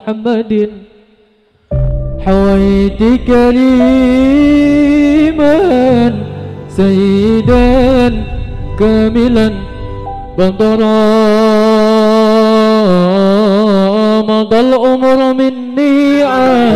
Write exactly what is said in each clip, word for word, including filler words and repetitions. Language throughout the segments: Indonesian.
محمد حويت كريما سيدا كاملا بدرا مضى الأمر مني عاد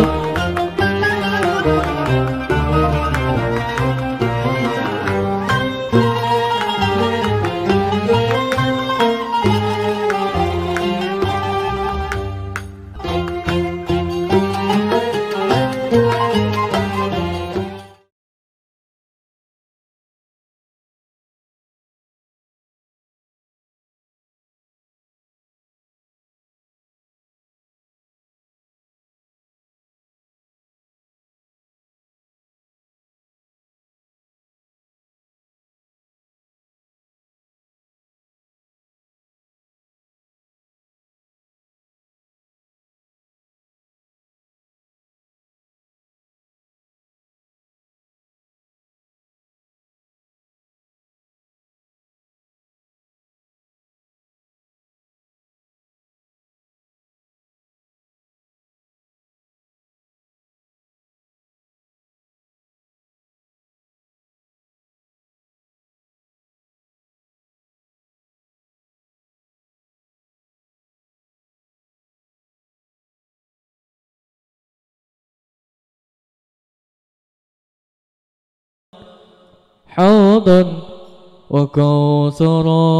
حوضا وكوثرا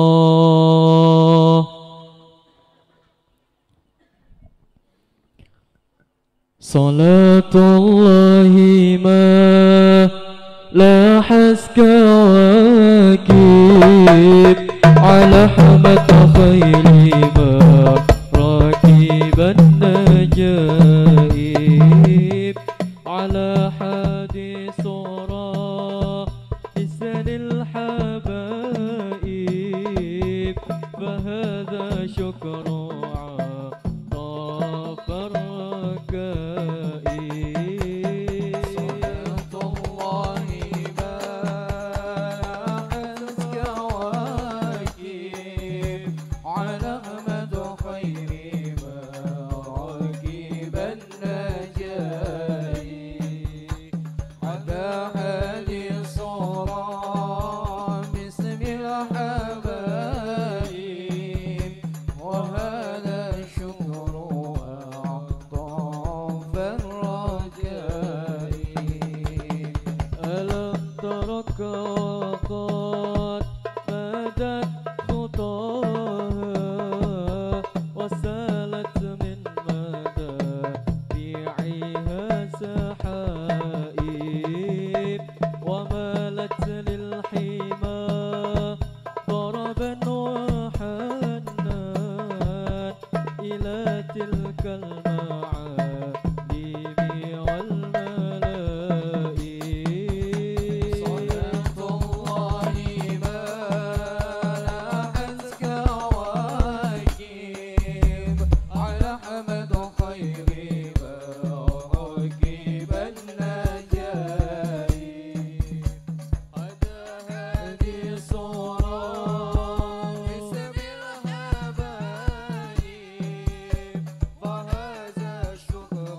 صلاة الله ما لاحت كواكب على حمد خير ما راكب النجائب على حادي صورا لسان الحبائب فهذا شكر عطاف الركائب صلاة الله باعت كواكب على أحمد خير ما راكب النجائب على حادي صورا باسم الحبايب وهذا شكر أعطاف الرجائب ألم ترك وقد مدت خطاها وسالت من مدافعها سحائب ومالت للحمى ضربا وحنان إلى تلك المعالم والملائم صلاة الله ما لاحت كواكب على حمد خير ما راكب النجائب هدى هذه الصورة باسم الحبايب فهذا شكر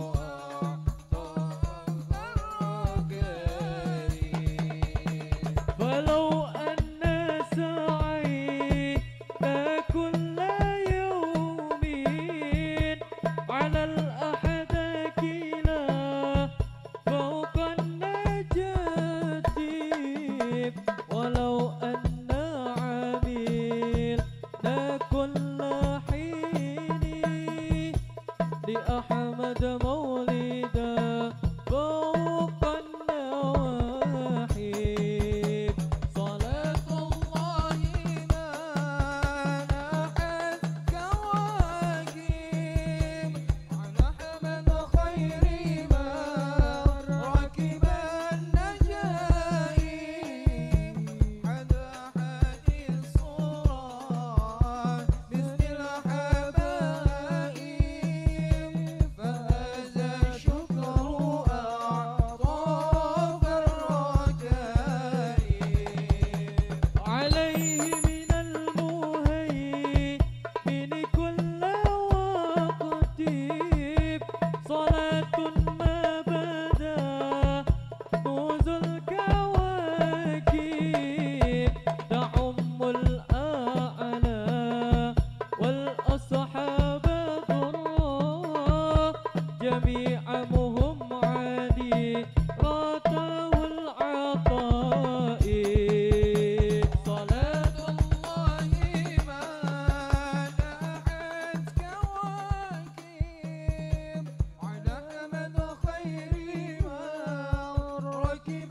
أعطاف الركائب فلو أن سعينا كل يوم على الأحداث لا فوق النجاتب ولو أن عملنا كل حين لأحمد مولدا فوق النواحب صلاة الله ما لاحت كواكب على أحمد خير ما راكب النجائب حدا حادي الصورة باسم الحبايب فهذا صلاة ما بدا كنوز الكواكب تعم الأعلى والأصحاب ضرا جميعهم عادي راتاه العطاء صلاة الله ما دعت كواكب على أحمد خير من ركب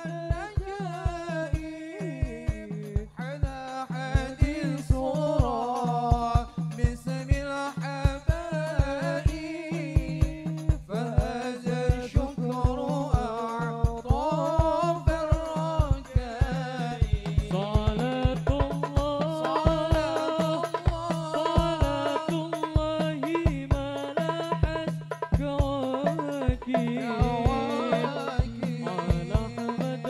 النجائب حلا حديث صورة باسم الحبائب فهذا الشكر أعطى بالركائب صلاة الله صلاة الله ما لاحت كواكب على أحمد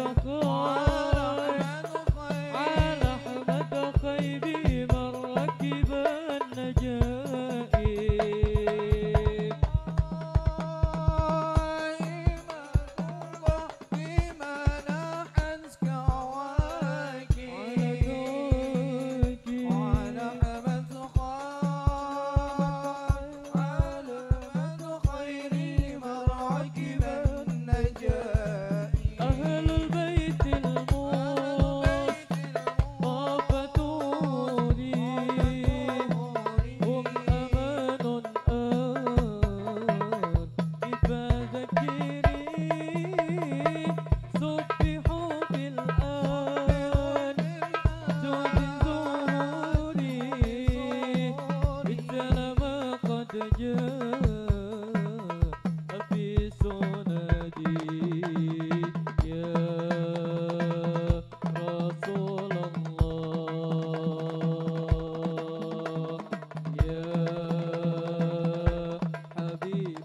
على أحمد خير من ركب النجائب أهل البيت المصطفى هم أمان آن إذا ذكرين سبحوا بالآن زود زهوري مثل ما قد جاء في سندي يا رسول الله يا حبيب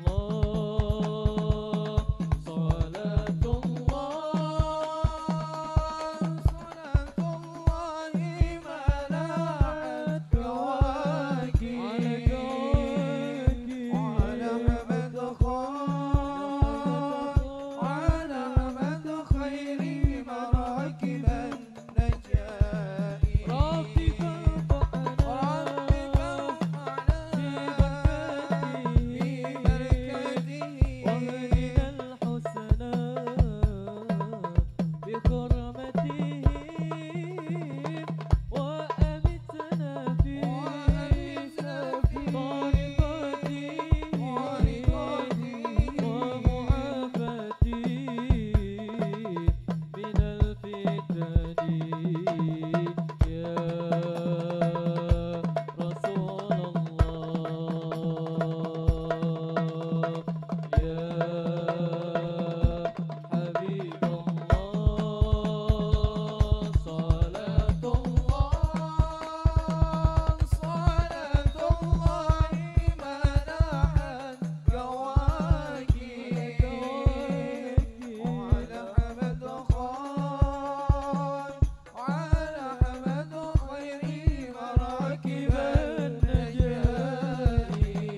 الله صلاة الله صلاة الله ما لاحت كواكب على أحمد على أحمد خير مراكب النجائب ربي فوقنا في بركته ومن الحسنى بكرمته وأمتنا في طريقته ومعافاتي من الفتن يا رسول الله يا حبيب الله صلاة الله صلاة الله ما لاحت كواكب على أحمد خير على أحمد خير مراكب النجائب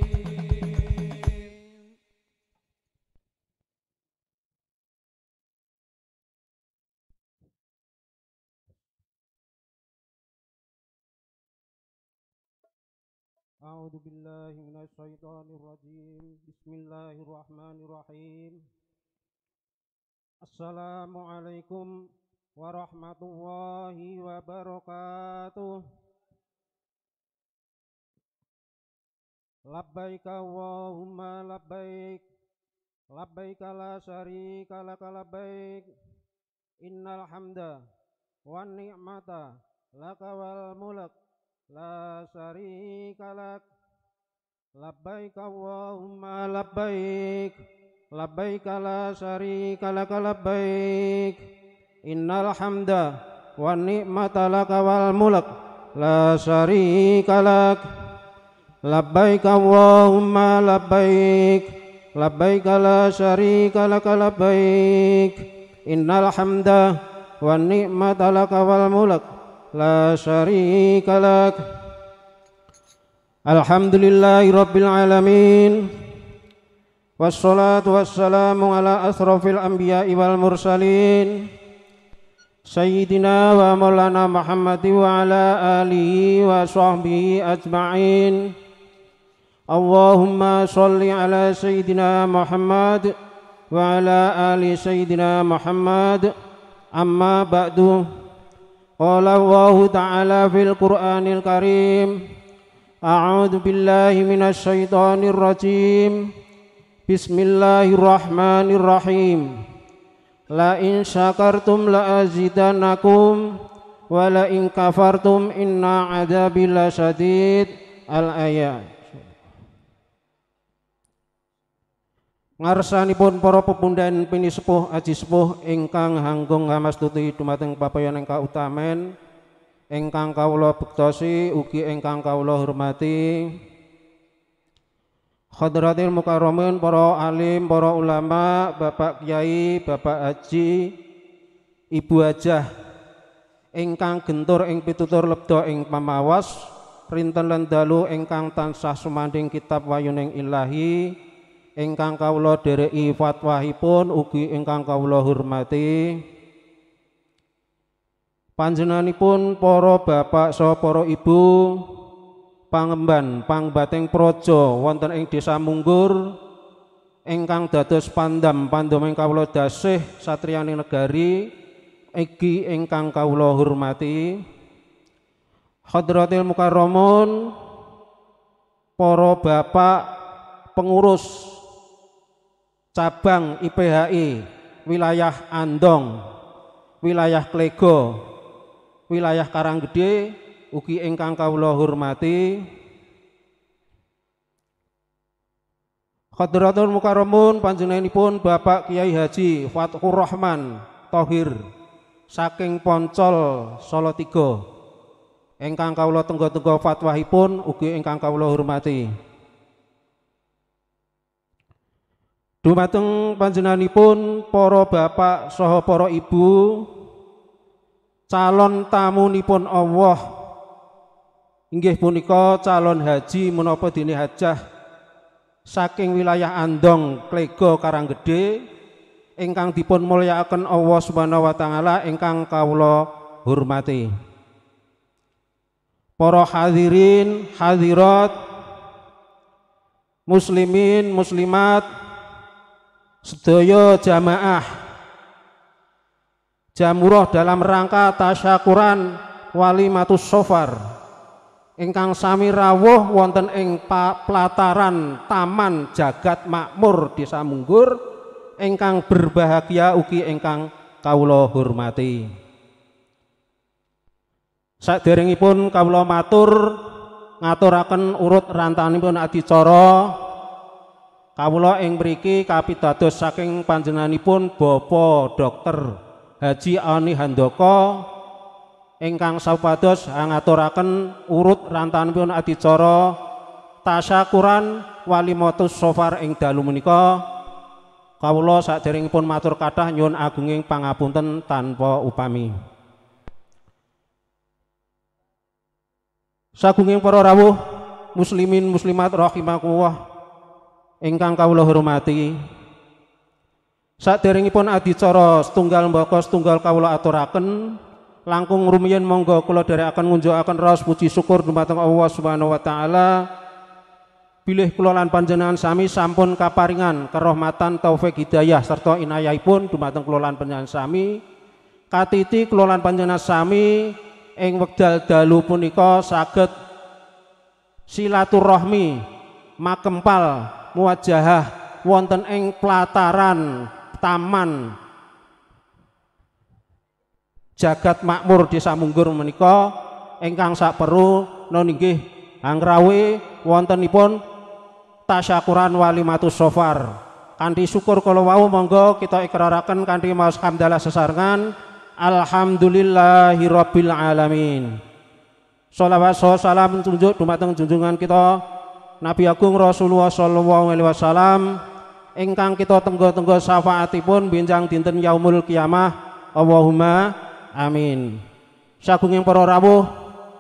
أعوذ بالله من الشيطان الرجيم بسم الله الرحمن الرحيم السلام عليكم ورحمة الله وبركاته لبيك اللهم لبيك لبيك لا شريك لك لبيك إن الحمد والنعمة لك والملك لا شريك لك لبيك اللهم لبيك لبيك لا شريك لك لبيك إن الحمد والنعمة لك والملك لا شريك لك لبيك اللهم لبيك لبيك لا شريك لك لبيك إن الحمد والنعمة لك والملك لا شريك لك الحمد لله رب العالمين wassalatu wassalamu ala asrafil anbiya'i wal mursalin Sayyidina wa maulana Muhammad wa ala alihi wa sahbihi ajma'in. Allahumma salli ala Sayyidina Muhammad wa ala ali Sayyidina Muhammad. Amma ba'du. Qala Allah ta'ala fil Qur'anil Karim. A'udzu billahi minasy syaithanir rajim. Bismillahirrahmanirrahim. La in syakartum la azidannakum wa la in kafartum inna 'adzabi lasyadid. Al-ayat. Ngarsanipun para pepundhen pinisepuh aji sepuh ingkang hanggung ngamastuti dumateng papayan ingkang utamen ingkang kawula bektosi ugi ingkang kawula hormati Hadratil mukarramin, para alim, para ulama, Bapak Kyai, Bapak Haji, Ibu Hajah ingkang gentur ing pitutur lebda ing pamawas rinten lan dalu ingkang tansah sumanding kitab wayuning ilahi ingkang kawula dhereki fatwahipun ugi ingkang kawula hormati panjenenganipun para bapak saha para ibu pangemban pangbating praja wonten ing Desa Munggur ingkang dados pandam pandhaming kawula dasih satriyaning negari iki ingkang kawula hormati Hadratil mukarramun, para bapak pengurus cabang I P H I wilayah Andong, wilayah Klego, wilayah Karanggede ugi ingkang kawula hormati Hadratul mukarramun panjenenganipun Bapak Kyai Haji Fathur Rahman Thohir saking Poncol Salatiga ingkang kawula tenggo-tenggo fatwahipun ugi ingkang kawula hormati dumateng panjenenganipun para bapak saha para ibu calon tamunipun Allah inggih punika calon haji menapa dene hajah saking wilayah Andong Klego Karanggede ingkang dipun mulyakaken Allah Subhanahu wa taala ingkang kawula hormati para hadirin hadirat muslimin muslimat sedaya jamaah jamurah dalam rangka tasyakuran walimatus sofar ingkang sami rawuh wonten ing pelataran Taman Jagat Makmur Desa Munggur ingkang berbahagia ugi ingkang kawula hormati saderengipun kawula matur ngaturaken urut rantanipun adicara kawula ing mriki kapitados saking panjenenganipun Bapak Dokter Haji Ani Handoko ingkang saupados ngaturaken urut rantanipun adicara tasyakuran walimatus sofar ing dalu menika kawula saderengipun matur kathah nyuwun agunging pangapunten tanpa upami sagunging para rawuh muslimin muslimat rahimakumullah ingkang kawula hormati saderengipun adicara setunggal mbaka setunggal kawula aturaken langkung rumiyin monggo kula dherekaken ngunjukaken raos puji syukur dumateng Allah Subhanahu wa taala bilih kula lan panjenengan sami sampun kaparingan kerahmatan taufik hidayah serta inayahipun dumateng kula lan panjenengan sami katiti kula lan panjenengan sami ing wekdal dalu punika saged silaturahmi makempal muwajahah wonten ing pelataran Taman Jagat Makmur Desa Munggur menika ingkang saperlu nggih anggrawe wontenipun tasyakuran walimatus sofar kanthi syukur kala wau monggo kita ikraraken kanthi maos hamdalah sesarengan alhamdulillahirabbil alamin sholawat salam tunjuk dumateng junjungan kita Nabi Agung Rasulullah sallallahu alaihi wasallam ingkang kita tenggo-tenggo syafaatipun benjang dinten yaumul kiamah Allahumma amin sagunging para rawuh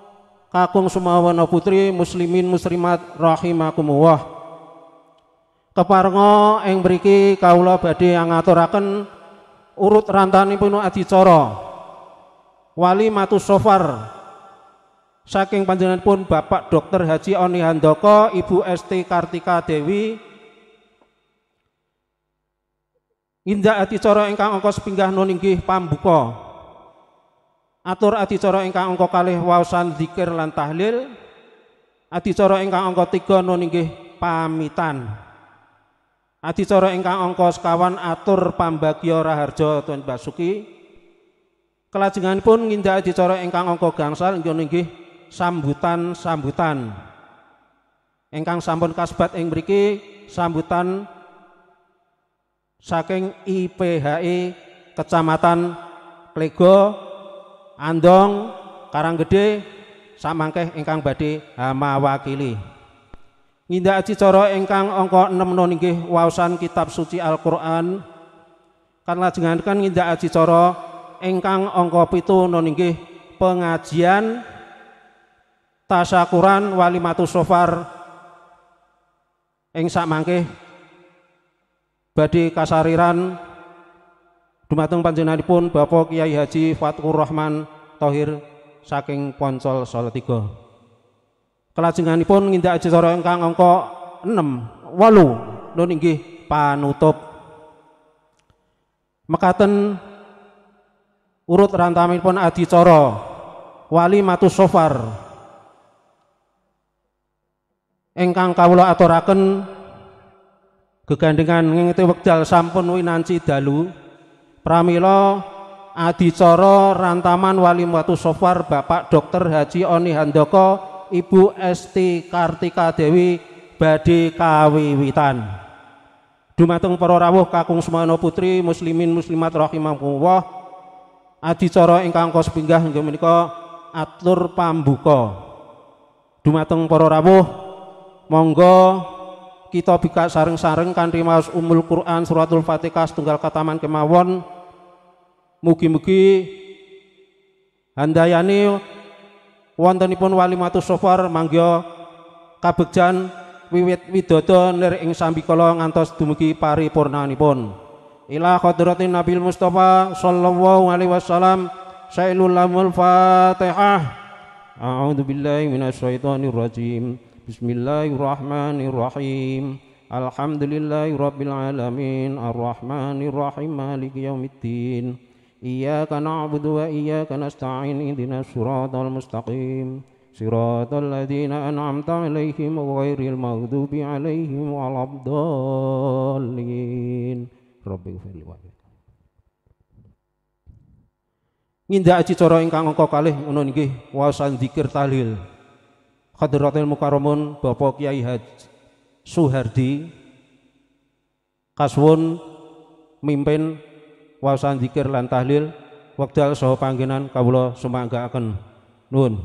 kakung sumawana putri muslimin muslimat rahimakumullah keparenga ing mriki kawula badhe ngaturaken urut rantanipun adicara Walimatus Shofar saking panjenenganipun Bapak Dokter Haji Oni Handoko, Ibu S T Kartika Dewi. Indah adicara ingkang angka sepinggah nun inggih pambuka. Atur adicara ingkang angka kalih waosan zikir lan tahlil. Adicara ingkang angka tiga nun inggih pamitan. Adicara ingkang angka sekawan atur pambagya raharja Tuan Basuki. Kelajenganipun ngindah adicara ingkang angka gangsal inggih sambutan-sambutan. Ingkang sampun kasebat ing mriki sambutan saking I P H I Kecamatan Plego, Andong, Karanggede, samangkeh ingkang badhe mawakili. Ngindak adicara ingkang angka enam nun inggih waosan kitab suci Al-Qur'an. Kalajengaken ngindak adicara ingkang angka pitu nun inggih pengajian tasyakuran Walimatus Shofar ing samangkeh badhe kasariran dumateng panjenenganipun Bapak Kiai Haji Fathur Rahman Thohir saking Poncol Salatiga. Kelajenganipun ngindak adicara ingkang angka enam wolu nun inggih panutup. Mekaten urut rantaminipun adicara Walimatus Shofar ingkang kawula aturaken gegandengan ngingeti wekdal sampun winanci dalu pramila adicara rantaman Walimatus Shofar Bapak Dokter Haji Oni Handoko, Ibu S T Kartika Dewi badhe kawiwitan. Dumateng para rawuh kakung semana putri muslimin muslimat rahimakumullah, adicara ingkang kasepinggah inggih menika atur pambuka. Dumateng para rawuh monggo kita bika sareng-sareng kanthi maos Ummul Quran suratul Fatihah setunggal kataman kemawon. Mugi-mugi handayani wontenipun Walimatus Shofar mangga kabegjan wiwit widodo nir ing sambikala ngantos dumugi paripurnanipun. Ila hadratin Nabil Mustafa sallallahu alaihi wasallam. Sailul lamul Fatihah. A'udzu billahi minasyaitonir rajim. Bismillahirrahmanirrahim. Alhamdulillahi rabbil alamin. Arrahmanir rahim. Maliki yaumiddin. Iyyaka na'budu wa iyyaka nasta'in. Ihdinas siratal mustaqim. Siratal ladzina an'amta 'alaihim ghairil maghdubi 'alaihim waladdallin. Rabbighfirli wa ngindak adicara ingkang angka kalih menawi nggih waosan zikir tahlil. Hadratil Mukarramun Bapak Kiai Haji Suhardi kasuwun mimpin waosan zikir lan tahlil wekdal saha panggenan kawula sumanggaaken. Nuwun.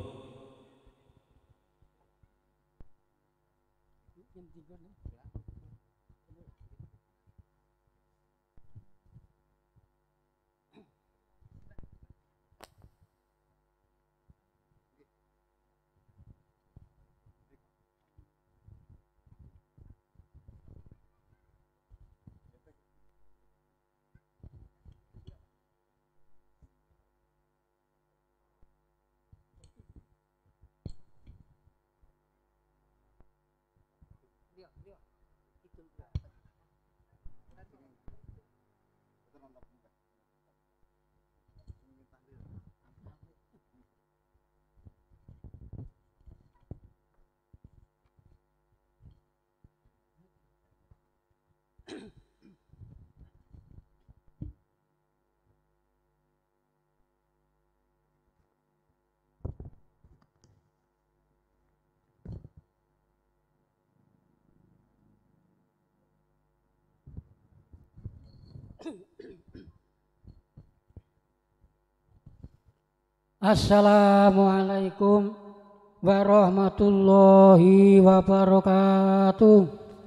Assalamualaikum warahmatullahi wabarakatuh.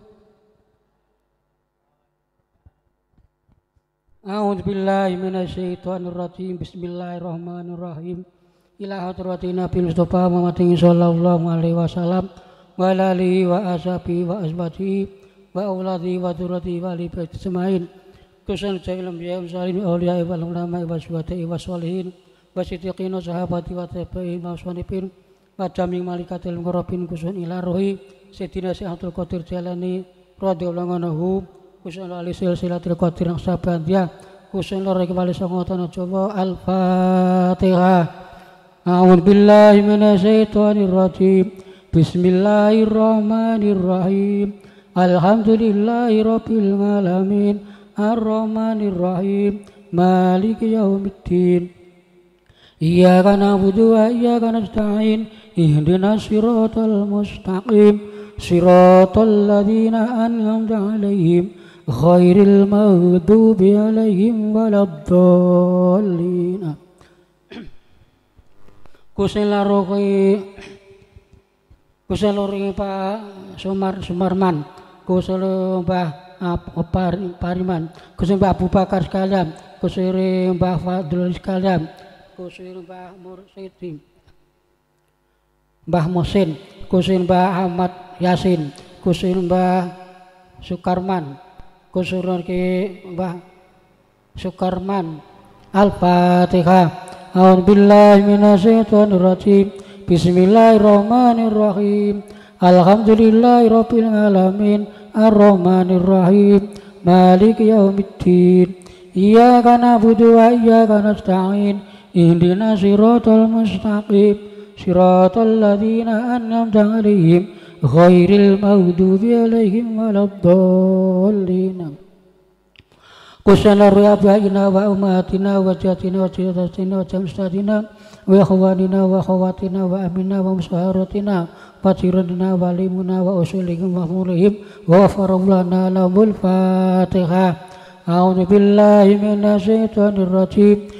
A'udzu billahi minasyaitonir rajim. Bismillahirrahmanirrahim. Ila hadratin Nabi Mustafa Muhammadin sallallahu alaihi wasallam wa alihi wa ashabihi wa azwajihi wa auladi wa dzurriyyati wa li baiti samain kusan jami'il anbiya wa salihin awliya wal ulama wa syuhada'i wa sholihin wa siddiqin wa sahabati wa tabi'in wa sunifin wa jami' malikatil muqarrabin kusun ila ruhi Sayyidina Syekh Abdul Qadir Jailani radhiyallahu anhu kusun ali silsilatil qadir yang sabandiyah kusun lor kembali songotan coba al-fatihah. A'udzu billahi minasyaitonir rajim. Bismillahirrahmanirrahim. Alhamdulillahirabbil alamin. Ar-rahmanirrahim. Maliki yaumiddin. Iyyaka na'budu wa iyyaka nasta'in. Ihdinas siratal mustaqim. Siratal ladzina an'amta 'alaihim ghairil maghdubi 'alaihim waladdallin. Kuseloroki kuseloroki Pak Sumar Sumarman, kuselo Mbah Pariman, kuselo Mbah Abu Bakar sekalian, kuselo Mbah Fadlul sekalian, kuselo Mbah Mursyidi, Mbah Musin, kuselo Mbah Ahmad Yasin, kuselo Mbah Sukarman, kuselo Mbah Sukarman. Al-Fatihah. A'udzu billahi minasyaitonir rajim. Bismillahirrahmanirrahim. Alhamdulillahirabbil alamin. Ar-rahmanirrahim. Maliki yaumiddin. Iyyaka na'budu wa iyyaka nasta'in. Ihdinas siratal mustaqim. Siratal ladzina an'amta 'alaihim ghairil maghdubi 'alaihim waladdallin. Kusana ruyabaina wa umatina wa jatina wa jitatina wa jamstatina wa ikhwanina wa khawatina wa amina wa musaharatina wa tiradina wa limuna wa usulihim wa mulihim wa farulana lamul fatihah. A'udzu billahi minasyaitonir rajim.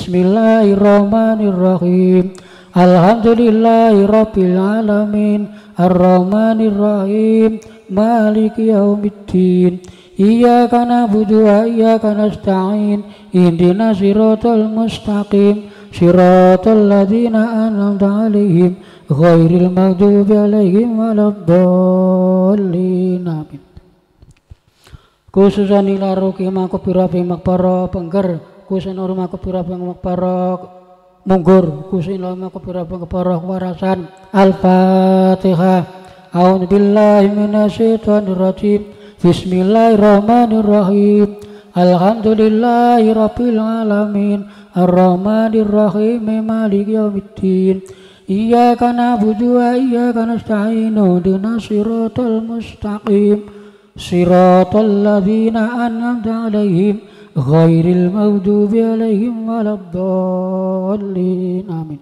Bismillahirrahmanirrahim. Alhamdulillahi rabbil alamin. Ar-rahmanirrahim. Maliki yaumiddin. Iyyaka na'budu wa iyyaka nasta'in. Ihdinas siratal mustaqim. Siratal ladzina an'amta 'alaihim ghairil maghdubi 'alaihim waladdallin. Amin. Khususan ila ruki makopira fi makpara pengger, khususan ur makopira fi makpara munggur, khususan ila makopira fi makpara warasan. Al-Fatihah. A'udzu billahi minasyaitonir rajim. Bismillahirrahmanirrahim. Alhamdulillahirabbil alamin. Ar-rahmanirrahim. Maliki yaumiddin. Iyyaka na'budu wa iyyaka nasta'in. Ihdinas siratal mustaqim. Siratal ladzina an'amta 'alaihim ghairil maghdubi 'alaihim waladdallin. Amin.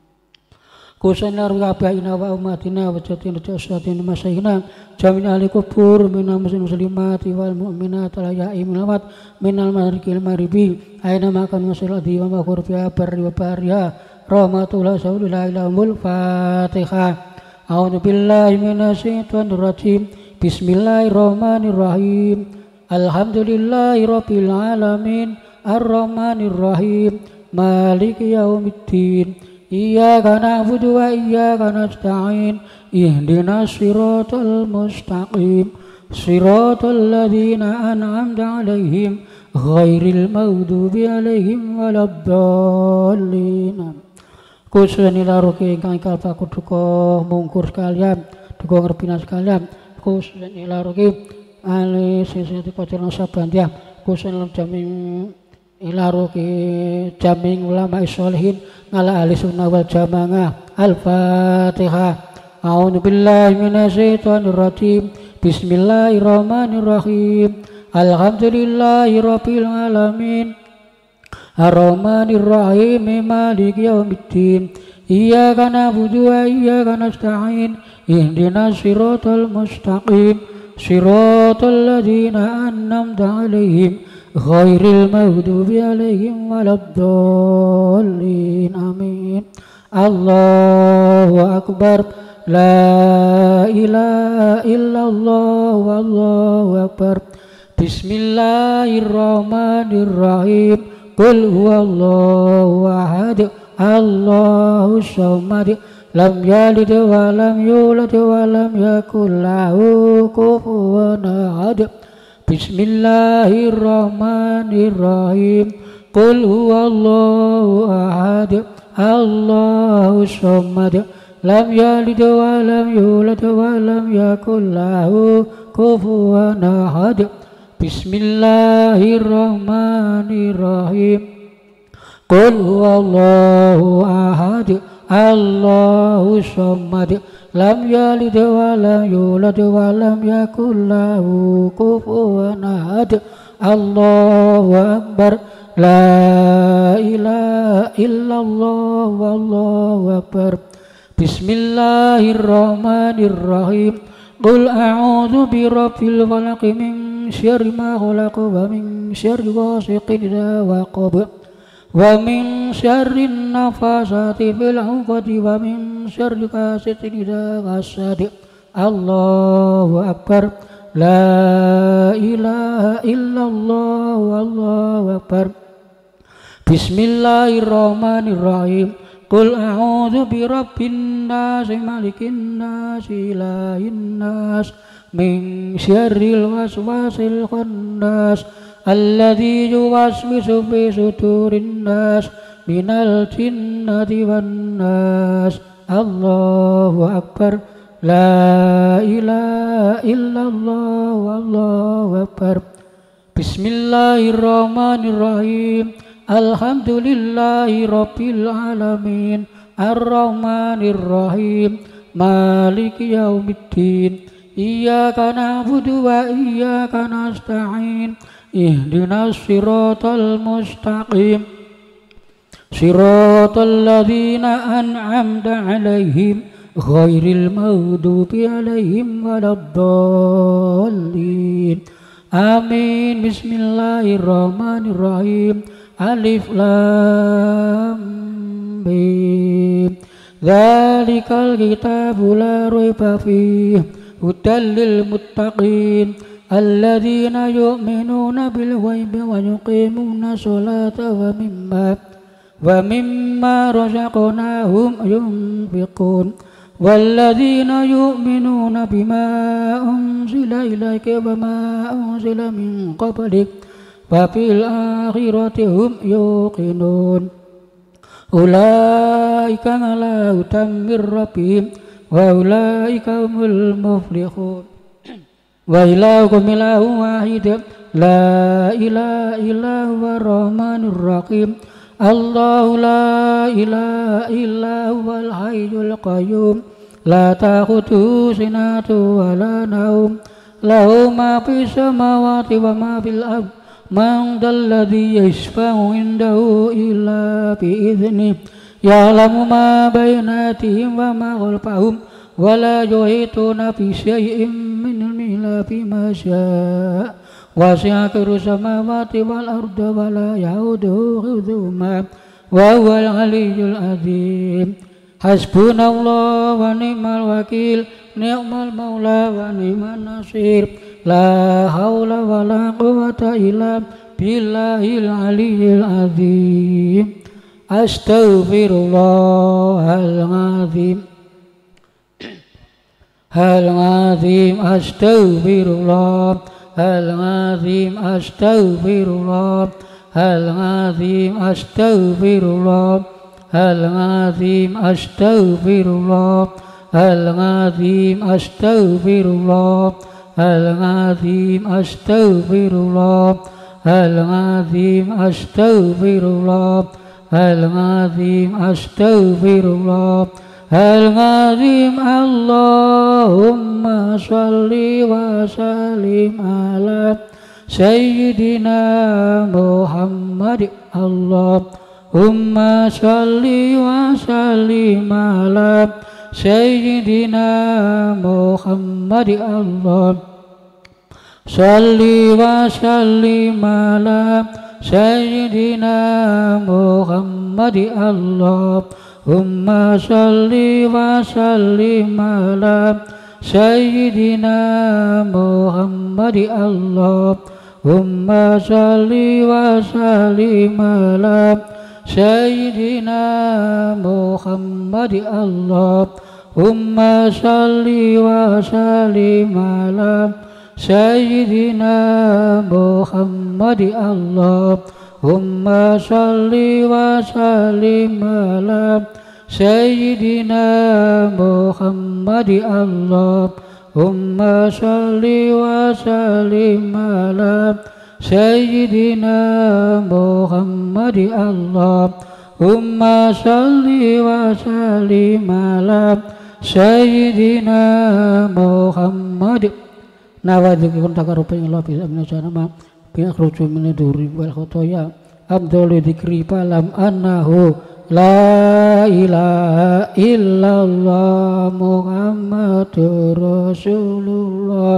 Kusana ruyabaina wa umatina wa jatina jasatina masyayina jamin ahli kubur minal muslimati wal mu'minat al ahya'i minal amwat minal maghriqil maghribi aina makan masalati wa maghfur fiha barri wa bahriha rahmatullah saulillahi lahumul fatihah. A'udzu billahi minasyaitonir rajim. Bismillahirrahmanirrahim. Alhamdulillahi rabbil alamin. Ar-rahmanirrahim. Maliki yaumiddin. Iyyaka na'budu wa iyyaka nasta'in. Ihdinas siratal mustaqim. Siratal ladzina an'amta 'alaihim ghairil maghdubi 'alaihim waladdallin. Khususan ila ruki ingkang kalpaku duka mungkur sekalian, duka ngerbina sekalian. Khususan ila ruki ali sisiti kotirna sabandiyah. Khususan jaming ila ruki jaming ulama sholihin ngala ahli sunnah wal jamaah. Al-Fatihah. A'udzu billahi minasyaitonir rajim. Bismillahirrahmanirrahim. Alhamdulillahirabbil alamin. Ar-rahmanirrahim. Maliki yaumiddin. Iyyaka na'budu wa iyyaka nasta'in. Ihdinas siratal mustaqim. Siratal ladzina an'amta 'alaihim ghairil maghdubi 'alaihim waladdallin. Amin. Allahu akbar. La ilaha illallah wallahu akbar. Bismillahirrahmanirrahim. Qul huwallahu ahad. Allahus samad. lam yalid wa lam yulad wa lam yakul lahu kufuwan ahad. Bismillahirrahmanirrahim. Qul huwallahu ahad, Allahu samad, lam yalid wa lam yulad wa lam yakul lahu kufuwan ahad. Bismillahirrahmanirrahim. Qul huwallahu ahad, Allahu samad, lam yalid wa lam yulad wa lam yakul lahu kufuwan ahad. Allahu akbar. La ilaha illallah wallahu akbar. Bismillahirrahmanirrahim. Qul a'udzu birabbil falaq min syarri ma khalaq wa min syarri ghasiqin idza waqab wa min syarri nafasati fil 'uqadi wa min syarri hasidin idza hasad. Allahu akbar. La ilaha illallah wallahu akbar. Bismillahirrahmanirrahim. Qul a'udzu birabbin nas malikin nas ilahin nas min syarril waswasil khannas alladzi yuwaswisu fi sudurin nas minal jinnati wan nas. Allahu akbar. La ilaha illallah wallahu akbar. Bismillahirrahmanirrahim. Alhamdulillahi rabbil alamin, ar-rahmanir rahim, maliki yaumiddin. Iyyaka na'budu wa iyyaka nasta'in. Ihdinas siratal mustaqim, siratal ladzina an'amta 'alaihim ghairil maghdubi 'alaihim waladdallin. Amin. Bismillahirrahmanirrahim. Alif lam mim. Dzalikal kitabu la raiba fihi hudal lil muttaqin alladzina yu'minuna bil ghaibi wa yuqimuna sholata wa mimma wa mimma razaqnahum yunfiqun walladzina yu'minuna bima unzila ilaika wa ma unzila min qablik wa fil akhirati hum yuqinun. Ulaika ala hudan mir rabbihim wa ulaika humul muflihun. Wa ilahukum ilahun wahid la ilaha illa huwa rahmanur rahim. Allahu la ilaha illa huwal hayyul qayyum la ta'khudhuhu sinatun wa la nawm lahu ma fis samawati wa ma fil ardh. Man dzalladzi yashfa'u 'indahu illa bi'idznihi ya'lamu ma baina aydihim wa ma khalfahum wa la yuhituna bi syai'in min ilmihi illa bima syaa' wasi'a kursiyuhu samawati wal arda wa la ya'uduhu hifdhuhuma wa huwal 'aliyyul 'azim. Hasbunallahu wa ni'mal wakil, ni'mal maula wa ni'man nasir. La haula wa la quwwata illa billahil aliyyil azim. Astaghfirullahal azim. Hal azim astaghfirullah. Hal azim astaghfirullah. Hal azim astaghfirullah. Hal azim astaghfirullah. Hal azim astaghfirullah. Al-Azim astaghfirullah. Al-Azim astaghfirullah. Al-Azim astaghfirullah. Al-Azim. Allahumma sholli wa sallim ala Sayyidina Muhammad. Allahumma sholli wa sallim ala Sayyidina Muhammad. Allah sholli wa sallim ala Sayyidina Muhammad. Allahumma sholli wa sallim ala Sayyidina Muhammad. Allahumma sholli wa sallim ala سيدنا محمد اللهم صل وسلم على سيدنا محمد اللهم صل وسلم على سيدنا محمد اللهم صل وسلم على سيدنا محمد اللهم صل وسلم على سيدنا محمد nawadzukum taqarruban ila bi amna bi akhruju min duri wal khotoya abdul dzikri falam annahu la ilaha illallah muhammadur rasulullah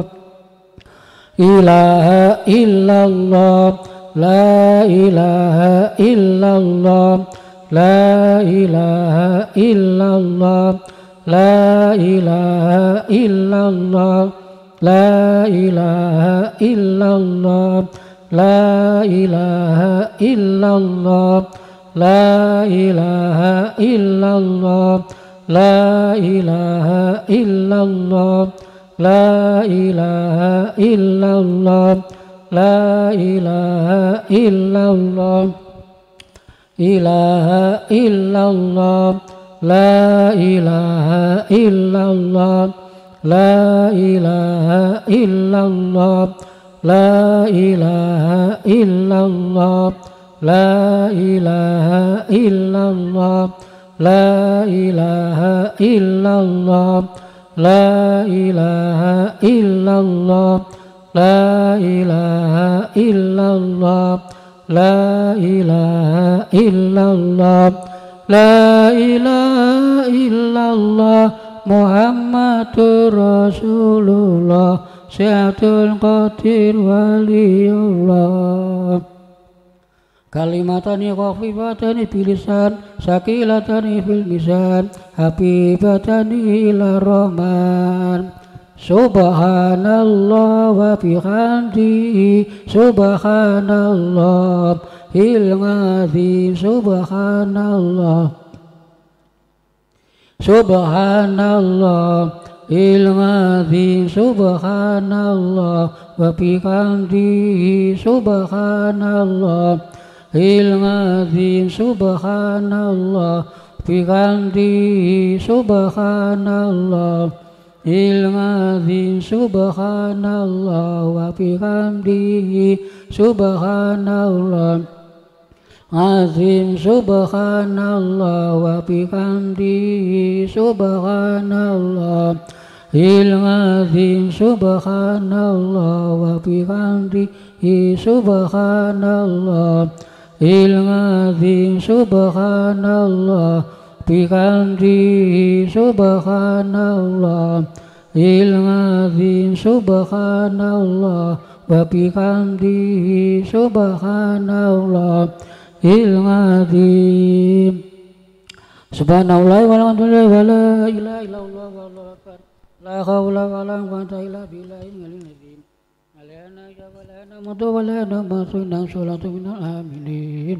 ilaha illallah la ilaha illallah la ilaha illallah la ilaha illallah La ilaha illallah La ilaha illallah La ilaha illallah La ilaha illallah La ilaha illallah La ilaha illallah Ilaha illallah La ilaha illallah La ilaha illallah La ilaha illallah La ilaha illallah La ilaha illallah La ilaha illallah La ilaha illallah La ilaha illallah La ilaha illallah Muhammadur Rasulullah Syahatul Qadir Waliullah Kalimatani khafifatani bilisan Sakilatani fil mizan Habibatani ila rahman Subhanallah wa bihamdihi Subhanallah il-azim Subhanallah Subhanallah il-azim Subhanallah wa bihamdihi Subhanallah il-azim Subhanallah bihamdihi Subhanallah il-azim Subhanallah wa bihamdihi Subhanallah Azim Subhanallah wa bihamdihi Subhanallah Il-azim Subhanallah wa bihamdihi Subhanallah Il-azim Subhanallah bihamdihi Subhanallah Il-azim Subhanallah wa bihamdihi Subhanallah Il-azim Subhanallah walhamdulillah wa la ilaha illallah wallahu akbar la haula wala quwwata illa billahil aliyyil azim alana ya walana mutu walana masuna salatu minal aminin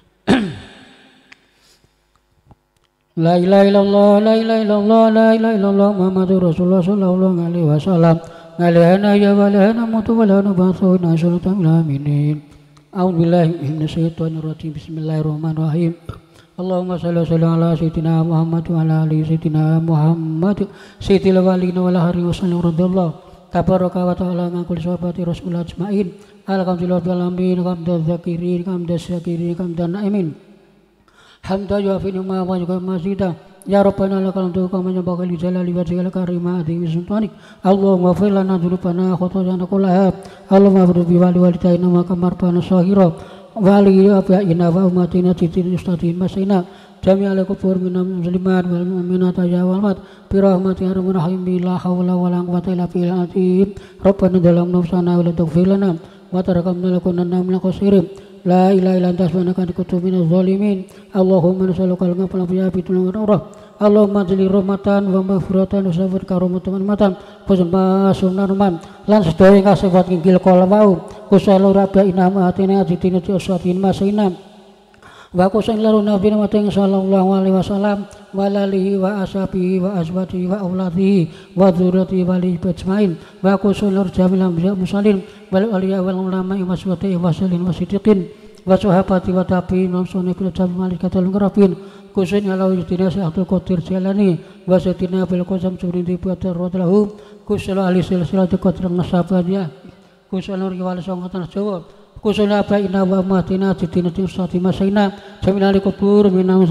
La ilaha illallah la ilaha illallah la ilaha illallah Muhammadur Rasulullah sallallahu alaihi wasallam alana ya walana mutu walana masuna salatu minal aminin A'udzubillahi minasyaitonir rajim bismillahirrahmanirrahim Allahumma shalli wa sallim ala sayyidina Muhammad wa ala ali sayyidina Muhammad sayyidil walina wal akhirin wa sallam radhiyallahu tabaraka wa ta'ala an kulli sahabati rasulullah ajmain alhamdulillah rabbil alamin hamdan zakirin hamdan syakirin hamdan naimin hamdan yuafi ni'ma wa yukafi mazida ya rabbana lakal hamdu kama yanbaghi li jalali wajhika karimati wa sultanik Allahumma ighfir lana dhunubana khatayana kullaha Allahumma ighfir bi wali walidayna wa kamarfana sahira wali abaina wa umatina titin ustadin masina jami ala kubur minam muslimat wal mu'minat ya wal mat bi rahmati arhamar rahimin la haula wala quwwata illa billah rabbana dalam nafsana wa la taghfir lana wa tarakamna lakunanna minal khasirin la ilaha illa anta subhanaka inni kuntu minaz zalimin Allahumma nas'aluka al-ghafara fi abitul umrah Allahumma jli rahmatan wa maghfiratan wa safar karomatan matan puspa sunarman lan sedaya ingkang sifat kinggil kala wau kusalo rabya inama atine ajitin uswatin masina wa kusain lalu nabi mateng sallallahu alaihi wasallam walalihi wa ashabihi wa azwajihi wa auladihi wa dzurriyyatihi wa li ajmain wa kusain lalu jamilan musallin wal awliya wal ulama wa waswati wa salin wa siddiqin wa sahabati wa tabi'in wa sunni fil jami' malikatul ngrafin kusain lalu yudina sa'atul qadir jalani wa sayyidina bil qasam surindi buatar radlahu kusain ahli silsilah qadir nasabiyah kusain lalu wal sangatan jawa kusula baina wa matina tidina tisati masaina jaminali kubur minam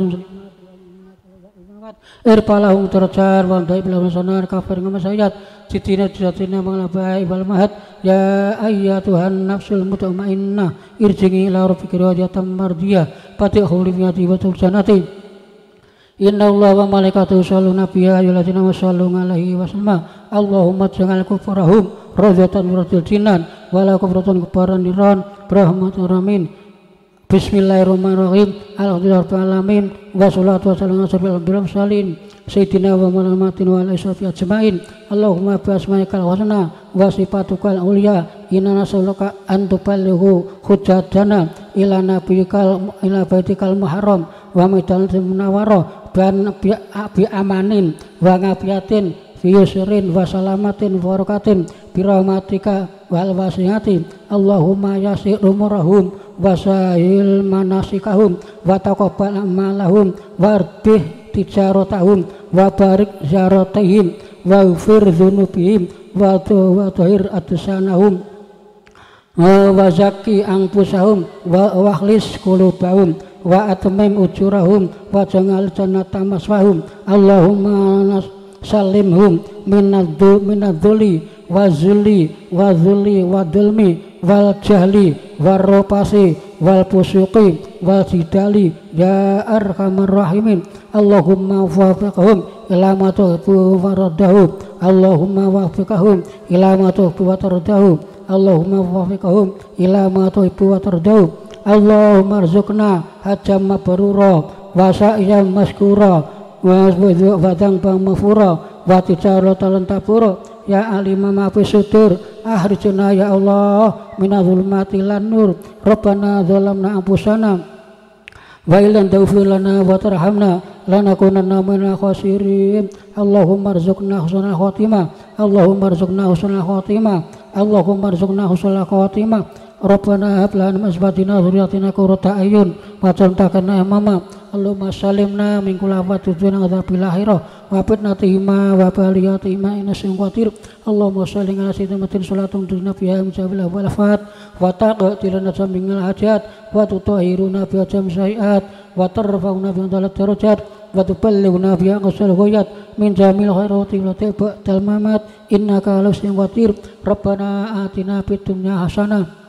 irpalahum tercar wa dai bila masanar kafir ngamasayat tidina tidatina manglabai wal mahat ya ayyatuhan nafsul mutmainnah irjingi ila rabbika radiyatan mardiyah fatihul biyati wa tulsanati inna allaha wa malaikatahu yusholluna ala ayyuhalladzina sallu alaihi wa sallam Allahumma jangal kufrahum radiyatan muratil jinan wala kufratan kubaran niran rahmatur ramin bismillahirrahmanirrahim alhamdulillahirabbil alamin wassalatu wassalamu ala asyrofil mursalin sayyidina wa muhammadin wa alihi washabihi ajmain Allahumma bi asma'ikal husna wa sifatukal ulia inna nas'aluka an tuballighu hujjatana ila nabiyikal ila baitikal muharram wa midan munawwarah ban bi amanin wa ngafiatin fi yusrin wa salamatin wa barakatin bi rahmatika wal wasiati Allahumma yasir umurahum wa sahil manasikahum wa taqabbal amalahum warbih tijaratahum wa barik zaratihim wa ghfir dzunubihim wa tuhir adsanahum wa zakki anfusahum wa wakhlis qulubahum wa atmim ujurahum wa jangal jannata maswahum Allahumma salimhum minadzu minadzuli wa zulli wa zulli wa dulmi wal jahli warropasi wal pusuqi wal jidali ya arhamar rahimin Allahumma wafiqhum ila ma tuhibbu wa tardahu Allahumma wafiqhum ila ma tuhibbu wa tardahu Allahumma wafiqhum ila ma tuhibbu wa tardahu Allahumma arzuqna hajjam mabrura wa sa'yan maskura wa wadang bang mafura wa tijaratan tabura ya alima ma fi sudur ahrijna ya Allah minadh-dhulumati lan nur rabbana zalamna anfusana wa illam taghfir lana wa tarhamna lanakunanna minal khasirin Allahumma arzuqna husnal khatimah Allahumma arzuqna husnal khatimah Allahumma arzuqna husnal khatimah Rabbana hab lana min azwajina dzurriyyatina qurrata a'yun waj'alna imama Allahumma salimna min kulli afatin wa adzabil akhirah wa fitnatihima wa baliyatihima inna syai'un Allahumma shalli ala sayyidina Muhammadin salatun tunna fiha min jabil wal afat wa taqdiruna sambil hajat wa tutahhiruna bi jam sayiat wa tarfa'una bi dalat darajat wa tuballighuna bi aqsal ghayat min jamil khairati wa tabal mamat innaka ala syai'in qadir Rabbana atina fid dunya hasanah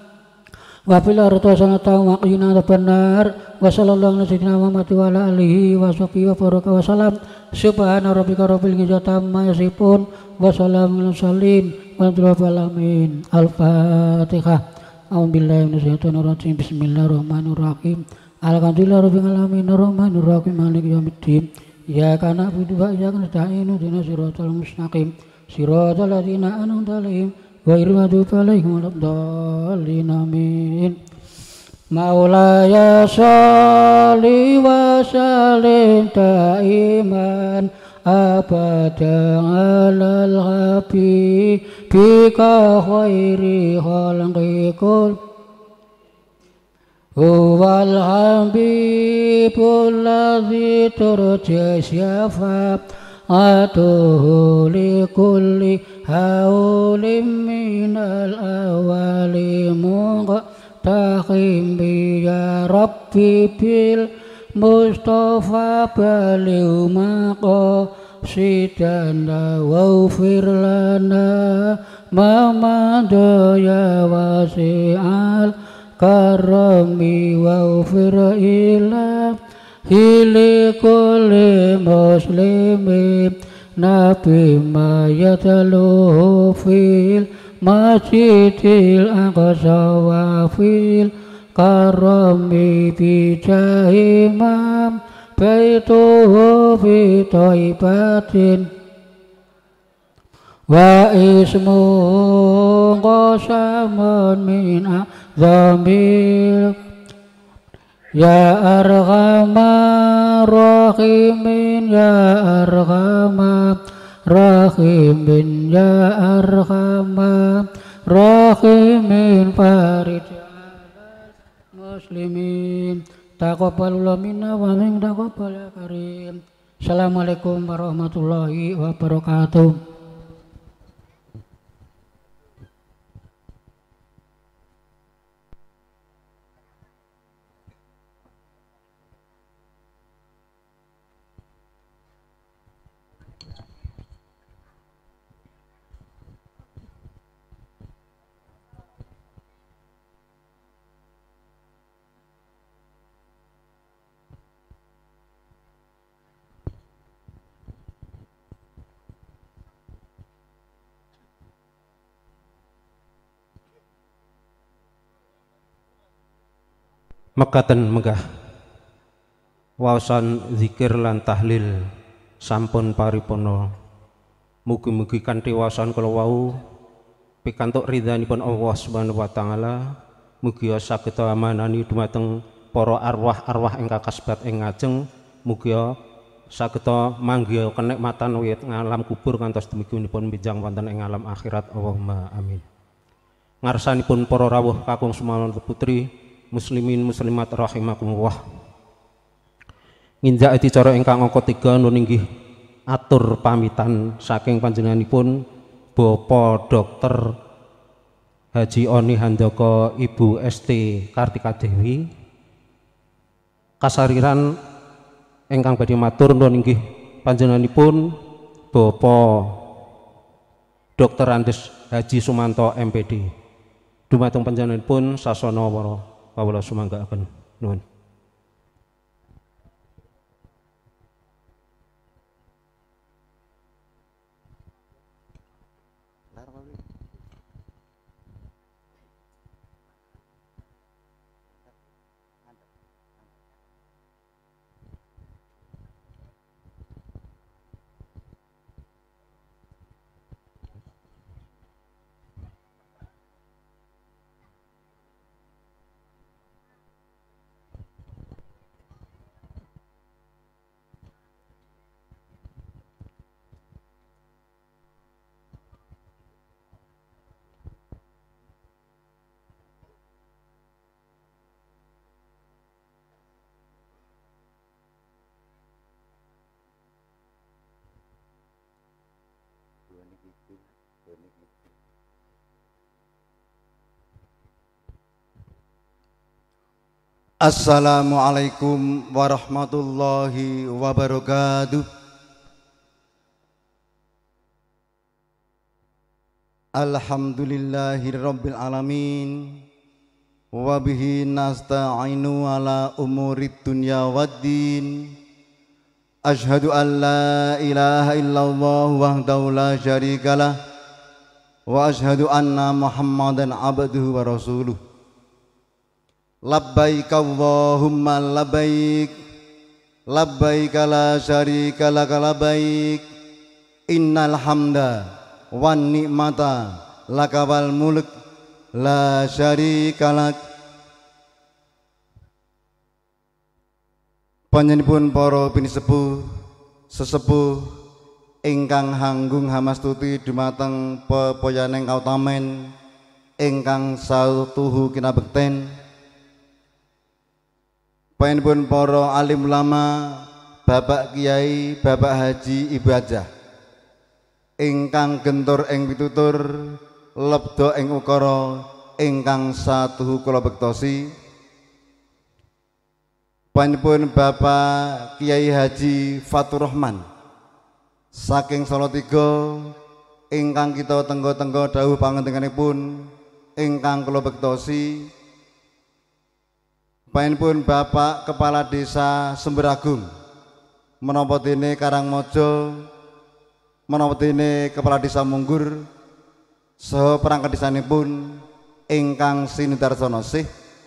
wa fil ardi hasanatan wa qina adzabannar wa sallallahu alaihi sayyidina Muhammad wa ala alihi wa sahbihi wa baraka wa salam subhana rabbika rabbil izzati amma yasifun wa salamun alal mursalin walhamdulillahi alamin al-fatihah a'udzubillahi minasyaitonir rajim bismillahirrahmanirrahim alhamdulillahi rabbil alamin arrahmanir rahim maliki yaumiddin iyyaka na'budu wa iyyaka nasta'in ihdinas siratal mustaqim siratal ladzina an'amta 'alaihim ghairil maghdubi 'alaihim waladdallin amin Maulaya sholli wa sallim daiman abadan alal habibika khairi khalqikul huwal habibul ladzi turja syafa'atuhu likulli haulim minal awali muqtahim ya rabbi bil mustafa baliw maqasidana waghfir lana ma madaya wasi'al karami waghfir ila hili kulli muslimin nabi ma yataluhu fil masjidil aqsa wa fil karami bijahi imam baituhu fi thaibatin wa ismu qasamun min azamil Ya Arhamar Rahimin Ya Arhamar Rahimin Ya Arhamar Rahimin Farid Muslimin taqabbalallahu minna wa minkum taqabbal ya karim. Assalamualaikum warahmatullahi wabarakatuh. Mekaten megah waosan zikir lan tahlil sampun paripurna. Mugi-mugi kanthi waosan kala wau pikantuk ridhanipun Allah Subhanahu wa taala, mugi saged amanani dumateng para arwah-arwah ingkang kasebat ing ngajeng, mugi saged manggiha kenikmatan wiwit ngalam kubur ngantos dumugiipun benjang wonten ing alam akhirat. Allahumma amin. Ngarsanipun para rawuh kakung sumawon putri muslimin muslimat rahimakumullah. Nginjak acara ingkang angka tiga nun inggih atur pamitan saking panjenenganipun Bapak Dokter Haji Oni Handoko Ibu S T Kartika Dewi. Kasariran ingkang badhe matur nun inggih panjenenganipun Bapak Dokter Andes Haji Sumanto M P D. Dumateng panjenenganipun sasana para kawula sumanggaaken nuwun. Assalamualaikum warahmatullahi wabarakatuh. Alhamdulillahirabbil alamin wa bihi nasta'inu ala umurid dunya waddin. Asyhadu an la ilaha illallah wahdahu la syarikalah wa asyhadu anna Muhammadan abduhu wa rasuluh. Labbaik Allahumma labbaik labbaik la syarika laka labbaik innal hamda wan ni'mata laka wal mulk la syarika lak. Panjenenganipun para pinisepuh sesepuh ingkang hanggung hamastuti dumateng pepoyaning kautamen ingkang sautuhu kinabekten. Panjenenganipun para alim ulama, Bapak Kiai, Bapak Haji, Ibu Hajah ingkang gentur ing pitutur, lebda ing ukara ingkang satuhu kula bektosi. Panjenenganipun Bapak Kiai Haji Fatur Rahman saking Salatiga ingkang kita tenggo-tenggo dawuh pangendikanipun ingkang kula bektosi. Panjenenganipun Bapak Kepala Desa Semberagung menapa dene Karangmojo, menapa dene Kepala Desa Munggur saha perangkat desanipun ingkang sinudarsana sih.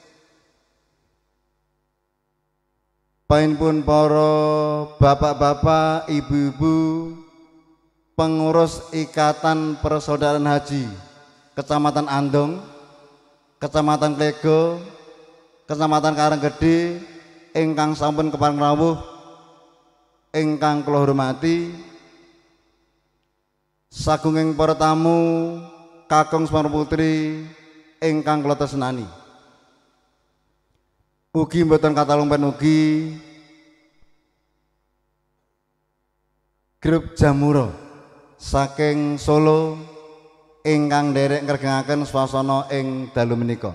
Panjenenganipun para bapak-bapak, ibu-ibu, pengurus Ikatan Persaudaraan Haji Kecamatan Andong, Kecamatan Klego, Kecamatan Karanggede, ingkang sampun kepareng rawuh ingkang kula hormati, sagunging para tamu kakung Semar Putri ingkang kula tresnani. Ugi mboten katalumpen ugi grup Jamuro saking Solo ingkang nderek ngregengaken swasana ing dalu menika.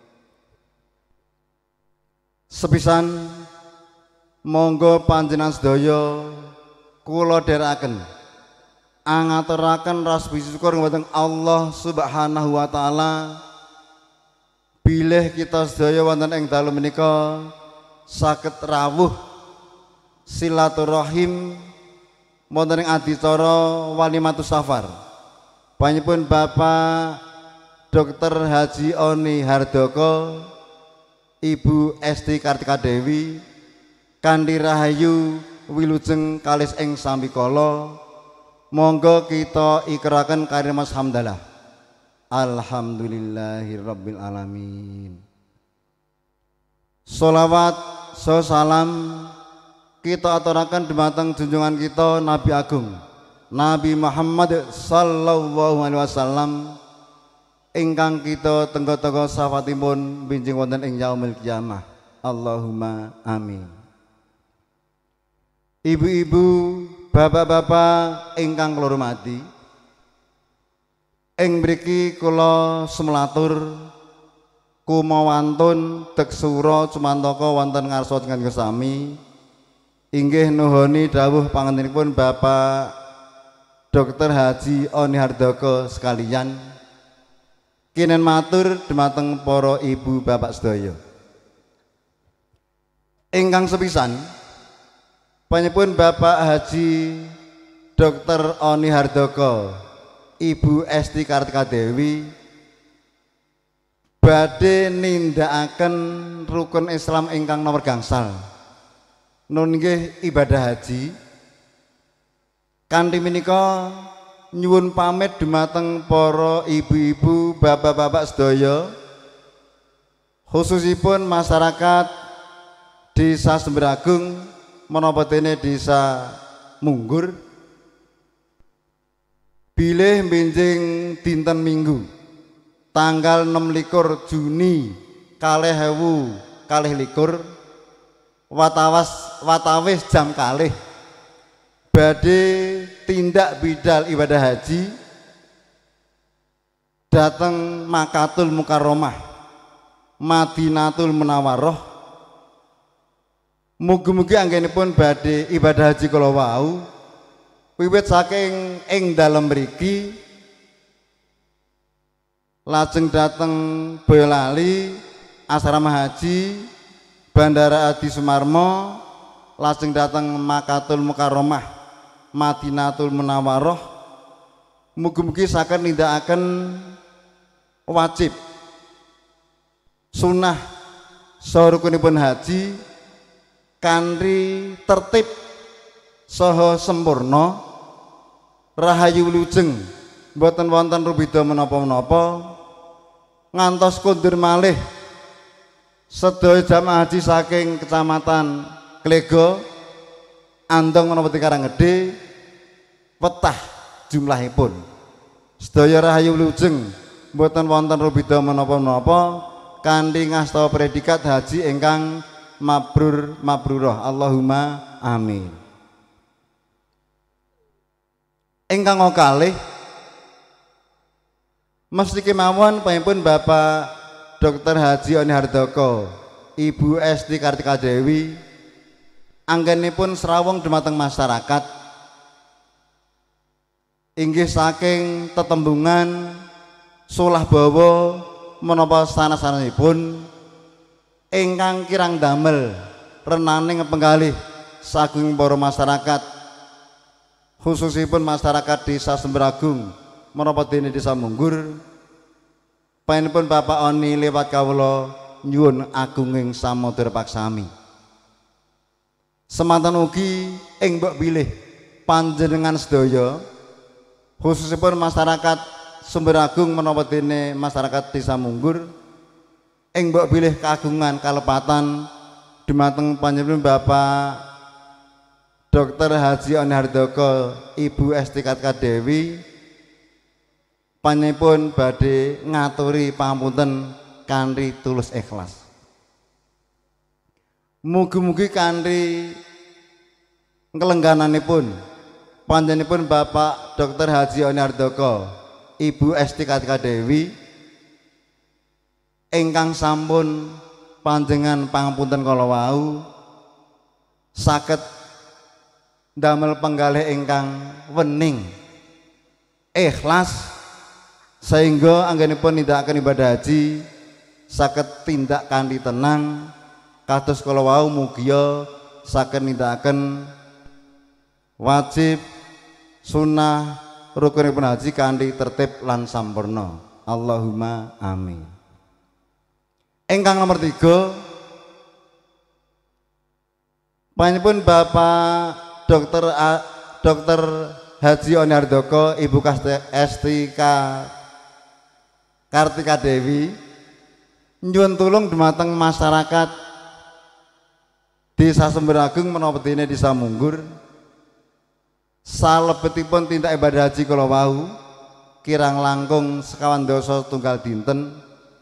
Sepisan monggo panjenengan sedaya kula dherekaken angaturaken ras puji syukur dhateng Allah Subhanahu wa taala bilih kita sedaya wonten ing dalu menika saged rawuh silaturahim wonten ing adicara Walimatus Safar. Panjenengan Bapak Dokter Haji Oni Hardoko, Ibu Esti Kartika Dewi kanthi rahayu wilujeng kalis ing sambikala, monggo kita ikraken kalimat hamdalah. Alhamdulillahirabbil alamin. Sholawat salam kita aturaken dumateng junjungan kita Nabi Agung Nabi Muhammad sallallahu alaihi wasallam ingkang kita tenggo-tenggo syafaatipun binjing wonten ing yaumil qiyamah. Allahumma amin. Ibu-ibu, bapak-bapak ingkang kula hormati, ing mriki kula semelatur kumawantun teksura cumantaka wonten ngarsa ingkang sami inggih nuhoni dawuh pangantenipun Bapak Dokter Haji Oni Hardoko sekalian, kinen matur dumateng para ibu bapak sedaya ingkang sepisan panjenengan Bapak Haji Dokter Oni Hardoko, Ibu Esti Kartika Dewi badhe nindakaken rukun Islam ingkang nomor gangsal nun nggih ibadah haji. Kanthi menika nyuwun pamit dumateng para ibu-ibu, bapak-bapak sedaya, khususipun masyarakat Desa Semberagung menapa dene Desa Munggur, bilih benjing dinten Minggu tanggal enam likur Juni kalih ewu kalih likur watawas watawis jam kalih badhe tindak bidal ibadah haji dateng Makatul Mukarramah Madinatul Munawwarah. Mugi-mugi anggenipun badhe ibadah haji kala wau wiwit saking ing dalem mriki lajeng dateng Boyolali asrama haji Bandara Adi Sumarmo, lajeng dateng Makatul Mukarramah Madinatul Munawwarah. Mugi-mugi saged nindakaken wajib sunah saha rukunipun haji kanthi tertib saha sempurna, rahayu wilujeng boten wonten rubeda menapa-menapa, ngantos kondur malih sedaya jamaah haji saking Kecamatan Klego, Andong menapa Karanggede wetah jumlahipun. Sedaya rahayu wilujeng boten wonten rubeda menapa-menapa kanthi ngasta predikat haji ingkang mabrur mabrurah. Allahumma amin. Ingkang kalih mesti kemawon panjenengan Bapak Dokter Haji Oni Hardoko, Ibu Esti Kartika Dewi anggenipun srawung dumateng masyarakat inggih saking tetembungan Solah Bawa menapa sanes-sanesipun ingkang kirang damel renaning penggalih saking para masyarakat, khususipun masyarakat Desa Semberagung menapa dene Desa Munggur. Panjenengan Bapak Oni lewat kawula nyuwun agunging samodra paksami. Semanten ugi ing mbok bilih panjenengan sedaya, khususipun masyarakat Semberagung menapa dene masyarakat Desa Munggur, ing mbok bilih kagungan kalepatan dumateng panjenengan Bapak Dokter Haji Oni Hardoko Ibu Esti Kartika Dewi panjenengan badhe ngaturi pangapunten kanthi tulus ikhlas. Mugi-mugi kanthi kelenggananipun panjenengan Bapak Dokter Haji Oni Hardoko Ibu Esti Kartika Dewi ingkang sampun panjenengan pangapunten kala wau saged damel penggalih ingkang wening ikhlas sehingga anggenipun nindakaken ibadah haji saged tindak kanthi tenang kados kala wau mugia saged nindakaken wajib sunnah rukunipun haji kanthi tertib lan sampurna. Allahumma amin. Ingkang nomor tiga panjenengan Bapak Dokter A, Dokter Haji Oni Hardoko Ibu Esti Kartika Dewi nyuwun tulung dumateng masyarakat Desa Semberagung menapa dene Desa Munggur salebetipun tindak ibadah haji kala wau kirang langkung sekawan dasa tunggal dinten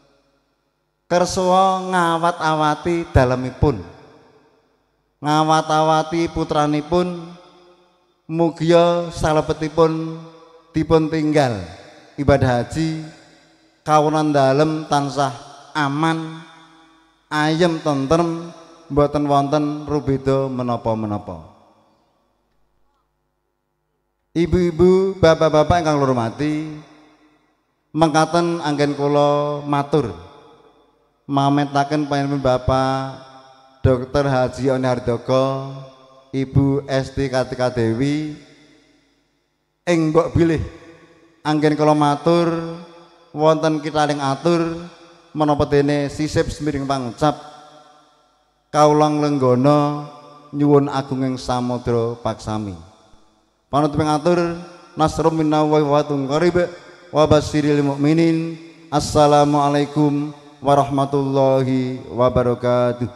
kersa ngawat-awati dalemipun ngawat-awati putranipun mugia salebetipun dipun tinggal ibadah haji kawunan dalem tansah aman ayem tentrem mboten wonten rubeda menapa-menapa. Ibu-ibu, bapak-bapak ingkang kula hormati, mengkaten anggen kula matur mametaken panjenengan Bapak Dokter Haji Oni Hardoko Ibu Esti Kartika Dewi ing mbok bilih anggen kula matur wonten kitaling atur menapa dene sisip semiring pangucap kawula nglenggana nyuwun agunging samodra paksami panutuping atur nasrum minna wa fatun qarib wa basyiril mukminin. Assalamualaikum warahmatullahi wabarakatuh.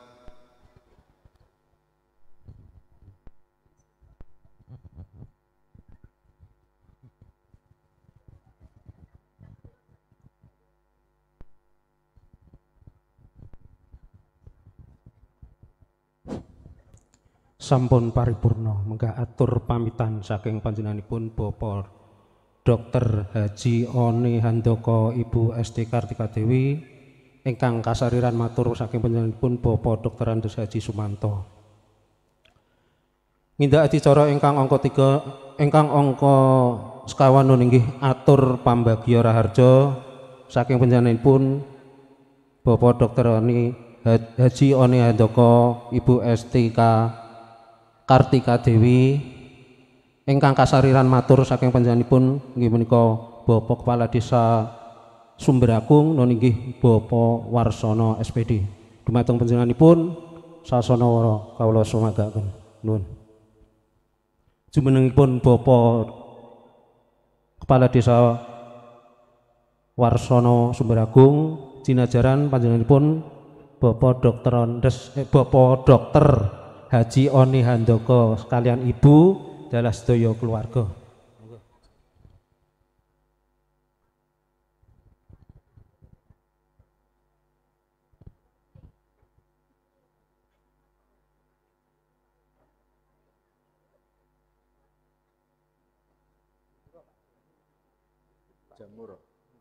Sampun paripurna mengga atur pamitan saking panjenenganipun Bapak Dokter Haji Oni Handoko Ibu Esti Kartika Dewi ingkang kasariran matur saking panjenenganipun Bapak Dokter Andes Haji Sumanto. Ngindak adicara ingkang angka tiga ingkang angka sekawan inggih atur pambagya raharja saking panjenenganipun Bapak Dokter Oni Haji Oni Handoko Ibu Esti Kartika Dewi ingkang kasariran matur saking panjenenganipun inggih menika Bapak Kepala Desa Sumberagung nun inggih Bapak Warsono S P D. Dumateng panjenenganipun sasana wara kawula sumagaken nuwun. Jumenengipun Bapak Kepala Desa Warsono Sumberagung jinajaran panjenenganipun Bapak Dokter Andes eh, Bapak Dokter Haji Oni Handoko sekalian Ibu dalah sedaya keluarga. Jamur.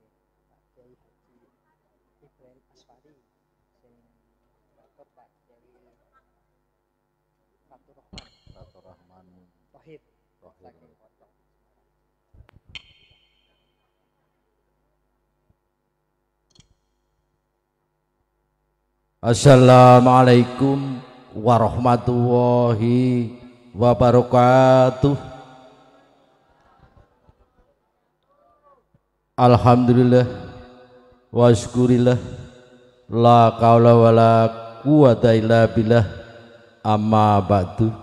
Assalamualaikum warahmatullahi wabarakatuh. Alhamdulillah wa syukurillah la qaula wala quwata illa billah amma ba'du.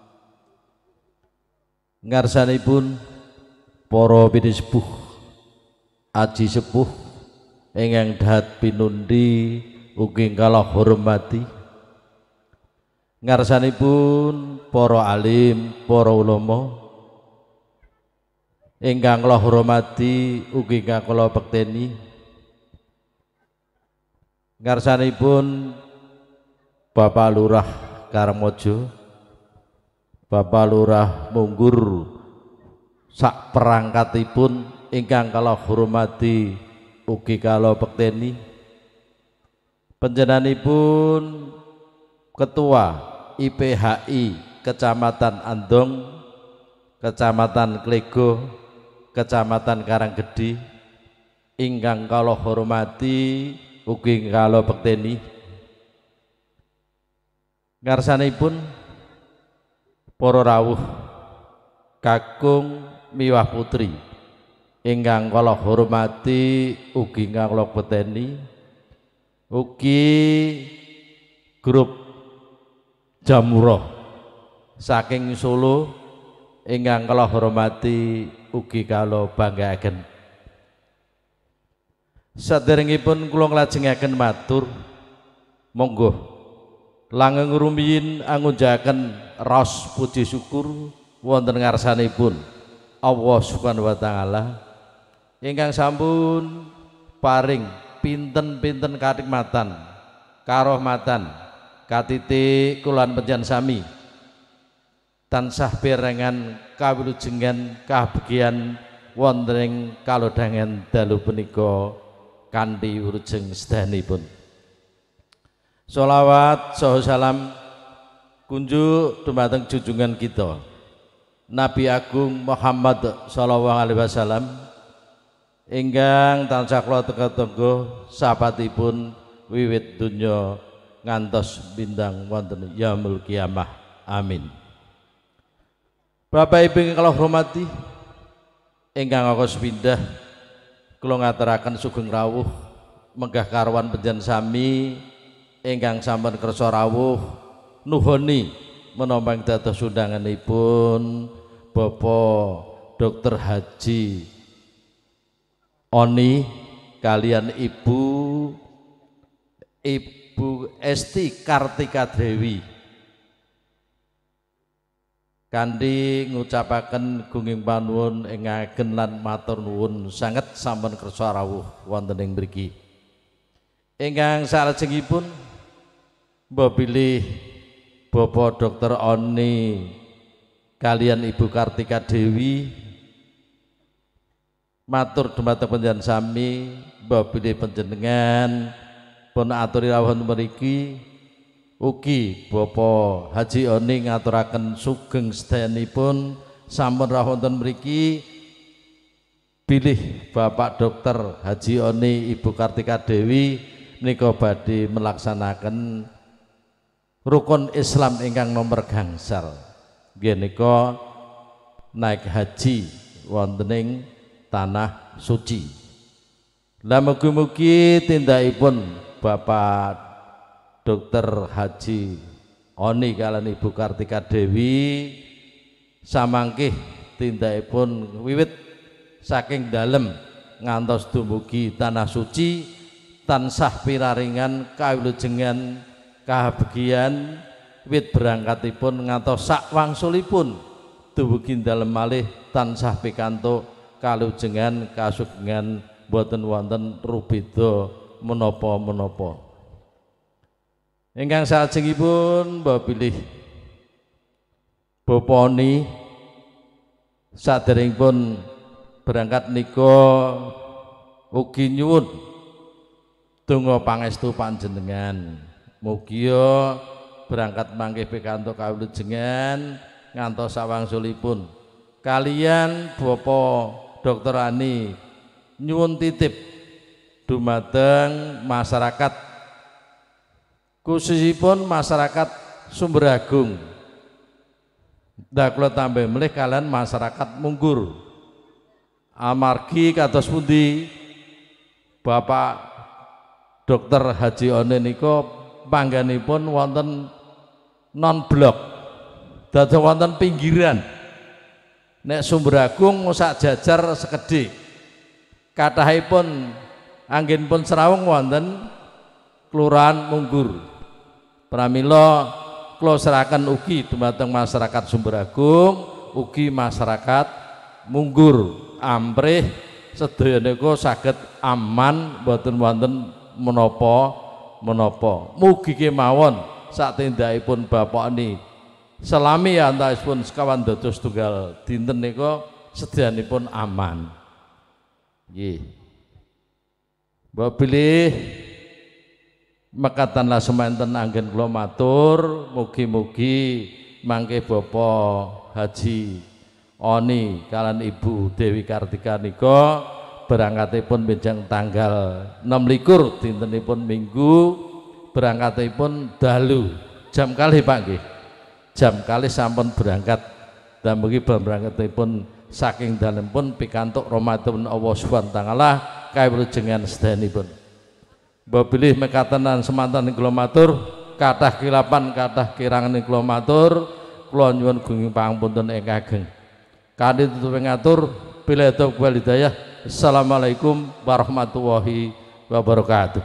Ngarsanipun para pinisepuh aji sepuh ingkang dahat pinundi ugi kalah hormati ngarsanipun para alim, para ulama ingkang kula hormati ugi ingkang kula bekteni, ngarsanipun Bapak Lurah Karangmojo, Bapak Lurah Munggur sak perangkatipun ingkang kula hormati ugi kula bekteni, panjenenganipun Ketua I P H I Kecamatan Andong, Kecamatan Klego, Kecamatan Karanggedi ingkang kula hormati ugi kula bekteni, ngarsanipun para rawuh kakung miwah putri ingkang kula hormati ugi ingkang kula bekteni, ugi grup Jamuroh saking Solo ingkang kula hormati ugi kula banggaaken. Saderengipun kula nglajengaken matur, monggo langgeng rumiyin angunjaken raos puji syukur wonten ngarsanipun Allah Subhanahu wa taala ingkang sampun paring pinten-pinten kanikmatan, karahmatan katiti kulan panjenengan sami tansah berengan kawilujengan kabagian wonten ing kalodhangan dalu punika kanthi wilujeng sedayanipun. Sholawat saha salam kunjuk dumateng junjungan kita Nabi Agung Muhammad sallallahu alaihi wasallam ingkang tansah kula teka-teka sapatipun wiwit donya ngantos bintang wonten yaumul kiamah. Amin. Bapak Ibu ingkang kula hormati, ingkang angka sepindhah kula ngaturaken sugeng rawuh menggah karwan panjenengan sami ingkang sampun kersa rawuh nuhoni menapa dados undanganipun Bapak Dokter Haji Oni kalian Ibu Ibu Esti Kartika Dewi kanthi ngucapaken gunging panuwun ing ageng lan matur nuwun sanget sampun kersa rawuh wonten ing mriki. Ingkang salajengipun mbok bilih Bapak Dokter Oni kalian Ibu Kartika Dewi matur dumateng panjenengan sami mbok bilih panjenengan pun aturi rawuh mriki ugi Bapak Haji Oni ngaturaken sugeng sedayanipun sampun rawuh wonten mriki bilih Bapak Dokter Haji Oni Ibu Kartika Dewi menika badhe melaksanaken rukun Islam ingkang nomor gangsal nggih nika naik haji wonten ing tanah suci. Lah mugi-mugi tindakipun Bapak Dokter Haji Oni kaliyan Ibu Kartika Dewi samangkih tindakipun wiwit saking dalem ngantos dumugi tanah suci tansah piraringan kawilujengan kabagian wit berangkatipun ngantos sak wangsulipun dumugi dalem malih tansah pikantuk kalujengan kasugengan boten wonten rubeda menapa-menapa. Ingkang salajengipun mbok bilih Bapak Oni saderengipun berangkat nika ugi nyuwun donga pangestu panjenengan mugi berangkat mangke pikantuk kawilujengan ngantos sawangsulipun kaliyan Bapak Dokter Ani nyuwun titip dumateng masyarakat khususipun masyarakat Sumberagung. Ndak kula tambah melih kalian masyarakat Munggur. Amargi kados pundi Bapak Dokter Haji Oni nika pangganipun wonten non blok. Dados wonten pinggiran. Nek Sumberagung sak jajar sekedhik. Kathahipun anggenipun Serawung wonten Kelurahan Munggur. Pramila kula serahaken ugi dumateng masyarakat Sumberagung, ugi masyarakat Munggur, amprih sedaya nika saged aman boten wonten menapa-menapa. Mugi kemawon satindakipun Bapak ni selami antawisipun sekawan dados tunggal dinten nika sedyanipun aman. Nggih. Mbok bilih mekatanlah semanten anggen kula matur, mugi-mugi mangke Bapak Haji Oni kalian Ibu Dewi Kartika nika berangkatipun benjang tanggal enam likur dintenipun Minggu, berangkatipun dalu jam kalih Pak nggih. Jam kalih sampun berangkat dan mugi berangkatipun saking dalemipun pikantuk rahmatipun Allah Subhanahu wa taala kawrujengan sedayanipun. Mbok bilih mekatenan semanten kula matur, kathah kilapan kathah kirangan kula matur, kula nyuwun gunging pangapunten ingkang ageng. Kanthi tutup ngatur bila taufiq wal hidayah. Assalamualaikum warahmatullahi wabarakatuh.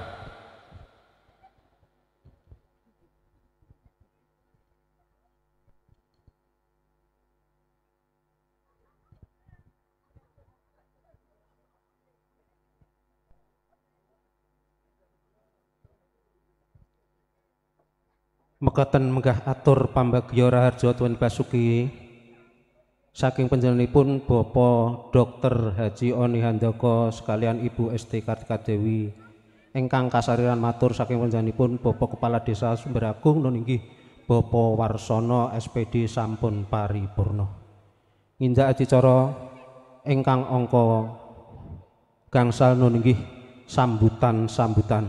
Mekaten menggah atur pambagya raharja Tuan Basuki saking panjenenganipun Bapak Dokter Haji Oni Handoko sekalian Ibu S T Kartika Dewi ingkang kasariran matur saking panjenenganipun Bapak Kepala Desa Sumberagung nun inggih Bapak Warsono S P D sampun paripurna. Nginjak adicara ingkang angka gangsal nun inggih sambutan-sambutan.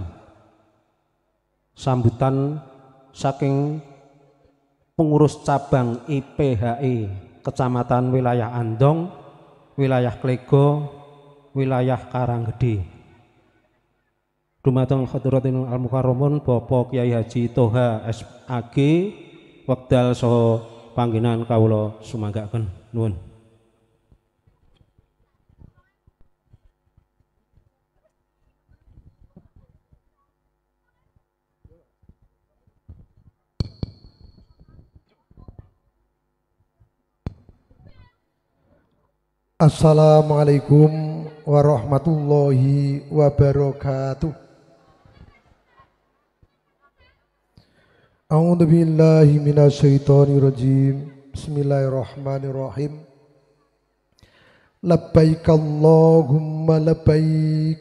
Sambutan saking pengurus cabang I P H I Kecamatan Wilayah Andong, Wilayah Klego, Wilayah Karanggede. Dumateng Hadrotin Al Mukarramun Bapak Kyai Haji Toha S A G wekdal saha panggenan kawula sumanggaken nuwun. Assalamualaikum warahmatullahi wabarakatuh. A'udzu billahi minasyaitonir rajim. Bismillahirrahmanirrahim. Labbaik Allahumma labbaik.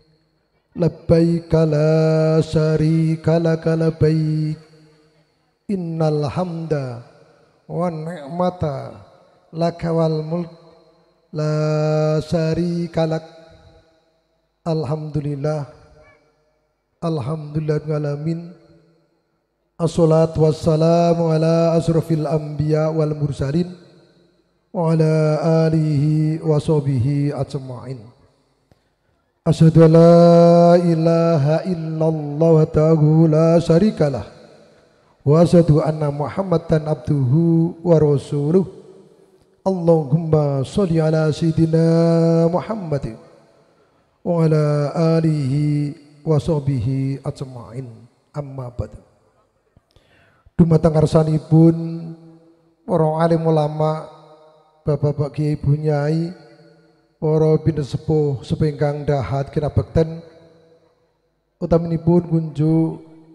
Labbaik la syarika laka labbaik. Innal hamda wan ni'mata laka wal mulk la syarika lak. Alhamdulillah Alhamdulillah alamin. Assalatu wassalamu ala asrafil anbiya wal mursalin wa ala alihi wa sahbihi ajma'in. Asyhadu an la ilaha illallah wahdahu la syarikalah wa asyhadu anna Muhammadan abduhu wa rasuluh. Allahumma sholli ala sayyidina Muhammad wa ala alihi wa sahbihi ajma'in. Amma ba'd. Dumateng karsanipun para alim ulama, bapak-bapak kiai ibu nyai, para bintang sepuh sepinggang dahat kinabekten, utaminipun kunjuk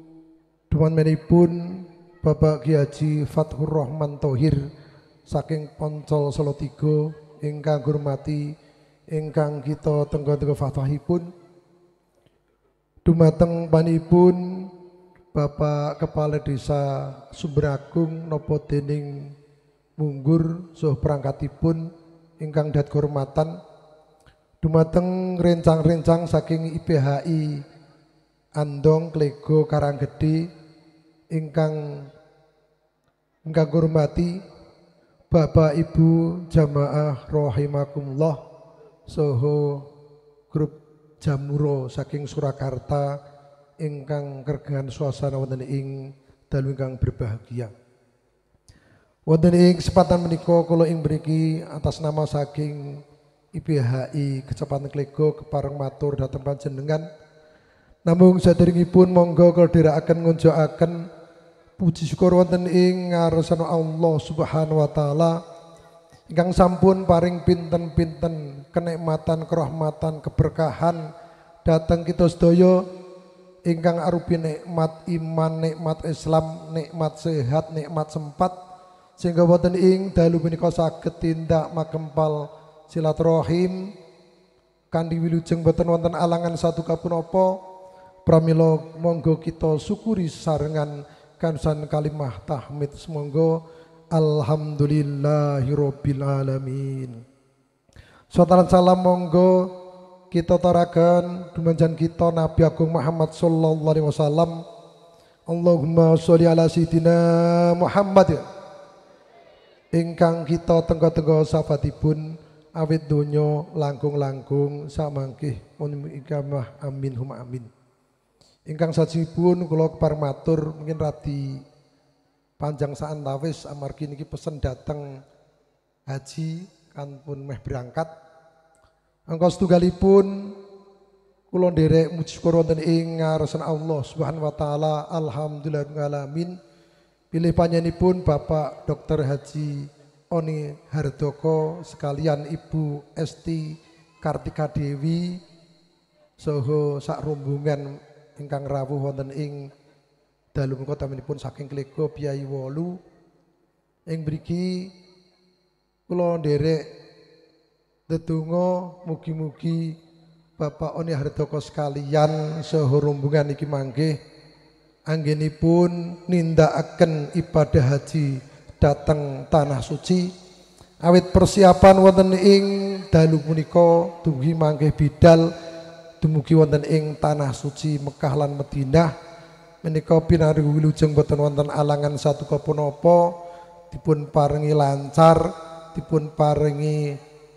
dumanipun Bapak Kiai Haji Fathur Rahman Thohir saking Poncol Solo tiga ingkang hormati ingkang kita tenggo-tenggo fathahipun dumateng panipun Bapak Kepala Desa Sumberagung nopo dening Munggur suh perangkatipun ingkang dat kehormatan dumateng rencang-rencang saking I P H I Andong Klego Karanggede ingkang ingkang hormati Bapak Ibu jamaah rahimakumullah soho grup Jamuro saking Surakarta ingkang kergengan suasana wonten ing dalu ingkang berbahagia. Wonten ing kesempatan menika kula ing mriki atas nama saking I P H I Kecamatan Klego kepareng matur dhateng panjenengan. Namung saderengipun monggo kula dherekaken ngunjukaken puji syukur wonten ing ngarsana Allah Subhanahu wa taala ingkang sampun paring pinten-pinten kenikmatan, kerahmatan, keberkahan datang kita sedaya ingkang arupi nikmat iman, nikmat Islam, nikmat sehat, nikmat sempat sehingga wonten ing dalu menika saged tindak makempal silaturahim kanthi wilujeng boten wonten alangan satu kapunapa pramila monggo kita syukuri sarengan kansan kalimah tahmid semonggo alhamdulillahirabbil alamin. Salawat salam monggo kita tarakan dumanjan kita Nabi Agung Muhammad sallallahu alaihi wasallam. Allahumma sholli ala sayyidina Muhammad ingkang kita tenggo-tenggo safatipun awit donya langkung-langkung samangkih mun ikamah amin hum amin. Ingkang sajipun kula kepareng matur mungkin radi panjang saantawis amargi niki pesen dateng haji kan pun meh berangkat. Angka setunggalipun kula nderek muji syukur wonten ing ngarsana Allah Subhanahu wa taala alhamdulillahirabbil alamin. Pilih panjenenganipun Bapak Doktor Haji Oni Hardoko sekalian Ibu Esti Kartika Dewi saha sak rombongan ingkang rawuh wonten ing dalu menika taminipun saking Klego Piyai Wolu ing mriki kula nderek ndedonga mugi-mugi Bapak Oni Hardoko sekalian saha rombongan iki mangke anggenipun nindakaken ibadah haji dhateng tanah suci awit persiapan wonten ing dalu punika dumugi mangke bidal dumugi wonten ing tanah suci Mekah lan Madinah menika pinaringi wilujeng boten wonten alangan satu punapa dipun paringi lancar dipun paringi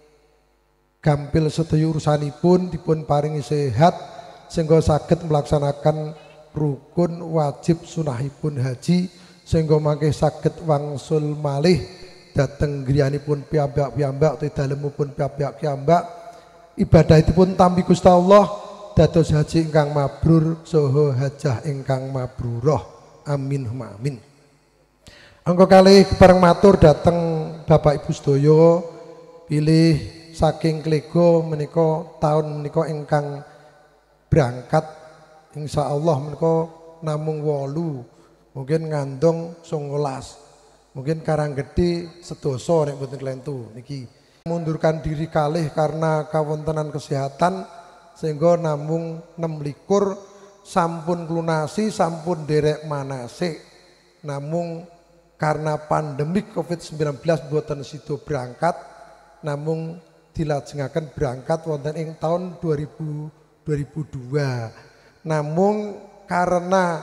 gampil sedaya urusanipun dipun paringi sehat sehingga saged melaksanakan rukun wajib sunahipun haji sehingga mangke saged wangsul malih dhateng griyanipun piyambak-piyambak utawi dalemipun piyambak-piyambak ibadahipun tampi Gusti Allah dados haji ingkang mabrur saha hajah ingkang mabrurah amin amin. Angka kalih kepareng matur dhateng Bapak Ibu sedaya pilih saking Klego menika taun menika ingkang berangkat insyaallah menika namung wolu mungkin ngandung songolas mungkin Karanggedhe sedasa nek mboten klentu niki mundurkan diri kalih karena kawontenan kesehatan sehingga namung enam likur sampun lunasi sampun derek manasik namung karena pandemik covid sembilan belas boten sido berangkat namung dilajengaken berangkat wonten ing tahun dua ribu dua namung karena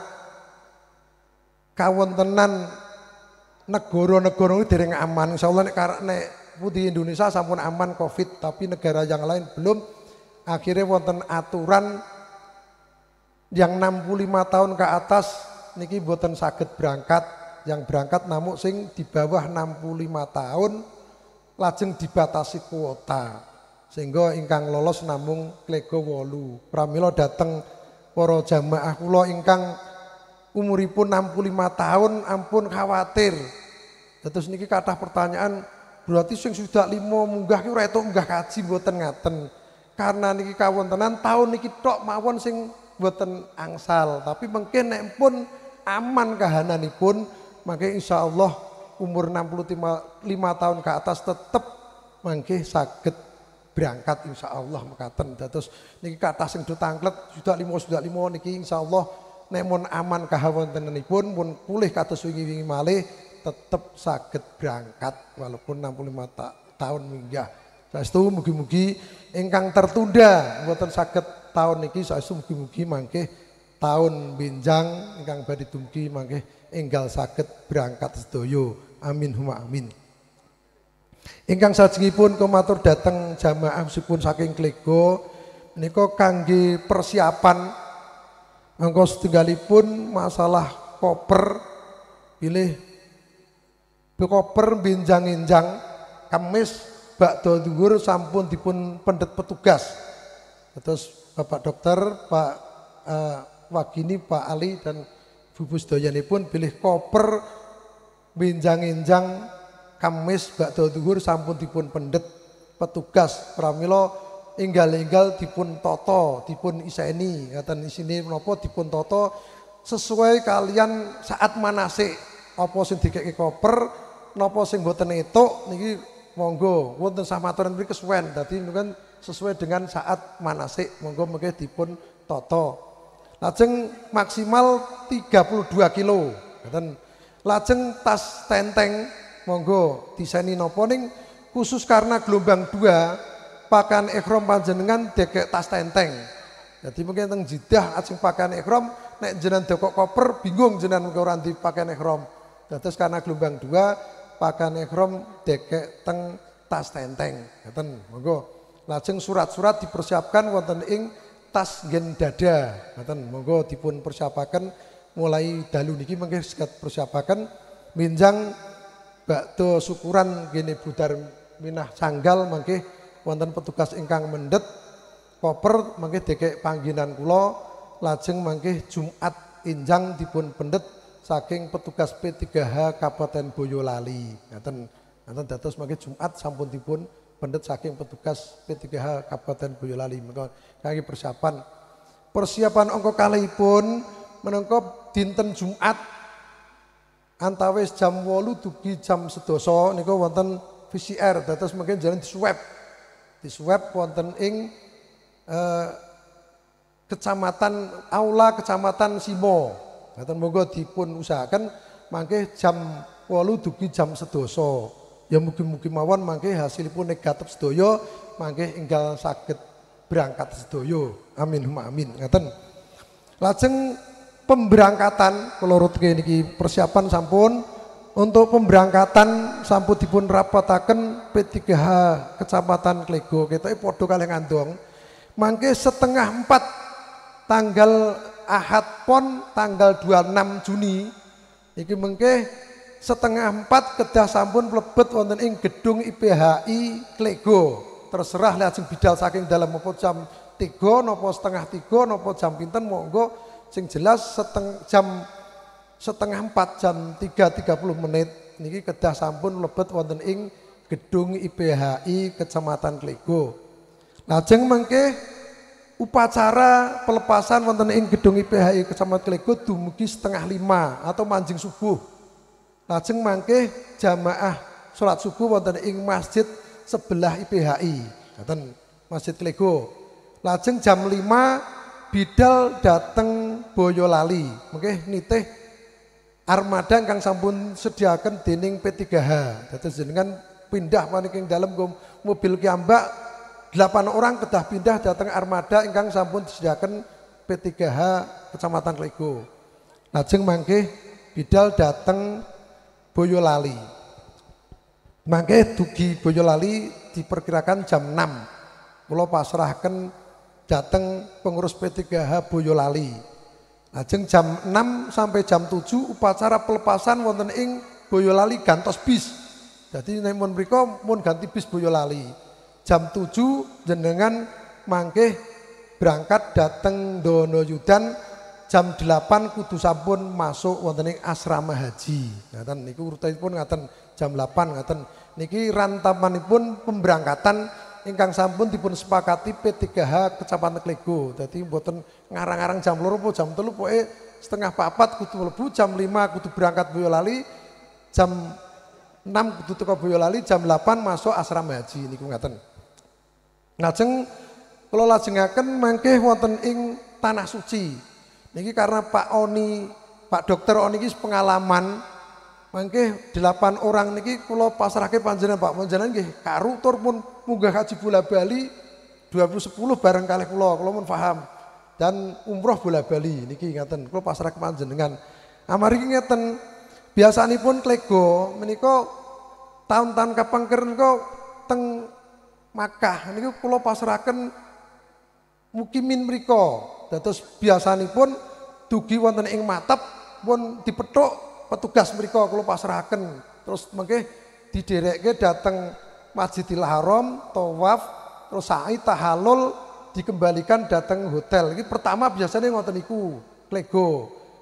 kawontenan negara-negara ini dereng aman insyaallah nek nek putih Indonesia sampun aman Covid, tapi negara yang lain belum. Akhirnya wonten aturan yang enam puluh lima tahun ke atas niki boten saged berangkat, yang berangkat namun sing di bawah enam puluh lima tahun lajeng dibatasi kuota. Sehingga ingkang lolos namung Klego wolu. Pramila dateng para jamaah kula ingkang umuripun enam puluh lima tahun ampun khawatir. Terus niki kathah pertanyaan berarti sing sudah limo munggah ki ora entuk munggah kaji mboten ngaten. Karena niki kawontenan tahun niki tok mawon sing mboten angsal, tapi mungkin nek pun aman kahananipun mangke insyaallah umur enam puluh lima tahun ke atas tetep mangke saged berangkat insyaallah mekaten. Dados niki kathah sing do tanglet sudah limo sudah limo niki insyaallah nek mun aman kahawontenanipun pun pulih kados wingi-wingi malih tetap saged berangkat walaupun enam puluh lima ta tahun minggah. Saestu mugi-mugi ingkang tertunda mboten saged tahun niki saestu mugi-mugi mangke tahun benjang ingkang badhe dumugi mangke enggal saged berangkat sedaya. Amin huma amin. Ingkang sajengipun kumatur dhateng jamaah meskipun saking Klego menika kangge persiapan angka setunggalipun masalah koper pilih koper benjang-enjang Kamis bakda dhuwur sampun dipun pendet petugas. Terus Bapak Dokter, Pak uh, Wagini, Pak Ali dan Bubu sedayanipun bilih koper benjang-enjang Kamis bakda zuhur sampun dipun pendet petugas pramila enggal-enggal dipun toto, dipun iseni, ngaten isine menapa dipun toto sesuai kalian saat manasik. Apa sing dikeke koper, napa sing mboten etuk niki monggo wonten samaturan mriki kesuwen. Dadi kan sesuai dengan saat manasik, monggo mengke dipun toto. Lajeng maksimal tiga puluh dua kilo, ngaten. Lajeng tas tenteng monggo diseni napa ning khusus karena gelombang dua pakaian ihram panjenengan dekek tas tenteng. Jadi mungkin teng jidah ajeng pakaian ihram nek jenengan dekok koper bingung jenengan mengko ora di pakaian ihram. Terus karena gelombang dua pakaian ihram dekek teng tas tenteng. Ngoten monggo. Lajeng surat-surat dipersiapkan wonten ing tas nggen dada. Ngoten monggo dipun persiapaken mulai dalu niki mengke saged persiapaken minjang bakdo syukuran gene budar minah canggal mangke wonten petugas ingkang mendhet koper mangke dekek panggenan kula lajeng mangke Jumat injang dipun pendet saking petugas P tiga H Kabupaten Boyolali ngaten ngaten dados mangke Jumat sampun dipun pendet saking petugas P tiga H Kabupaten Boyolali menika kangge persiapan persiapan angka kalihipun menengko dinten Jumat antawis jam wolu dugi jam sedasa niku wonten V C R dados mungkin jalan di swab di swab wonten ing eh, kecamatan Aula Kecamatan Simo ngaten monggo dipun usahaken mangke jam wolu dugi jam sedasa ya mugi-mugi mawon mangke hasilipun negatif sedaya mangke enggal saged berangkat sedaya amin amin ngaten lajeng pemberangkatan kelurut niki persiapan sampun untuk pemberangkatan sampun dipun rapataken P tiga H Kecamatan Klego kita padha kalih ngandong mangke setengah empat tanggal Ahad Pon tanggal dua puluh enam Juni iki mengke setengah empat kedah sampun mlebet wonten ing gedung I P H I Klego terserah lajeng bidal saking dalam apa jam tiga napa setengah tiga napa jam pinten monggo sing jelas seteng, jam setengah empat jam tiga tiga puluh menit niki kedah sampun mlebet wonten ing gedung I P H I Kecamatan Klego. Lajeng mengke upacara pelepasan wonten ing gedung I P H I Kecamatan Klego dumugi setengah lima atau manjing subuh. Lajeng mangke jamaah salat subuh wonten ing masjid sebelah I P H I, ngaten Masjid Klego. Lajeng jam lima bidal dateng Boyolali, mungkin nitih armada kang sampun sediakan dening P tiga H. Dados jenengan pindah maniking dalam mobil kiambak delapan orang kedah pindah datang armada ingkang sampun disediakan P tiga H Kecamatan Klego. Lajeng mangke bidal dateng Boyolali. Mangke dugi Boyolali diperkirakan jam enam. Kula pasrahken dateng pengurus P tiga H Boyolali. Lajeng jam enam sampai jam tujuh upacara pelepasan wonten ing Boyolali gantos bis. Jadi nek mun mriko mun ganti bis Boyolali. Jam tujuh jenengan mangke berangkat dateng Donoyudan jam delapan kudu sampun masuk wonten ing asrama haji. Ngaten niku urutanipun ngaten jam delapan ngaten. Niki rantamanipun pemberangkatan ingkang sampun dipun sepakati P tiga H Kecamatan Klego. Dadi mboten ngarang-arang jam loro po jam telu pokoke setengah papat kudu mlebu jam lima kudu berangkat Boyolali jam enam kudu teko Boyolali jam delapan masuk asrama haji niku ngaten. Lajeng kula lajengaken mangke wonten ing Tanah Suci. Niki karena Pak Oni, Pak Dokter Oni iki pengalaman mangke delapan orang niki kula pasrahke panjenengan Pak panjenengan nggih karu tur pun munggah haji bola Bali dua ribu sepuluh bareng kalih kula kula mun paham dan umroh bola Bali niki ngaten kula pasrahke panjenengan amargi ngeten biasanipun Klego menika tahun-tahun kapengker niku teng Makkah niku kula pasrahaken mukimin mriko dados biasanipun dugi wonten ing Matep pun dipethuk petugas mriko kula pasrahaken terus mengke diderekke dateng Masjidil Haram tawaf terus sa'i tahallul dikembalikan datang hotel. Ini pertama biasanya ngoten niku Klego.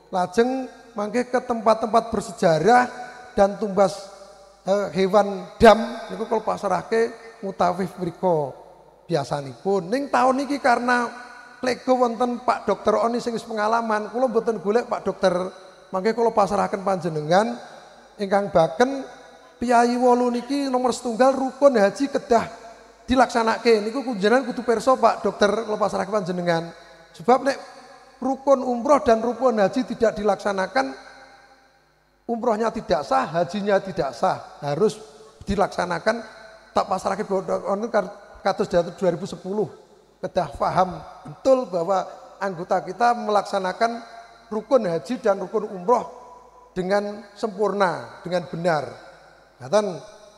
Lajeng mangke ke tempat-tempat bersejarah dan tumbas eh, hewan dam niku kula pasrahke mutawif mriku biasanipun. Ning taun niki karena klego wonten Pak Dokter Oni sing wis pengalaman, kula mboten golek Pak Dokter. Mangke kula pasrahaken panjenengan ingkang baken piyai wolu niki nomor setunggal rukun haji kedah dilaksanake. Niku kunjenengan kudu pirsa Pak Dokter kula pasrahaken panjenengan. Sebab nek rukun umroh dan rukun haji tidak dilaksanakan, umrohnya tidak sah, hajinya tidak sah. Harus dilaksanakan. Tak pasrahke kados dua ribu sepuluh kedah paham betul bahwa anggota kita melaksanakan rukun haji dan rukun umroh dengan sempurna, dengan benar. Dan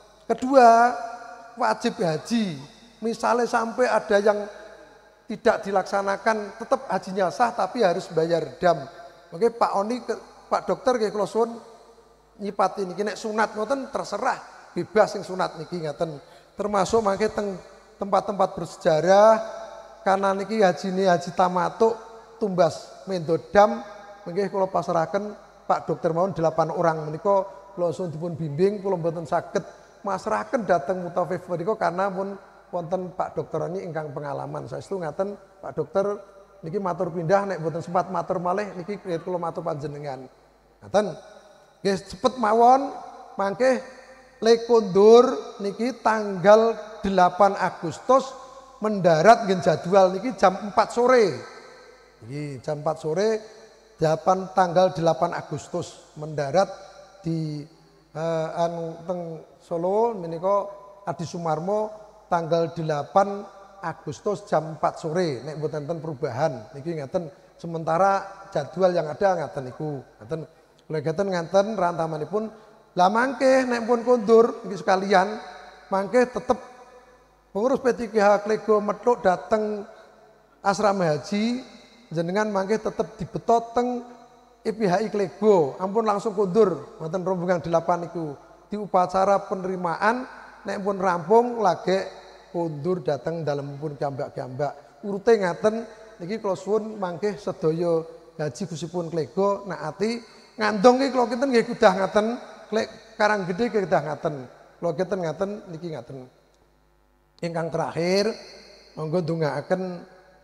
kedua, wajib haji. Misalnya sampai ada yang tidak dilaksanakan, tetap hajinya sah tapi harus bayar dam. Oke, Pak Oni, Pak Dokter kayak kula suwun nyipati niki nek sunat ngoten terserah, bebas sing sunat niki ngaten. Termasuk mangke teng tempat-tempat bersejarah karena niki hajine haji tamatuk tumbas mendo dam mangke kula pasrahaken Pak Dokter mawon delapan orang menika kula suwun dipun bimbing kula mboten saged masrahaken dhateng mutawif menika karena pun wonten Pak Dokter ini ingkang pengalaman. Saestu ngaten Pak Dokter niki matur pindah nek mboten sempat matur malih niki kula matur panjenengan. Ngaten nggih cepet mawon mangke le kondur niki tanggal delapan Agustus mendarat nggih jadwal niki jam empat sore. Niki jam empat sore delapan tanggal delapan Agustus mendarat di eh, anu teng Solo menika Adi Sumarmo tanggal delapan Agustus jam empat sore nek mboten enten perubahan niki ngaten sementara jadwal yang ada ngaten niku ngaten kula ngaten ngaten rantamanipun lah mangke nek pun kondur iki sekalian mangke tetep pengurus P tiga H Klego metluk dateng asrama haji jenengan mangke tetep dibetot teng I P H I Klego ampun langsung kondur wonten rombongan delapan iku di upacara penerimaan nek pun rampung lagi kondur dateng dalem pun gambak-gambak urute ngaten niki kula suwun mangke sedaya haji Gusipun Klego naati ngandong iki kula kinten nggih kudah ngaten klek Karang Gede kedah ngaten kula kinten ngaten niki ngaten ingkang terakhir monggo ndongaaken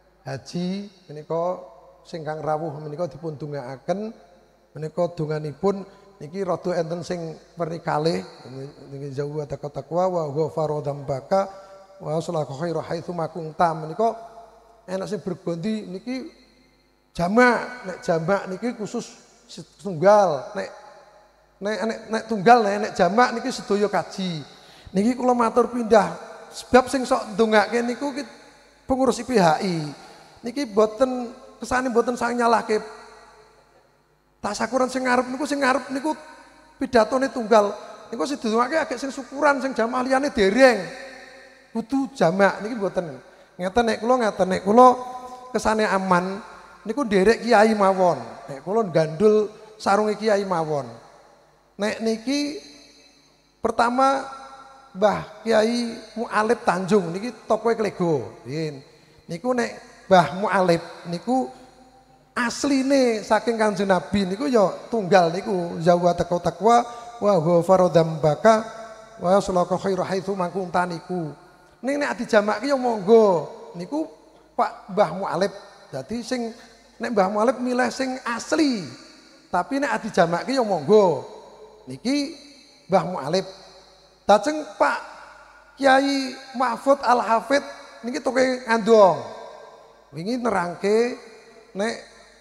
haji menika sing kang rawuh menika dipun ndongaaken menika donganipun niki rada enten sing werni kalih niki jauh takwa wa ghafara dzambaka wa salaka khairu haitsu makunta menika enak sing bergondi niki jamak nek jamak niki khusus tunggal nek nek nek, nek tunggal nek, nek jamak niki sedaya kaji niki kula matur pindah sebab sing sok ndongake niku pengurus I P H I niki boten kesane boten sang nyalahke tasakuran sing ngarep niku sing ngarep niku pidatone tunggal niku sing didongake agek sing syukuran sing jamaah liyane dereng kudu jamak niki boten ngeten nek kula ngeten nek kula kesane aman niku nderek kiai mawon nek kula gandul sarunge kiai mawon nek niki pertama Mbah Kiai Mu'alib Tanjung niki tokoe Klego niku nek Mbah Mu'alib niku asline saking Kanjeng Nabi niku ya tunggal niku jawa taqwa taqwa wa ghafara dzambaka wa salaka khairu haitsu makunta niku ning nek dijamake ya monggo niku Pak Mbah Mu'alib dadi sing nek Mbah Mu'alib milih sing asli tapi nek dijamake ya monggo niki Mbah Mu'alib lajeng Pak Kiai Mahfud Al Hafid niki toke ngandong wingi nerangke nek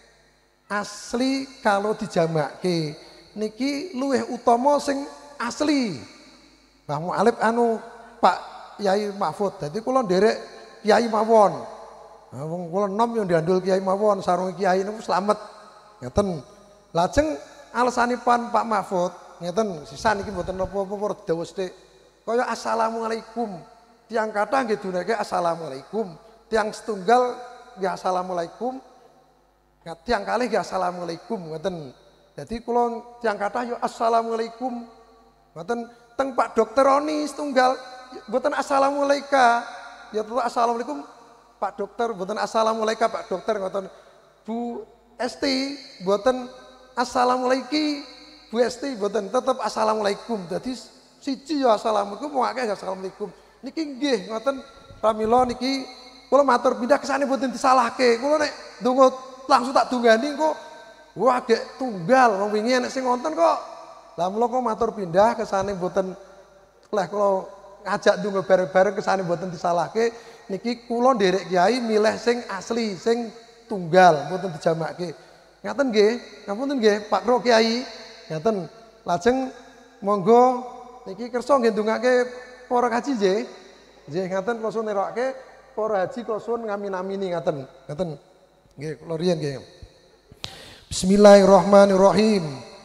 asli kalau dijamake niki luwih utama sing asli Mbah Mu'alib anu Pak Kiai Mahfud dadi kula nderek Kiai mawon wong kula nom yo ndandul Kiai mawon sarung Kiai niku slamet ngeten lajeng alesanipun Pak Mahfud ngeten sisan iki mboten napa-napa dawa sithik kaya assalamualaikum tiang kathah nggih dunake assalamualaikum tiang setunggal nggih assalamualaikum tiang kalih nggih assalamualaikum ngoten dadi kula tiang kathah yo assalamualaikum ngoten teng Pak Dokter Oni setunggal mboten assalamualaikum ya tetep assalamualaikum Pak Dokter mboten assalamualaikum Pak Dokter ngoten Bu Esti mboten assalamualaikum Bu Esti mboten tetep assalamualaikum. Dadi siji ya assalamualaikum wong akeh ya assalamualaikum. Niki nggih ngoten pramila niki kula matur pindah kesane mboten disalahke. Kula nek ndonga langsung tak dunggani kok wah gek tunggal wong wingi enek sing ngonten kok. Lah mula kok matur pindah kesane mboten leh kula ngajak ndonga bareng-bareng kesane mboten disalahke. Niki kula nderek kiai milih sing asli, sing tunggal, mboten dijamakke. Ngaten nggih, ngapunten nggih Pak Pro Kiai. Ngaten. Lajeng monggo niki kersa nggih ndongake para haji nggih. Nggih ngaten kula suwun nerake para haji kula suwun ngamin-amini ngaten. Ngaten. Nggih kula riyen nggih. Bismillahirrahmanirrahim.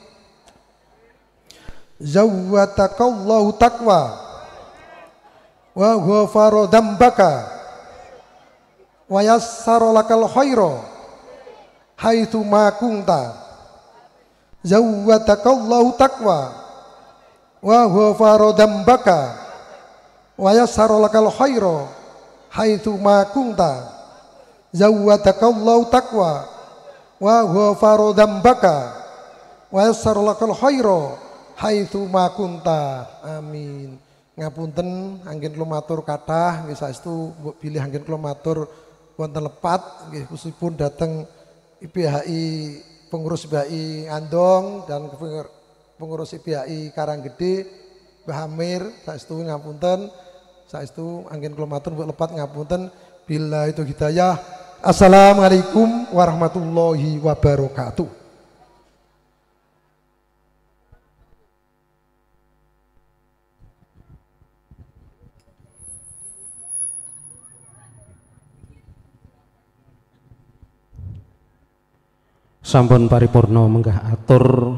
Zawwatakallahu taqwa wa ghafara dzambaka wa yassara lakal khaira haitsu ma kunta. Zawwatakallahu taqwa wa ghafara dzambaka wa yassara lakal khaira haitsu ma kunta. Zawwatakallahu taqwa wa ghafara dzambaka wa yassara lakal khaira haitsu ma kunta. Amin. Ngapunten anggen kula matur kathah nggih saestu mbok bilih anggen kula matur wonten lepat nggih khususipun dhateng I P H I pengurus I P H I Andong dan pengurus I P H I Karanggede Mbah Amir saestu ngapunten saestu anggen kula matur mbok lepat ngapunten bila itu hidayah. Assalamualaikum warahmatullahi wabarakatuh. Sampun paripurna menggah atur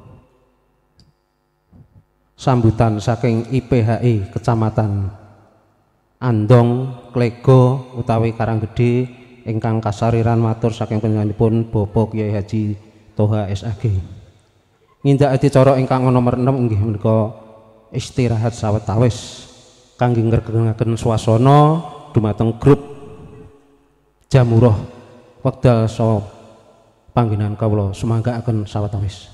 sambutan saking I P H I Kecamatan Andong, Klego utawi Karanggede ingkang kasariran matur saking panjenenganipun Bapak Kyai Haji Toha S A G. Ngindak adicara ingkang nomor enam inggih menika istirahat sawetawis kangge ngregengaken swasana dumateng grup Jamuroh wekdal saha panggenan kawula sumanggaken sawetawis.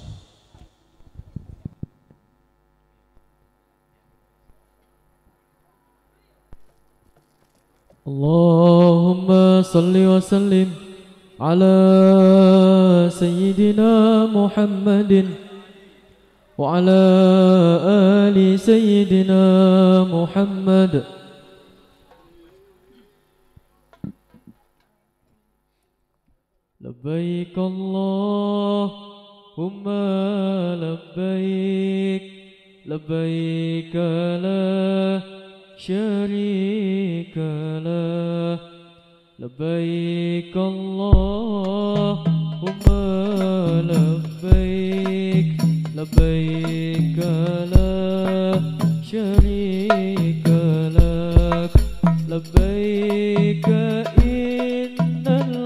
Allahumma salli wa sallim ala sayyidina Muhammadin wa ala ali sayyidina Muhammad. Labbaik Allahumma labbaik labbaik la syarika la labbaik Allahumma labbaik labbaik la syarika lak labbaik innal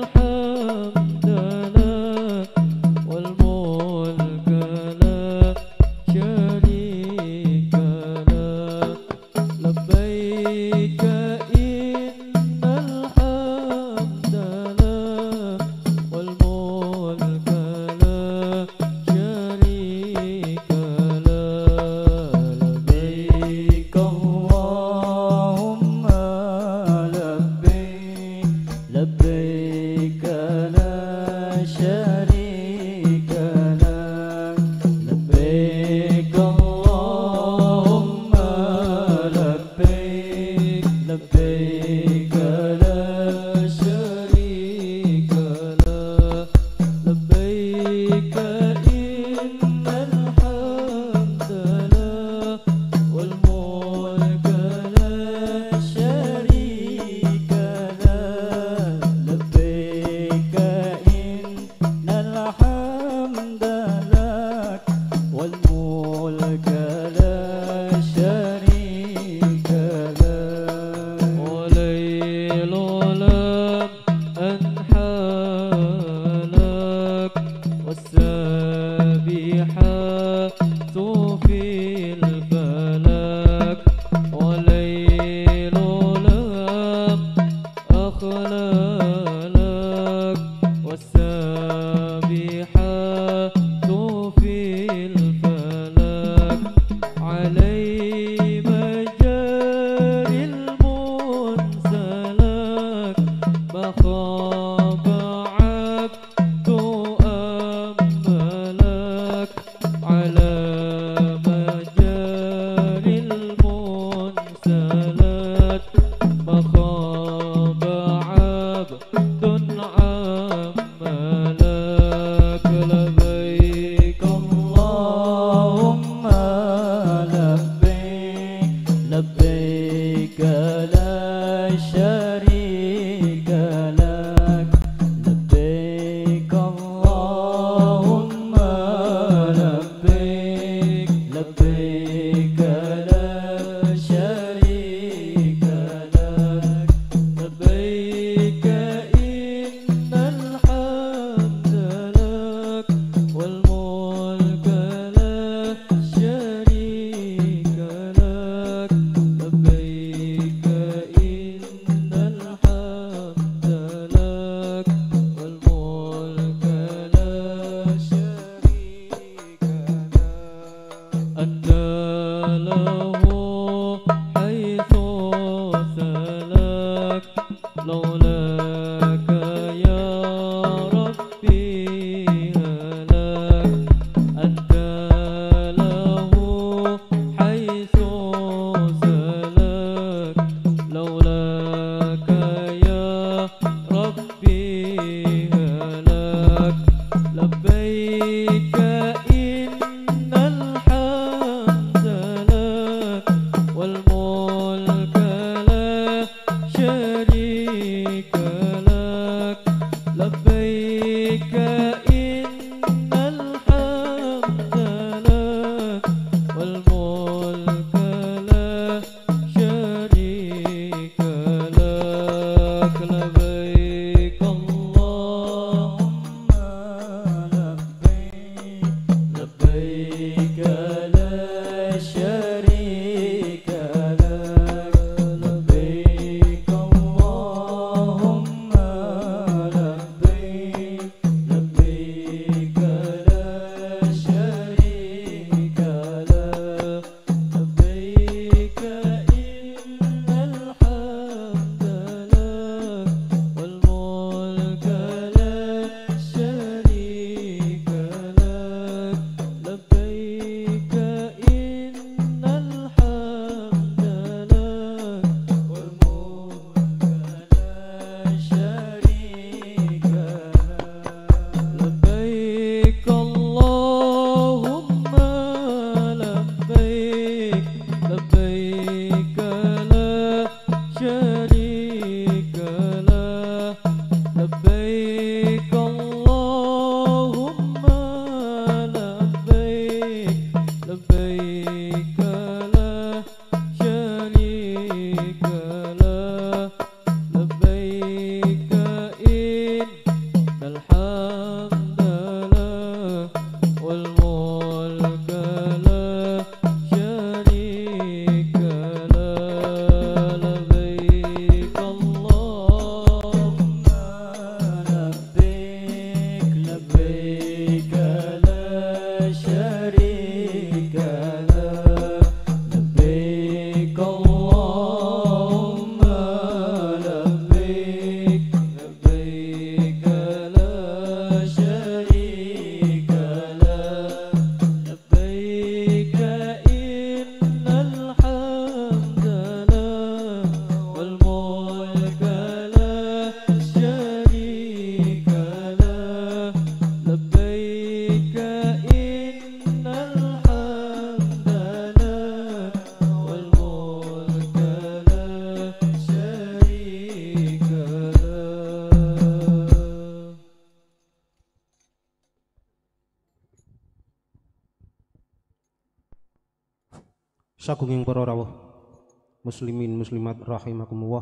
Sagunging para rawuh muslimin muslimat rahimakumullah.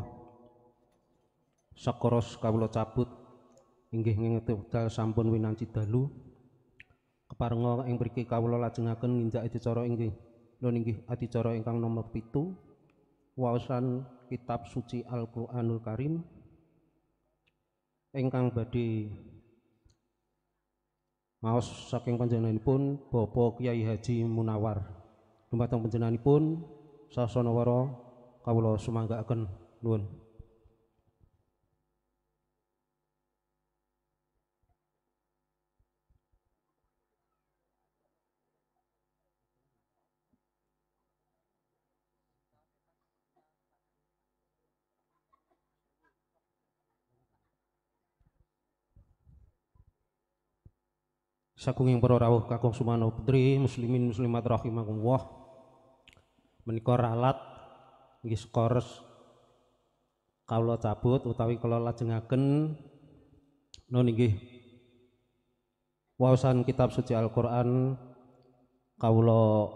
Sakoros kawula cabut inggih ngingeti wekdal sampun winanci dalu. Keparenga ing mriki kawula lajengaken nginjak adicara inggih lan inggih adicara ingkang nomor pitu waosan kitab suci Al-Qur'anul Karim ingkang badhe maos saking panjenenganipun Bapak Kyai Haji Munawar. Dumateng panjenenganipun sasana wara kawula sumanggaaken nuwun. Sagunging para rawuh kakung sumana putri muslimin muslimat rahimakumullah, menika ralat nggih skores kawula cabut utawi kula lajengaken nun inggih waosan kitab suci Al-Qur'an kawula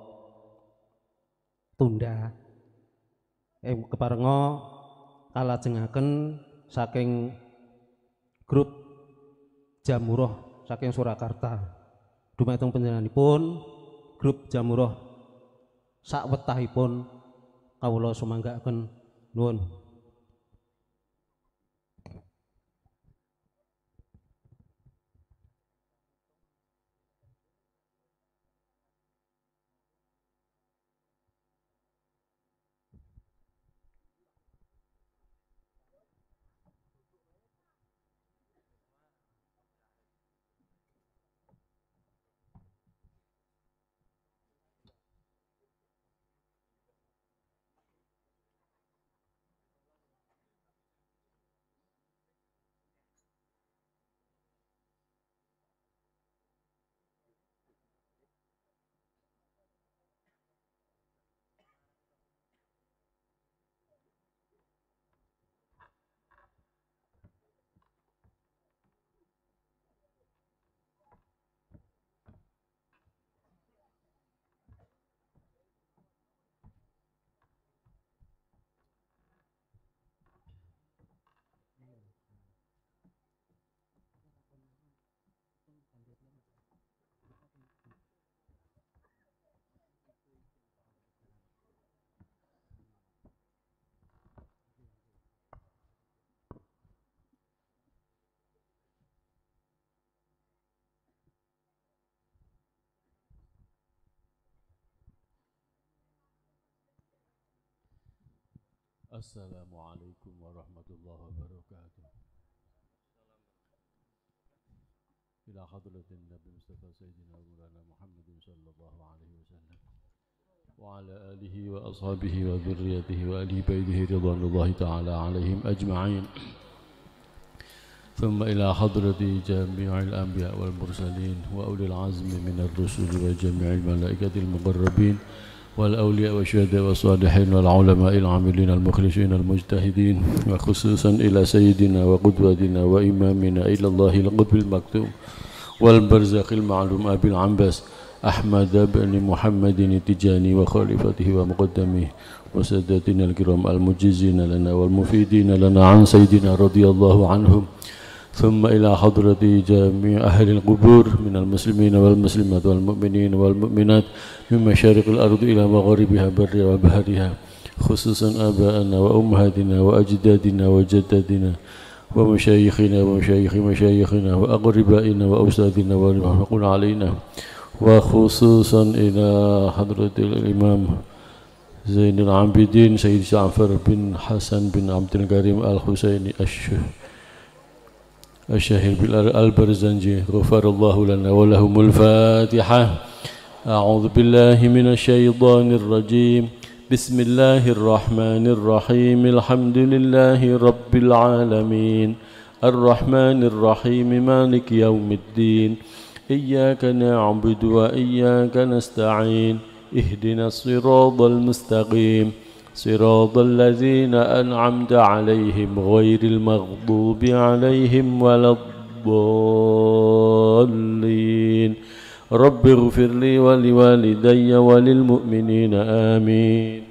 tunda eh keparenga kalajengaken saking grup Jamurah saking Surakarta. Dumateng panjenenganipun grup Jamurah sawetahipun kawula sumanggaaken nuwun. Assalamualaikum warahmatullahi wabarakatuh. Ila hadratin Nabi Mustafa Sayyidina Maulana Muhammadin sallallahu alaihi wasallam wa ala alihi wa ashabihi wa dhurriyyatihi wa ahli baitihi ridwanullahi ta'ala alaihim ajma'in. ثم إلى حضرة جميع الأنبياء والمرسلين وأولي العزم من الرسل وجميع الملائكة المقربين والأولياء والشهداء والصالحين والعلماء العاملين المخلصين المجتهدين وخصوصا إلى سيدنا وقدوتنا وإمامنا إلى الله القطب المكتوم والبرزخ المعلوم أبي العنباس أحمد بن محمد التجاني وخليفته ومقدمه وسادتنا الكرام المجزين لنا والمفيدين لنا عن سيدنا رضي الله عنهم. ثم إلى حضرة جميع أهل القبور من المسلمين والمسلمات والمؤمنين والمؤمنات من مشارق الأرض إلى مغاربها برها وبحرها خصوصا آباءنا وأمهاتنا وأجدادنا وجدادنا ومشايخنا ومشايخ مشايخنا وأقربائنا وأوسادنا والمحقون علينا وخصوصا إلى حضرة الإمام زين العابدين سيد جعفر بن حسن بن عبد الكريم الحسيني الشهيد الشهير بالبرزنجي غفر الله لنا ولهم الفاتحة. أعوذ بالله من الشيطان الرجيم. بسم الله الرحمن الرحيم. الحمد لله رب العالمين الرحمن الرحيم مالك يوم الدين إياك نعبد وإياك نستعين اهدنا الصراط المستقيم صراط الذين أنعمت عليهم غير المغضوب عليهم ولا الضالين رب اغفر لي ولوالدي وللمؤمنين آمين.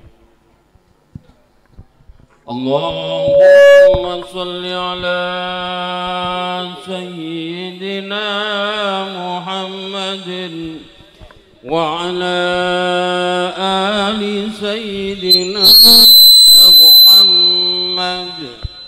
اللهم صل على سيدنا محمد وعلى آل سيدنا محمد.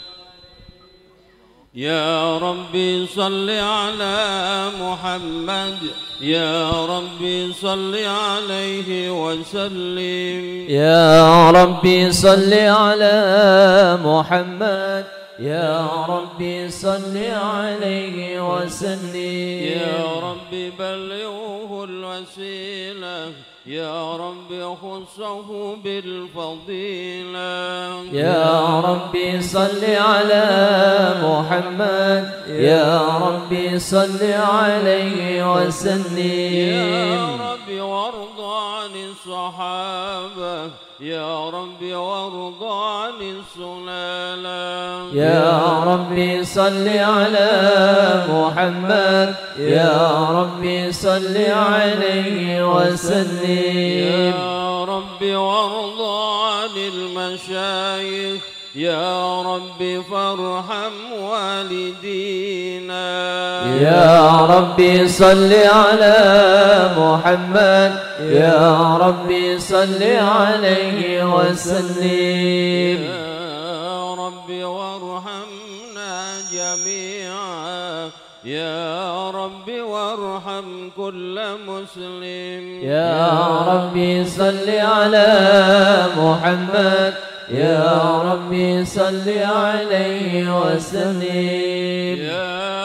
يا ربي صل على محمد، يا ربي صل عليه وسلم. يا ربي صل على محمد، يا ربي صل عليه وسلم. يا ربي بلغه الوسيلة، يا ربي خصه بالفضيلة. يا ربي صل على محمد، يا ربي صل عليه وسلم. يا ربي وارض عن الصحابة، يا ربي وارض عن السلالة. يا ربي صل على محمد، يا ربي صل عليه وسلم. يا ربي وارض عن المشايخ، يا ربي فارحم والدينا. يا ربي صل على محمد، يا ربي صل عليه وسلم. يا ربي وارحمنا جميعا، يا ربي وارحم كل مسلم. يا ربي صل على محمد، يا ربي صل عليه وسلم. يا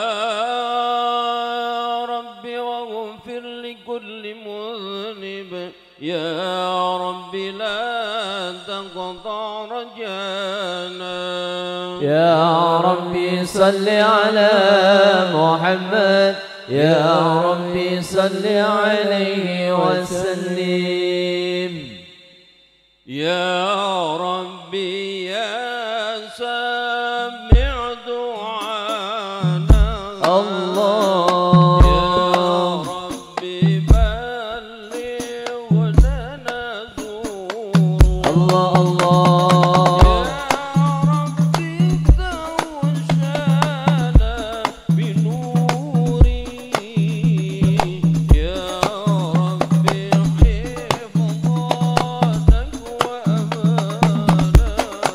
ربي واغفر لكل مذنب، يا ربي لا تقطع رجانا. يا ربي صل على محمد، يا ربي صل عليه وسلم. يا ربي يا سامع دعانا، الله. يا ربي بلغ لنا زورا، الله الله. يا ربي توشانا بنوري، يا ربي حفظك وأمانا.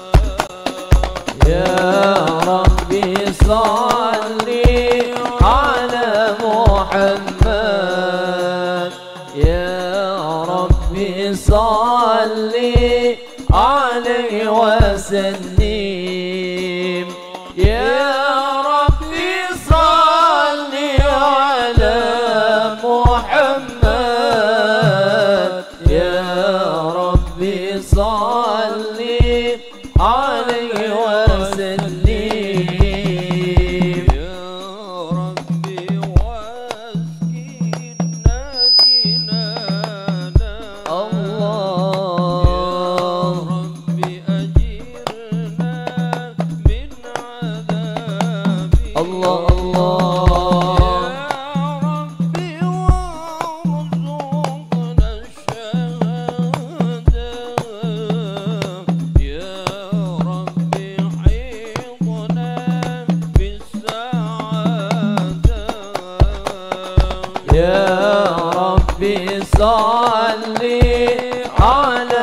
يا ربي صل على محمد، يا ربي صل عليه وسلم. يا ربي صل على محمد، يا ربي صل عليه وسلم. يا ربي واسكننا جنانا، الله. يا ربي أجرنا من عذابك. الله الله. يا ربي وارزقنا الشهادة، يا ربي حيطنا بالسعادة. يا ربي صل على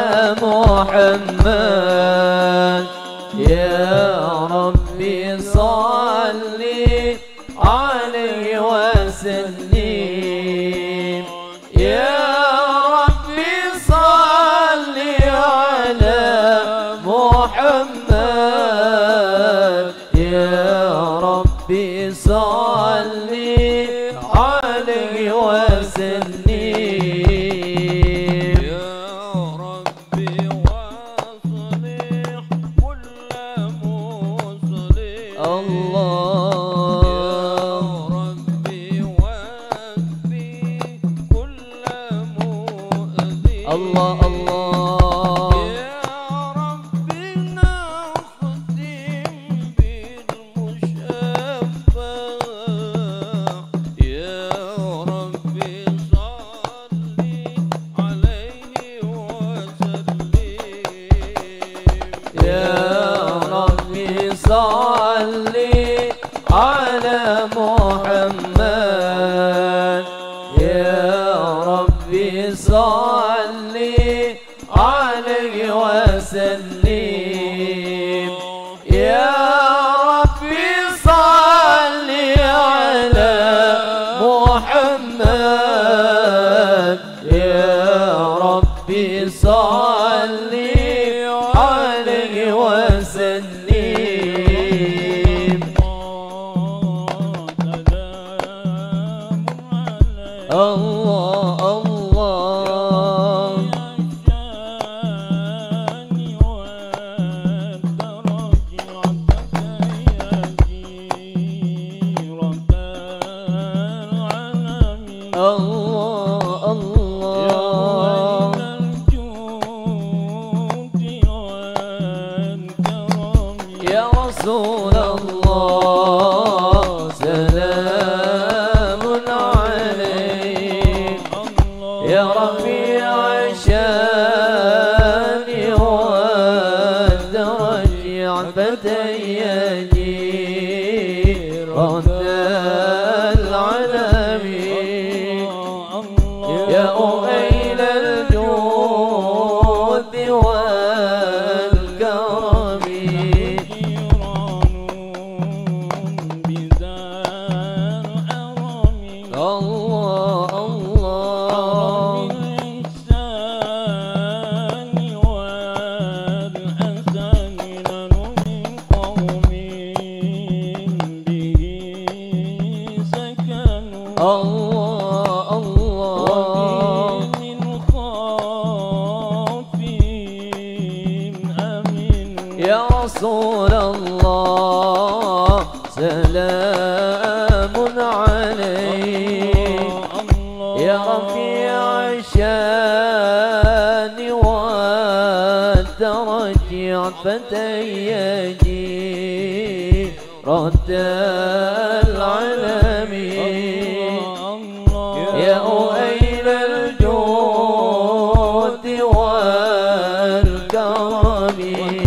محمد، يا ربي صل عليه وسلم. يا ربي صل على محمد، يا ربي صل عليه وسلم. يا ربي واصلح كل مصلح، الله. يا ربي واكفي كل مؤذي. الله الله. يا ربي نختم بالمشفع، يا ربي صلي عليه وسلم يا ربي صلي على محمد يا ربي صلي عليه وسلم الله الله الله الله يا رسول الله سلام عليك يا رفيع الشان والدرج عفتي جيران العالمين يا أهيل الجود والكرم الله الله الله الله يا رسول الله سلام عليك يا رفيع الشان والدرج عفتي جيران العالمين يا أهيل الجود والكرم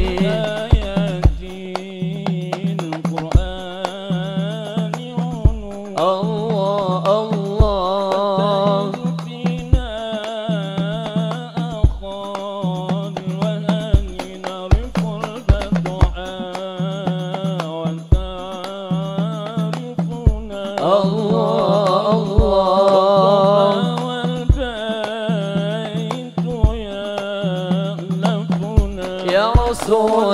الله الله الله الله يا رسول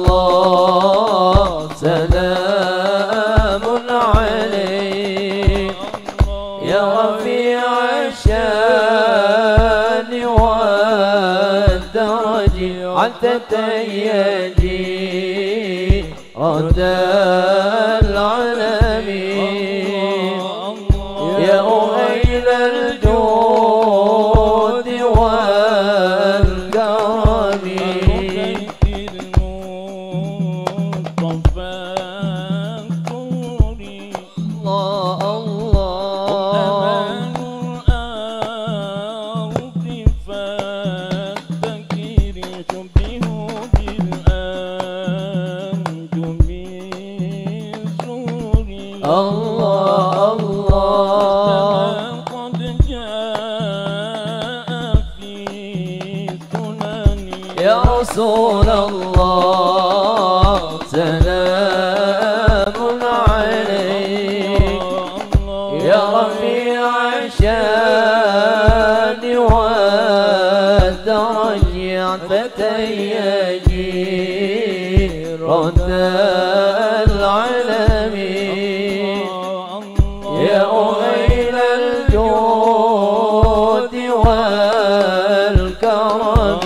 الله سلام عليك يا رفيع الشان والدرج عفتي جيران العالمين يا أهيل الجود والكرم الله الله الله الله يا رسول الله سلام عليك يا رفيع الشان والدرج عفتي جيران العالمين يا أهيل الجود والكرم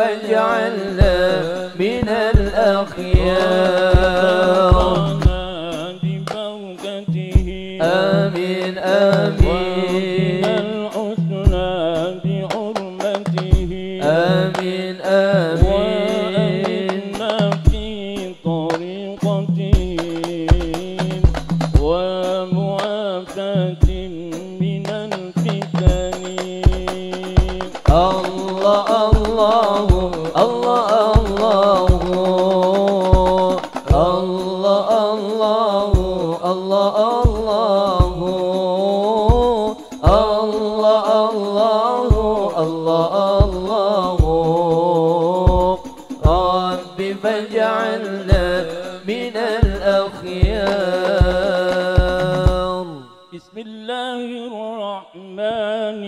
فاجعلنا من الأخيار ببركته آمين آمين الحسنى بحرمته آمين آمين وأمنا في طريقته ومعافاة من الفتن الله الله الله الله الله الله الله الله الله الله رب فاجعلنا من الأخيار بسم الله الرحمن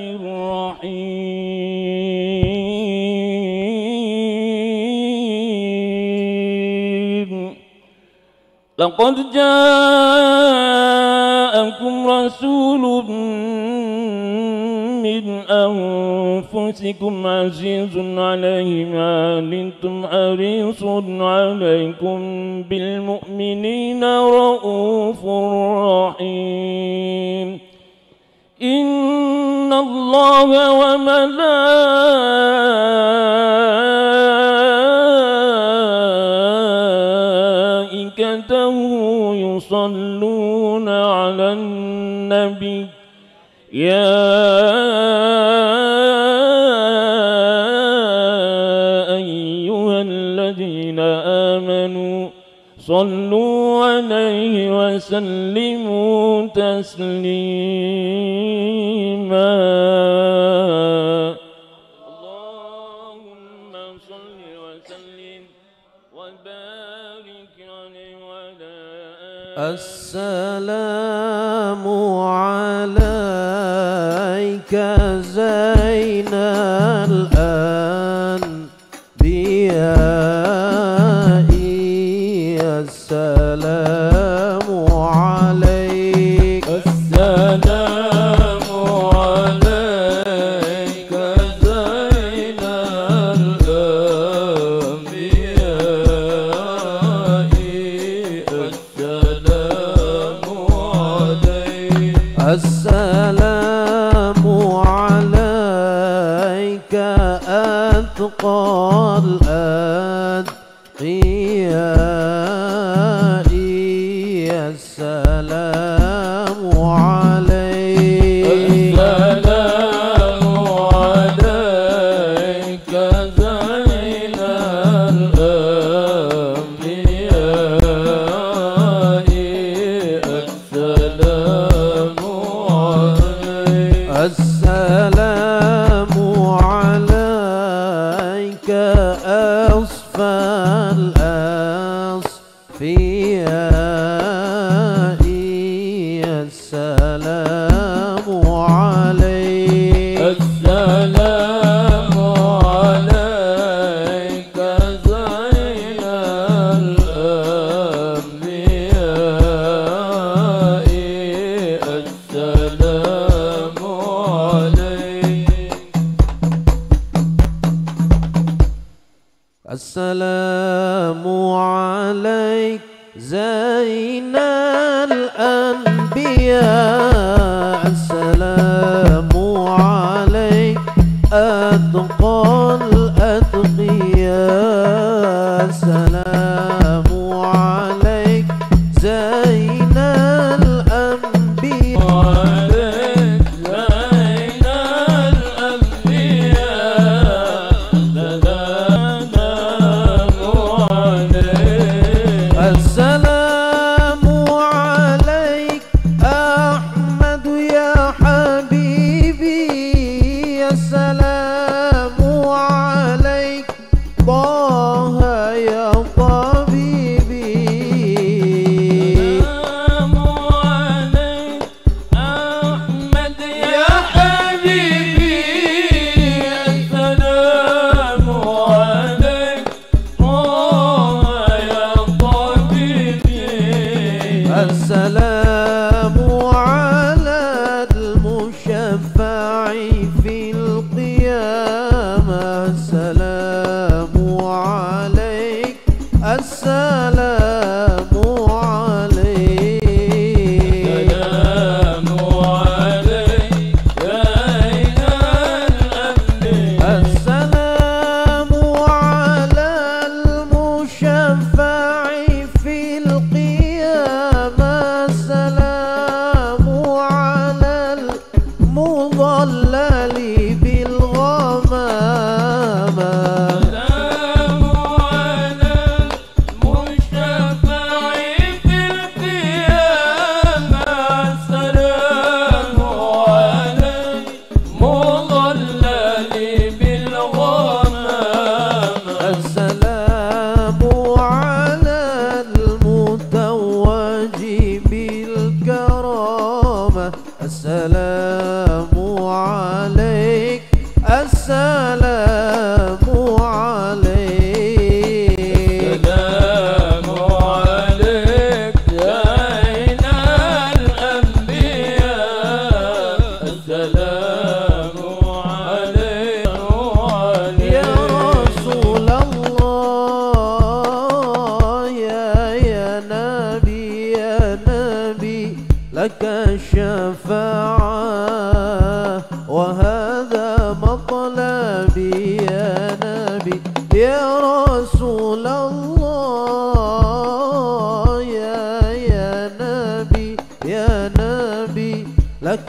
الرحيم لقد جاءكم رسول من أنفسكم عزيز عليه ما عنتم حريص عليكم بالمؤمنين رؤوف رحيم إن الله وملائكته يصلون على النبي يا أيها الذين آمنوا صلوا عليه وسلموا تسليما اللهم صل وسلم وبارك عليه وعلى آله السلام عليك زين الأنبياء السلام عليك السلام عليك زين الأنبياء السلام عليك السلام عليك أتقى الأتقياء السلام عليك السلام عليك زين الأنبياء السلام عليك السلام عليك أصفى الأصفياء السلام عليك السلام عليك زين الأنبياء السلام عليك السلام عليك زين الأنبياء السلام عليك أتقى الأتقياء السلام عليك زين الأنبياء عليك زين الأنبياء السلام عليك السلام عليك أحمد يا حبيبي السلام عليك السلام عليك السلام عليك زين الأنبياء السلام عليك يا رسول الله يا يا نبي يا نبي لك الشفاعة وهذا مطلبي يا نبي يا رسول الله يا يا نبي يا نبي لك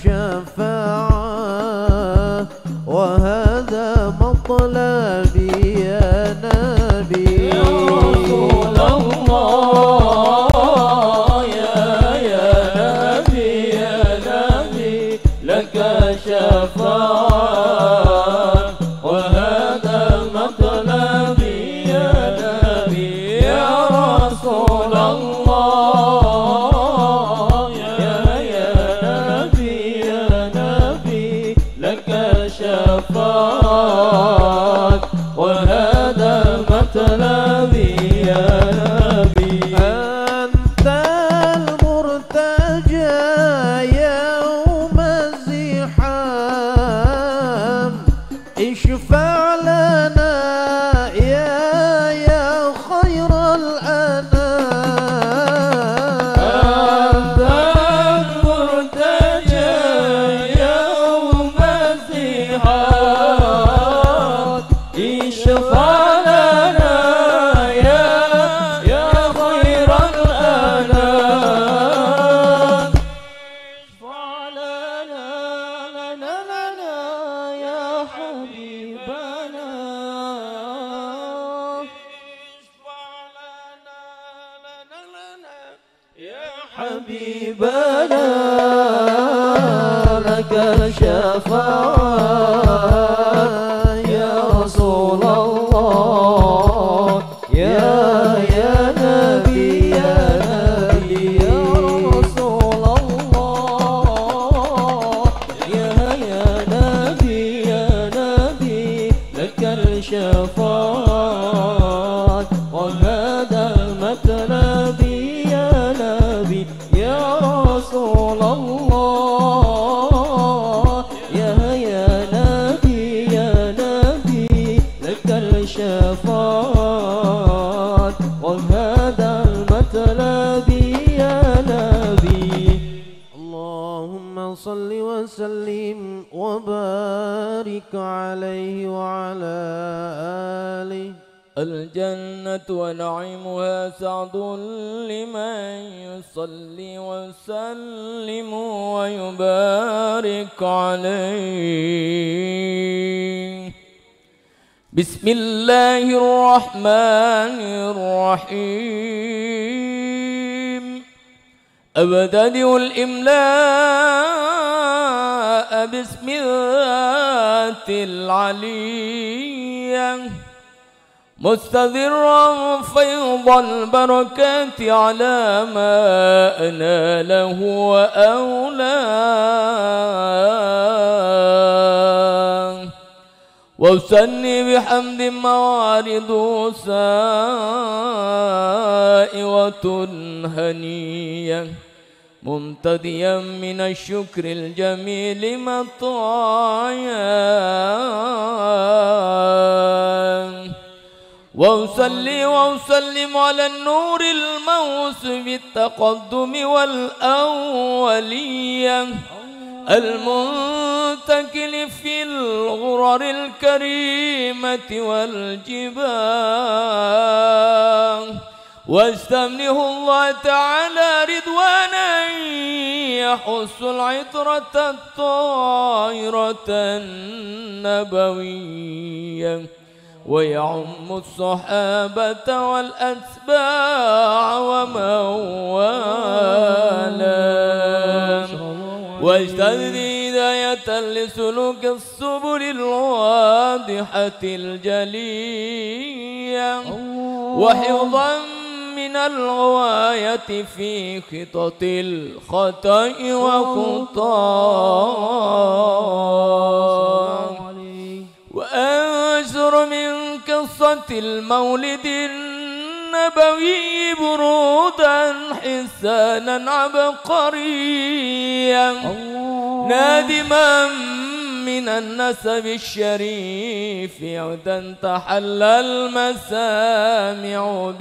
الشفاعة وهذا مطلبي يا نبي يا رسول الله يا يا نبي يا نبي لك شفاعة وهذا مطلبي يا نبي يا رسول الله يا يا نبي يا نبي لك شفاعة وهذا مطلبي يا نبي أنت المرتجى يوم الزحام اشفع لنا يا يا خير الأنام المرتجى يوم الزحام اشفع لنا يا يا خير الأنام اشفع لنا لنا لنا يا حبيبنا اشفع لنا لنا لنا يا حبيبنا لك الشفاعة يا رسول الله يا يا نبي يا نبي يا رسول الله يا يا نبي يا نبي لك الشفاعة وهذا مطلبي يا نبي يا رسول الله يا يا نبي يا نبي لك الشفاعة وهذا مطلبي يا نبي اللهم صل وسلم وبارك عليه وعلى آله الجنة ونعيمها سعد لمن يصلي ويسلم ويبارك عليه بسم الله الرحمن الرحيم أبتدئ الإملاء باسم الذات العلية مستذرا فيض البركات على ما أناله وأولاه وأثني بحمد موارد سائغة هنية ممتديا من الشكر الجميل مطايا وأصلي وأسلم على النور الموصف بالتقدم والأولية المنتكل في الغرر الكريمة والجبال واستمنه الله تعالى رضوانا يحث العطرة الطاهرة النبوية ويعم الصحابة والأتباع ومن والاه واجتهد هداية لسلوك السبل الواضحة الجلية وحفظا من الغواية في خطط الخطأ وخطاه وأنشر من قصة المولد النبوي برودا حسانا عبقريا نادما من النسب الشريف عودا تحلى المسامع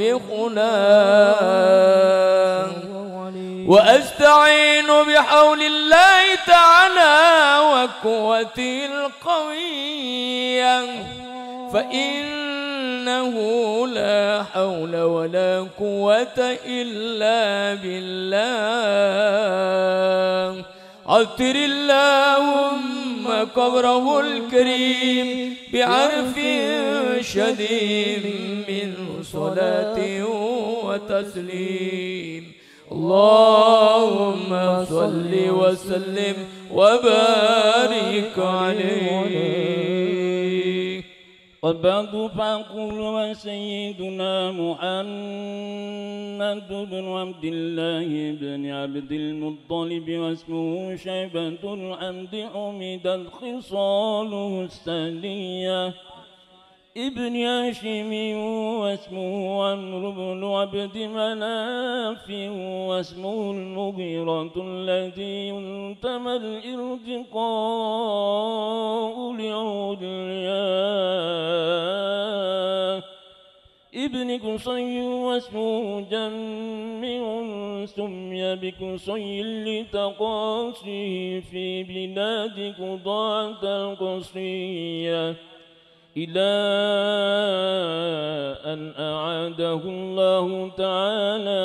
بخلاه وأستعين بحول الله تعالى وقوته القوية فإنه لا حول ولا قوة إلا بالله عطر اللهم قبره الكريم بعرف شديد من صلاة وتسليم اللهم صل وسلم وبارك عليه. وبعد فأقول وسيدنا محمد بن عبد الله بن عبد المطلب واسمه شيبة الحمد حمدت خصاله السنية ابن هاشم واسمه عمرو بن عبد مناف واسمه المغيرة الذي ينتمى الارتقاء لعلياه ابن قصي واسمه جمع سمي بقصي لتقاصيه في بلاد قضاة القصية إلى أن أعاده الله تعالى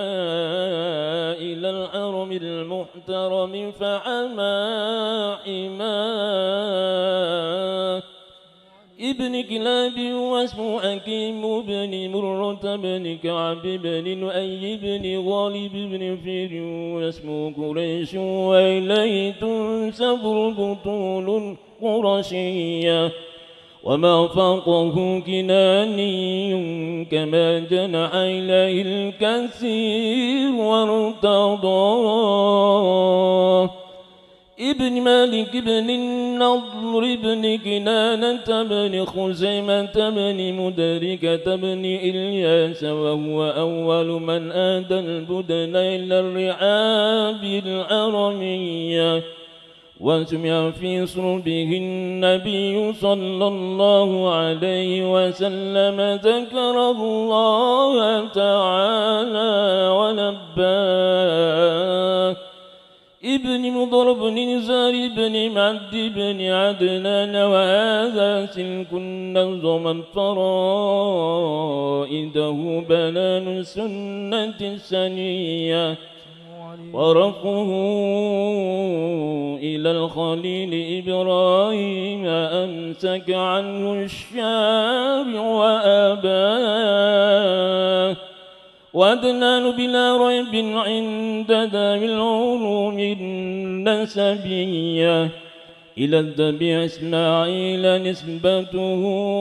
إلى الحرم المحترم فحمى حماه ابن كلاب واسمه حكيم بن مرة بن كعب بن لؤي بن غالب بن فير واسمه قريش وإليه تنسب البطول القرشية وما فوقه كناني كما جنح إليه الكثير وارتضاه ابن مالك بن النضر بن كنانة بن خزيمة بن مدركة بن إلياس وهو أول من آدى البدن إلى الرعاب الحرمية وسمع في صلبه النبي صلى الله عليه وسلم ذكر الله تعالى ونباه ابن مضر بن نزار بن معد بن عدنان وهذا سلك نظما فرائده بنان السنة السنية ورفعه إلى الخليل إبراهيم أمسك عنه الشارع وأباه وأدنان بلا ريب عند ذوي العلوم النسبية إلى الذبيح إسماعيل نسبته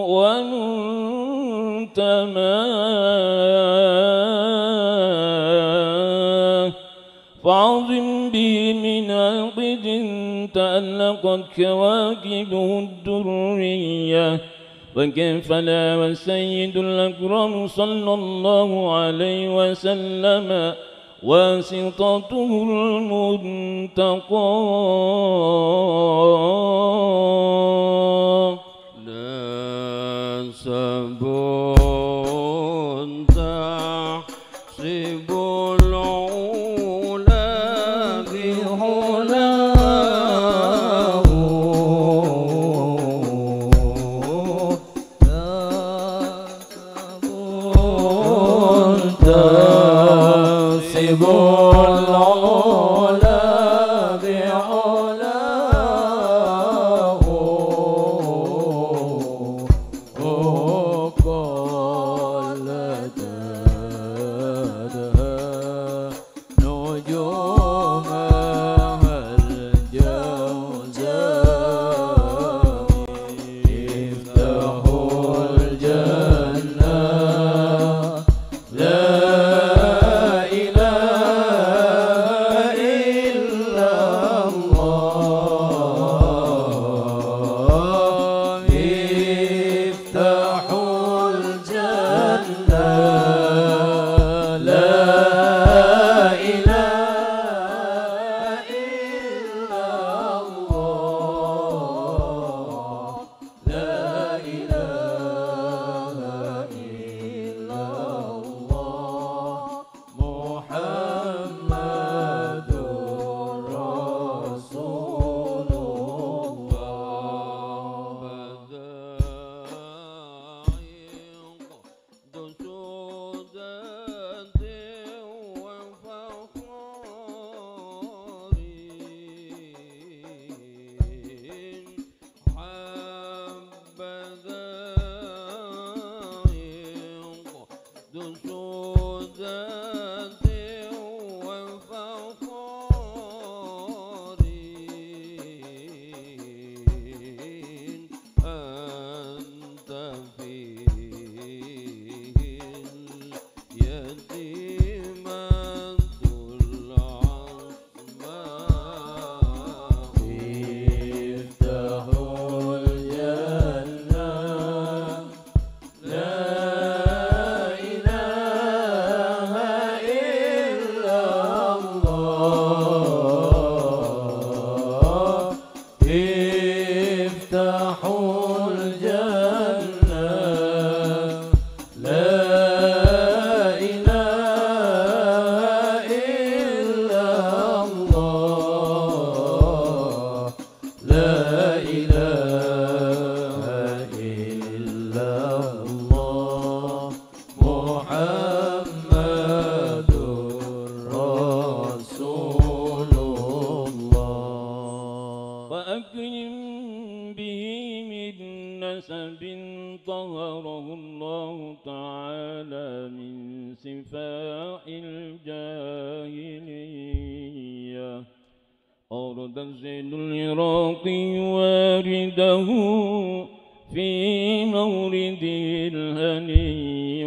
ومنتماه فعظم به من عقد تألقت كواكبه الدرية وكيف لا والسيد الأكرم صلى الله عليه وسلم واسطته المنتقى لا سبون تحسب لا إله نسب طهره الله تعالى من سفاح الجاهلية. أورد زيد العراقي وارده في مورد الهني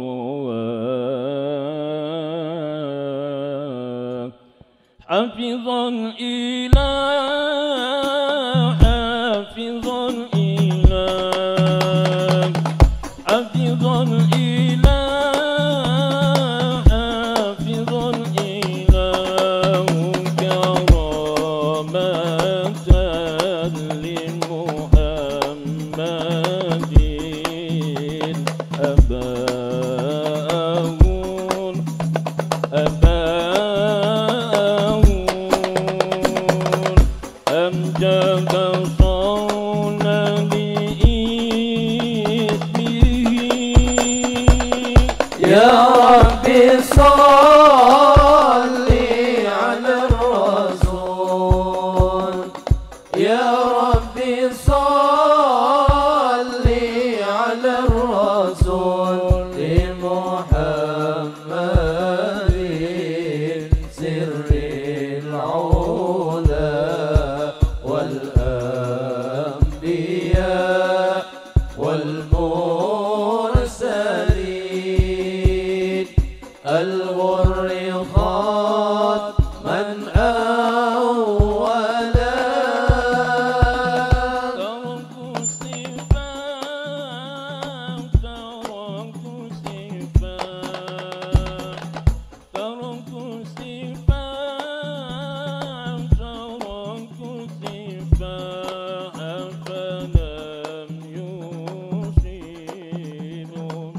ورواه حفظ الإله حفظ الإله حفظ الإله حفظ الإله كرامة لمحمد أباه أباه أمجد صون بإسمه يا ربي صل على الرسول يا ربي صل على الرسول لمحمد سر العلا والأنبياء والمرسلين الغر خاتما أولا ترك الصفات ترك الصفات ترك الصفات ترك الصفات فلم يصيبهم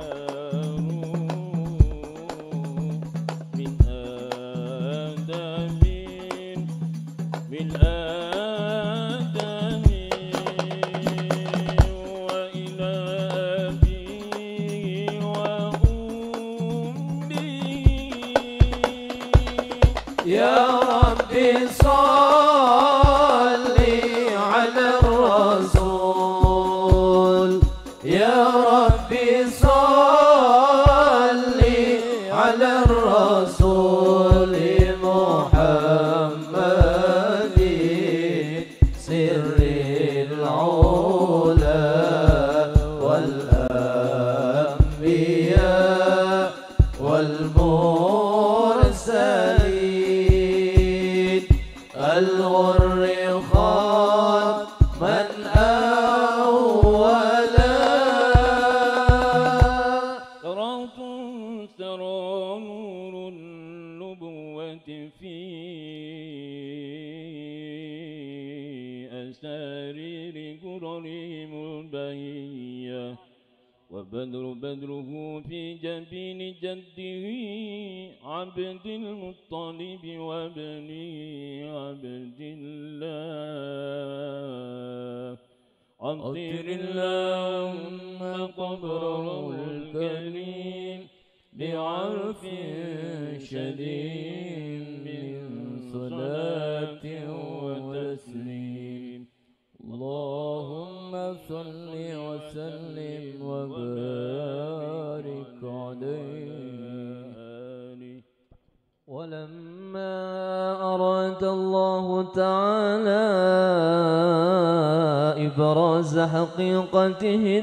من آدم من آدم وإلى أبيه وأمه يا ربي صل على الرسول يا ربي صل على الرسول محمد سر العلا والأنبياء والمرسلين الغر خاتما أولا تراه ترى نور النبوة في أسارير قررهم البهية وبدر بدره في جبين جده عبد المطلب وابن عبد الله عطر اللهم قبره الكريم بعرف شديد من صلاة وتسليم اللهم صل وسلم وبارك عليه. ولما أراد الله تعالى إبراز حقيقته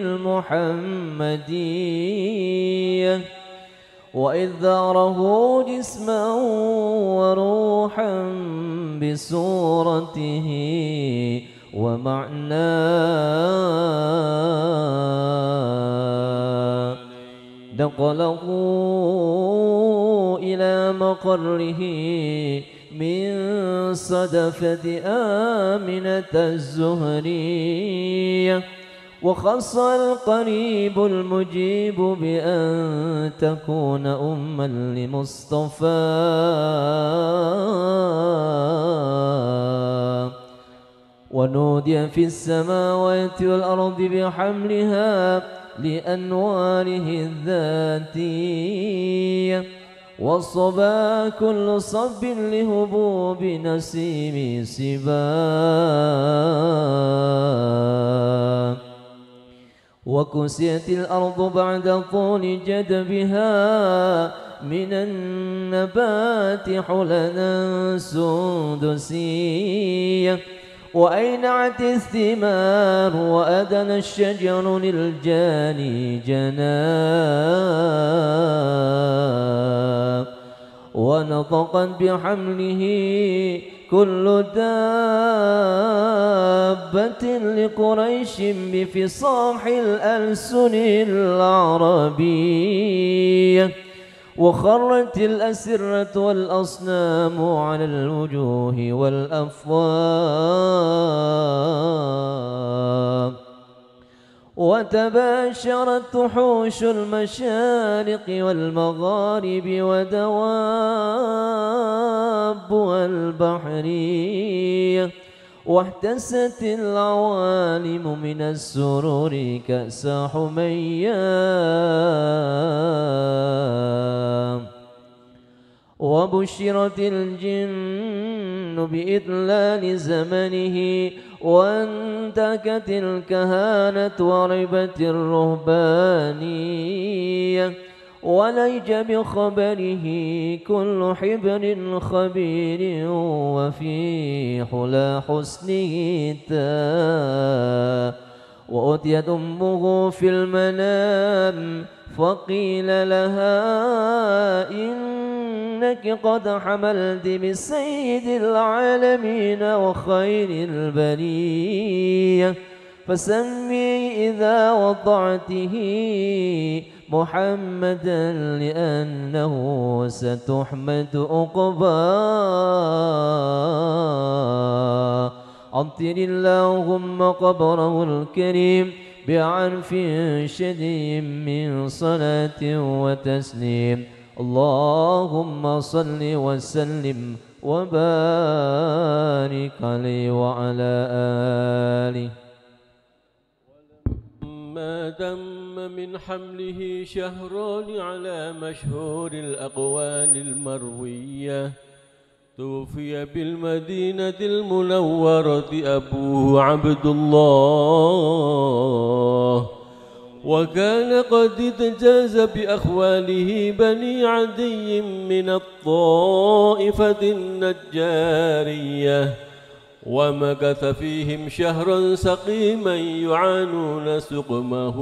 المحمدية وإظهاره جسما وروحا بصورته ومعناه نقله إلى مقره من صدفة آمنة الزهرية وخص القريب المجيب بأن تكون أما لمصطفى ونودي في السماوات والأرض بحملها لأنواره الذاتية والصبا كل صب لهبوب نسيم سبا وكسيت الأرض بعد طول جدبها من النبات حلنا سندسية وأينعت الثمار وأدنى الشجر للجاني جناب ونطقت بحمله كل دابة لقريش بفصاح الألسن العربية وخرت الأسرة والأصنام على الوجوه والأفواه وتباشرت وحوش المشارق والمغارب ودواب البحرية واحتست العوالم من السرور كأس حميا وبشرت الجن بإذلال زمنه وانتكت الكهانة وربت الرهبانية وليج بخبره كل حبر خبير وفي حلى حسنه تا وأتيت أمه في المنام فقيل لها إنك قد حملت بسيد العالمين وخير البرية فسمي إذا وضعته محمدا لأنه ستحمد عقباه عطر اللهم قبره الكريم بعرف شديد من صلاة وتسليم اللهم صل وسلم وبارك عليه وعلى آله ما دم من حمله شهران على مشهور الأقوال المروية توفي بالمدينة المنورة أبوه عبد الله وكان قد تجاز بأخواله بني عدي من الطائفة النجارية ومكث فيهم شهرا سقيما يعانون سقمه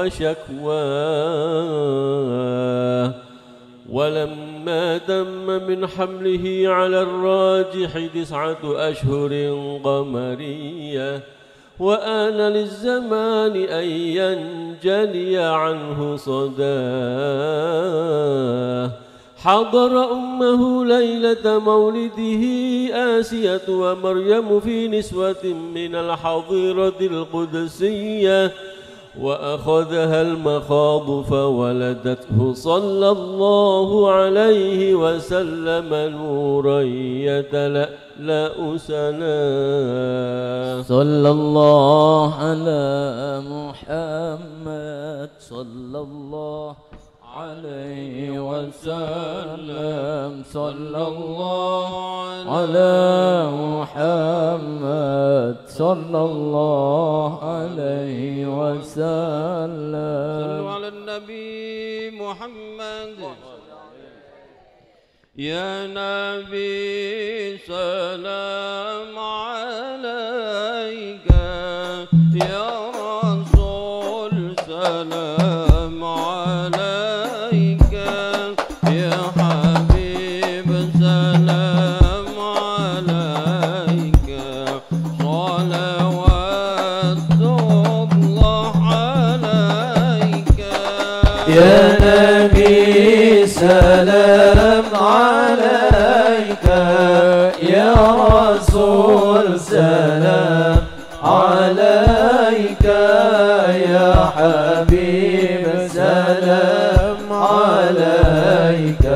وشكواه ولما تم من حمله على الراجح تسعة أشهر قمرية وآن للزمان أن ينجلي عنه صداه حضر أمه ليلة مولده آسية ومريم في نسوة من الحظيرة القدسية وأخذها المخاض فولدته صلى الله عليه وسلم نورا يتلألأ سنا صلى الله على محمد صلى الله عليه وسلم صلى الله على محمد صلى الله عليه وسلم صلوا على النبي محمد يا نبي سلام عليك يا رسول سلام عليك يا حبيب سلام عليك صلوات الله عليك يا نبي سلام عليك يا رسول سلام عليك يا حبيب سلام عليك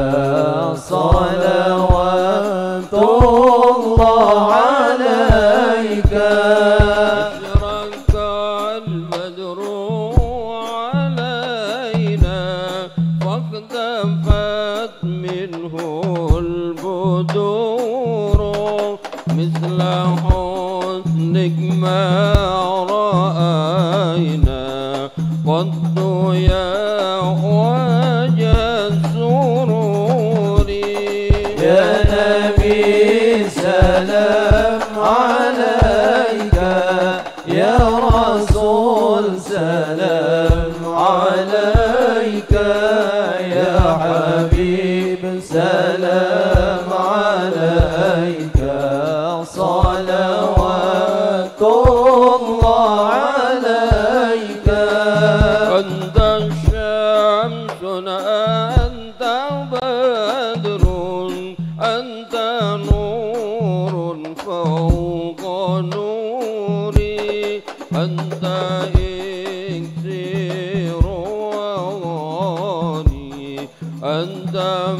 صلوات الله عليك أشرق البدر علينا واختفت منه البدور مثل حسنك ما رأينا قد يا وجه السرور يا نبي سلام عليك يا رسول سلام عليك يا حبيب سلام عليك صلوات الله عليك أنت الشمس أنت بدر أنت نور فوق نوري أنت إكسير وغاني أنت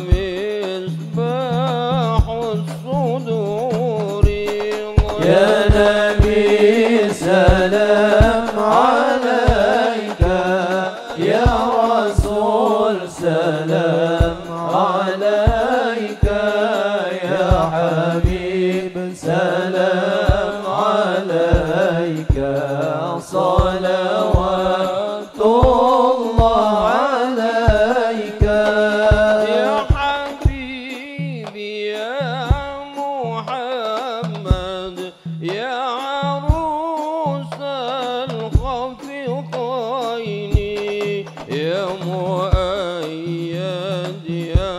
مصباح الصدور يا نبي سلام عليك يا رسول سلام عليك يا حبيب سلام عليك صلوات الله عليك يا حبيبي يا محمد يا عروس الخفقين يا مؤيد يا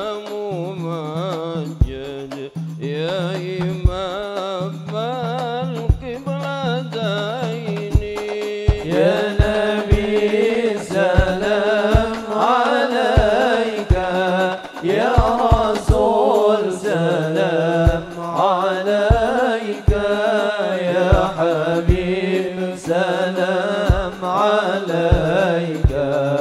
ممجد يا إمام القبلتين يا نبي سلام عليك يا رسول سلام عليك يا حبيب سلام عليك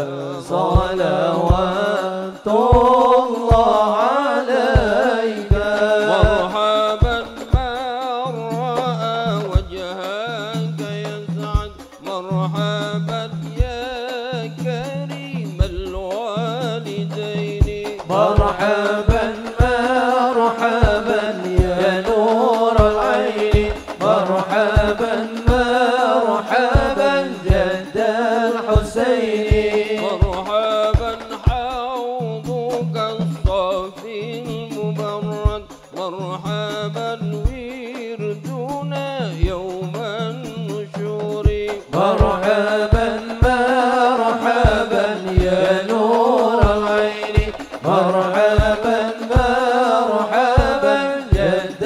صلوات الله عليك مرحبا من رأى وجهك يسعد مرحبا يا كريم الوالدين مرحبا مرحبا يا نور العين مرحبا مرحبا جد الحسين مرحبا حوضك الصافي المبرد مرحبا وردنا يوم النشور مرحبا مرحبا يا نور العين مرحبا مرحبا جد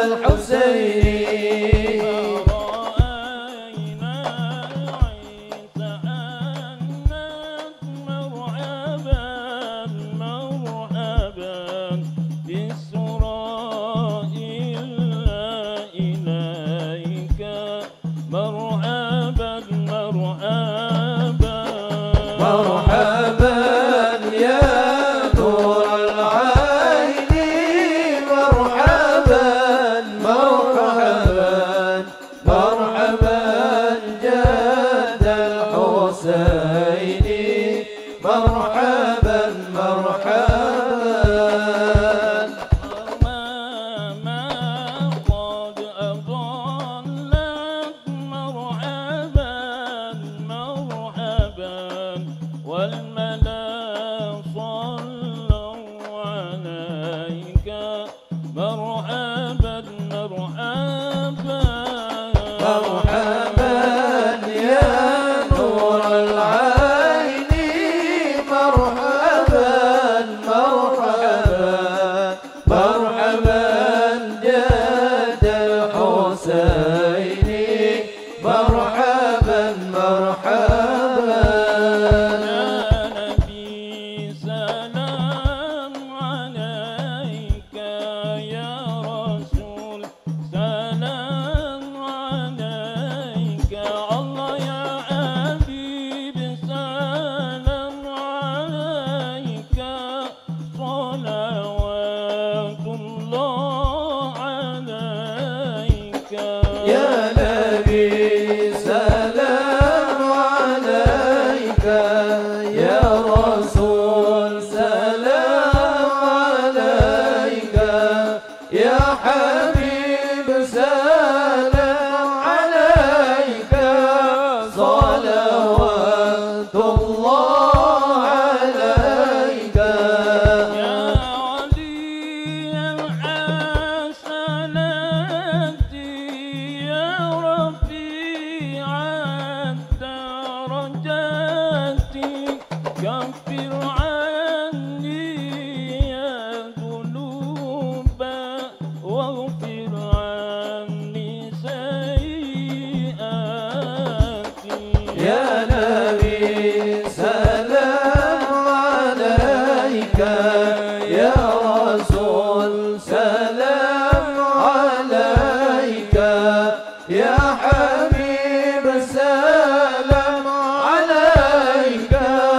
الحسين مرحبا يا نور العين مرحبا مرحبا مرحبا جد الحسين مرحبا مرحبا مرحبا يا نور العين مرحبا مرحبا مرحبا جد الحسين مرحبا مرحبا الله عليك يا علي الحسنات يا رفيع الدرجات كفر عني يا ذنوبا واغفر عني سيئاتي يا نبي سلام عليك يا رسول سلام عليك يا حبيب سلام عليك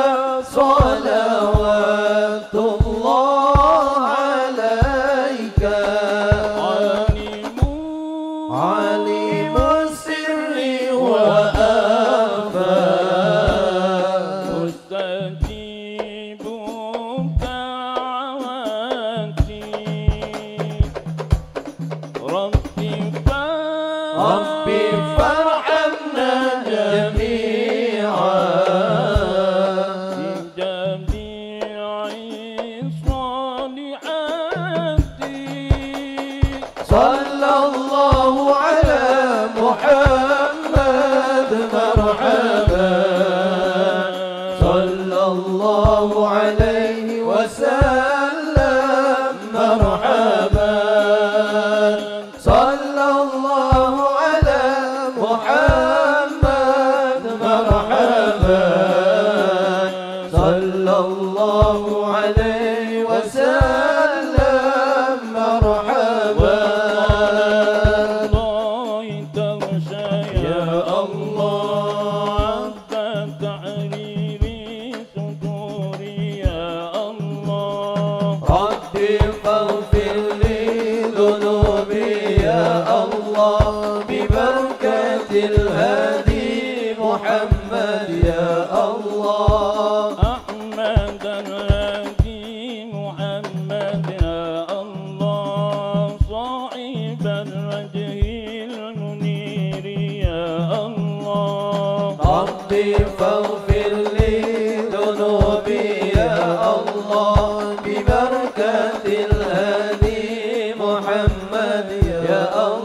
صلوات الله عليك عليم السر وأخفى مستجيب دعواتي ربي ربي فارحمنا جميعا بجميع الصالحات صلى الله على محمد مرحبا صلى الله عليه وسلم مرحبا صلى الله على محمد مرحبا صلى الله عليه وسلم مرحبا الله تغشى يا الله عبد تعريري صدوري يا الله ربي فاغفر لي ذنوبي يا الله ببركة الهادي محمد يا الله أحمد الهادي محمد يا الله صاحب الوجه المنير يا الله ربي فاغفر لي ذنوبي يا الله ببركة الهادي محمد يا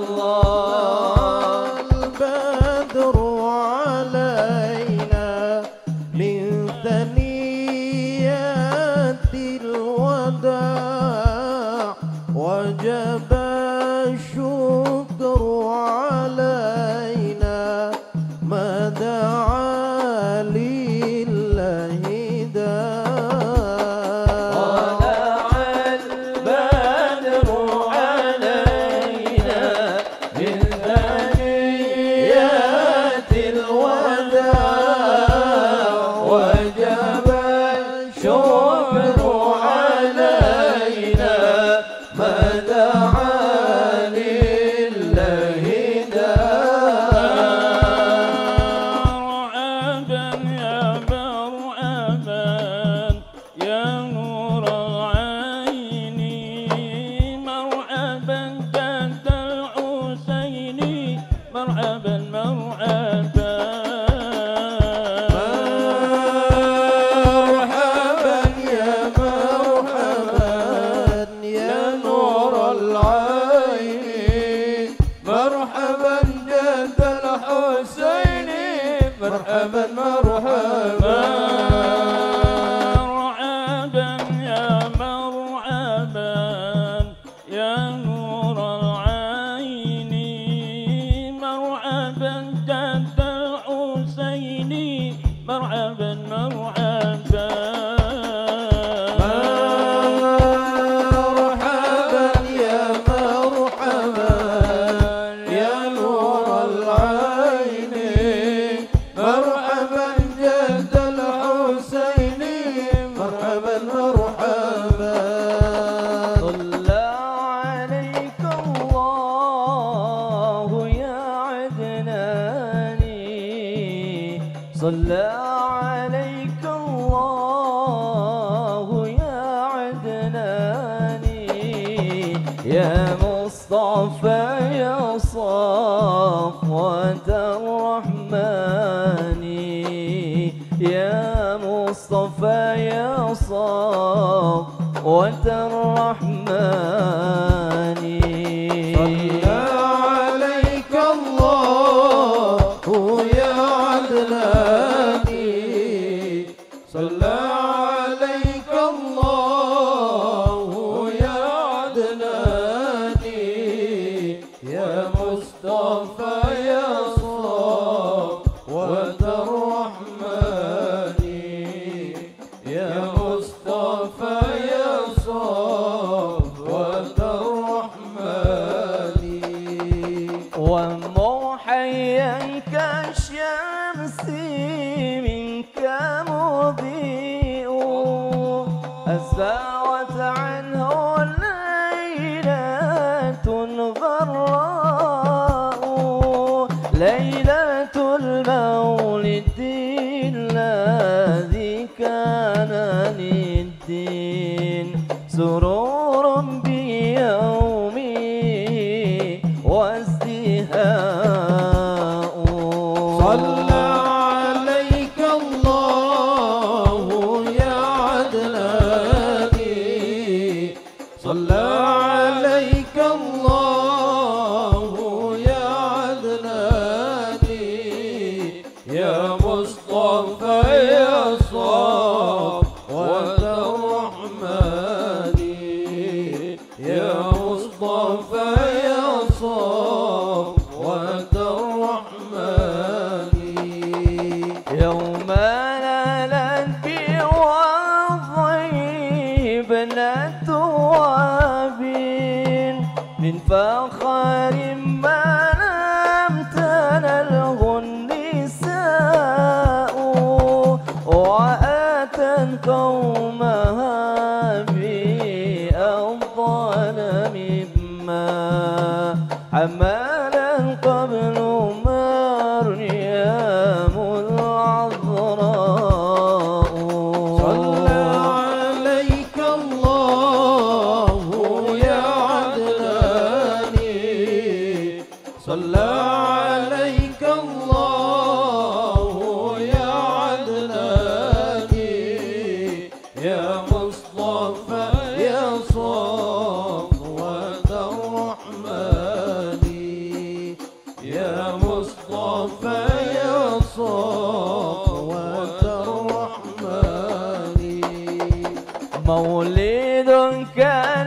الله البدر علينا من ثنيات الوداع وجب الشكر علينا ما دعا لله داع طلع البدر علينا من ثنيات الوداع وجب الشكر علينا ما دعا لله مرحبا يا مرحبا يا نور العين مرحبا جد الحسين مرحبا مرحبا مرحبا يا مرحبا يا نور العين مرحبا جد الحسين مرحبا مرحبا مرحبا يا مرحبا يا نور العين مرحبا جد الحسين مرحبا مرحبا مرحبا يا مرحبا يا نور العين مرحبا جد الحسين مرحبا مرحبا صلى عليك الله يا عدناني صلى عليك الله يا عدناني يا مصطفى يا صفوة الرحمن يا يا مصطفى يا صفوة الرحمن صلى عليك الله يا عدناني صلى عليك الله يا عدناني يا مصطفى يا صفوة الرحمن يا مصطفى يا صفوة الرحمن ومحيا كالشمس منك مضيء أسفرت عنه ليلة غراء ليلة المولد الذي كان للدين سرور بيومه وازدهاء صلى عليك الله يا عدناني صلى عليك الله يا عدناني يا مصطفى يا صفوة الرحمن يا مصطفى يا صفوة الرحمن يوم نالت بوضعي ابنة وهب من فخر ما لم تنله النساء وآتت قومها بأفضل مما حملا قبل مريم العذراء صلى عليك الله يا عدناني صلى عليك الله يا عدناني يا مصطفى يا صفوة الرحمن يا مصطفى يا صفوة الرحمن مولد كان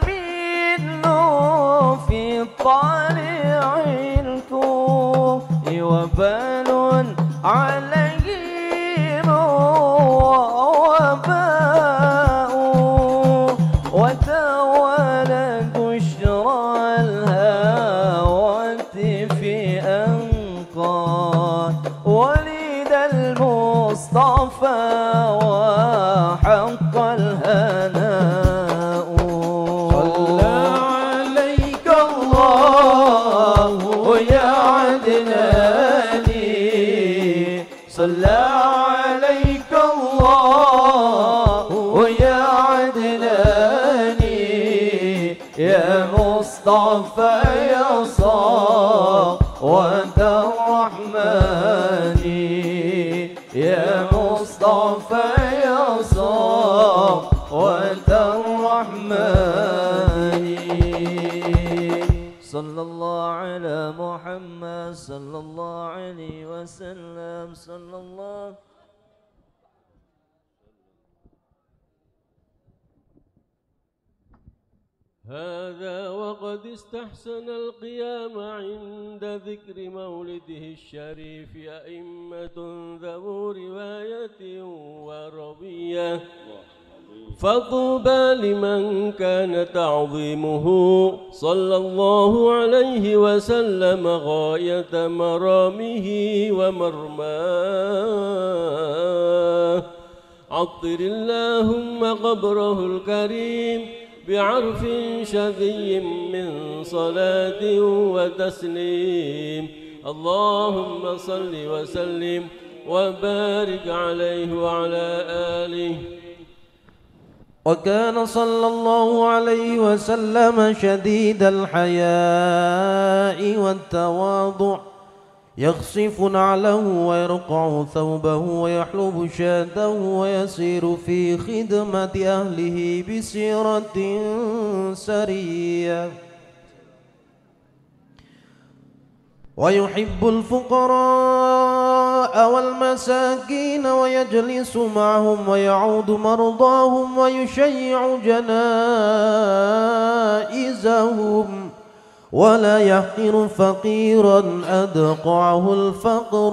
منه في طالع الكون وبال عليهم وباء وتولد بشرى الهوات في أنقاض ولد المصطفى وحق الهناء صلى عليك الله يا عدناني صلى عليك الله يا عدناني يا مصطفى يا صفوة الرحمن يا مصطفى يا صفوة الرحمن صلى الله على محمد صلى الله عليه وسلم صلى الله هذا وقد استحسن القيام عند ذكر مولده الشريف أئمة ذو رواية وربية فطوبى لمن كان تعظيمه صلى الله عليه وسلم غاية مرامه ومرماه عطر اللهم قبره الكريم بعرف شذي من صلاة وتسليم اللهم صل وسلم وبارك عليه وعلى آله. وكان صلى الله عليه وسلم شديد الحياء والتواضع يخصف نعله ويرقع ثوبه ويحلب شاته ويسير في خدمة أهله بسيرة سرية ويحب الفقراء والمساكين ويجلس معهم ويعود مرضاهم ويشيع جنائزهم ولا يحقر فقيرا أدقعه الفقر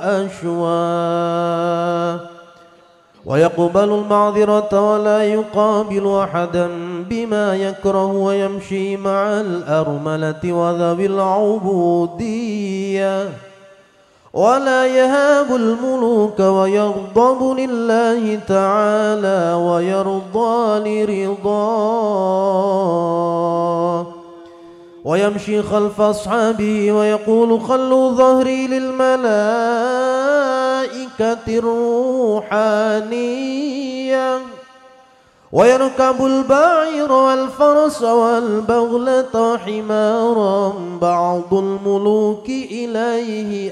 وأشواه ويقبل المعذرة ولا يقابل أحدا بما يكره ويمشي مع الأرملة وذوي العبودية ولا يهاب الملوك ويغضب لله تعالى ويرضى لرضاه ويمشي خلف أصحابه ويقول خلوا ظهري للملائكة الروحانية ويركب البعير والفرس والبغلة وحمارا بعض الملوك إليه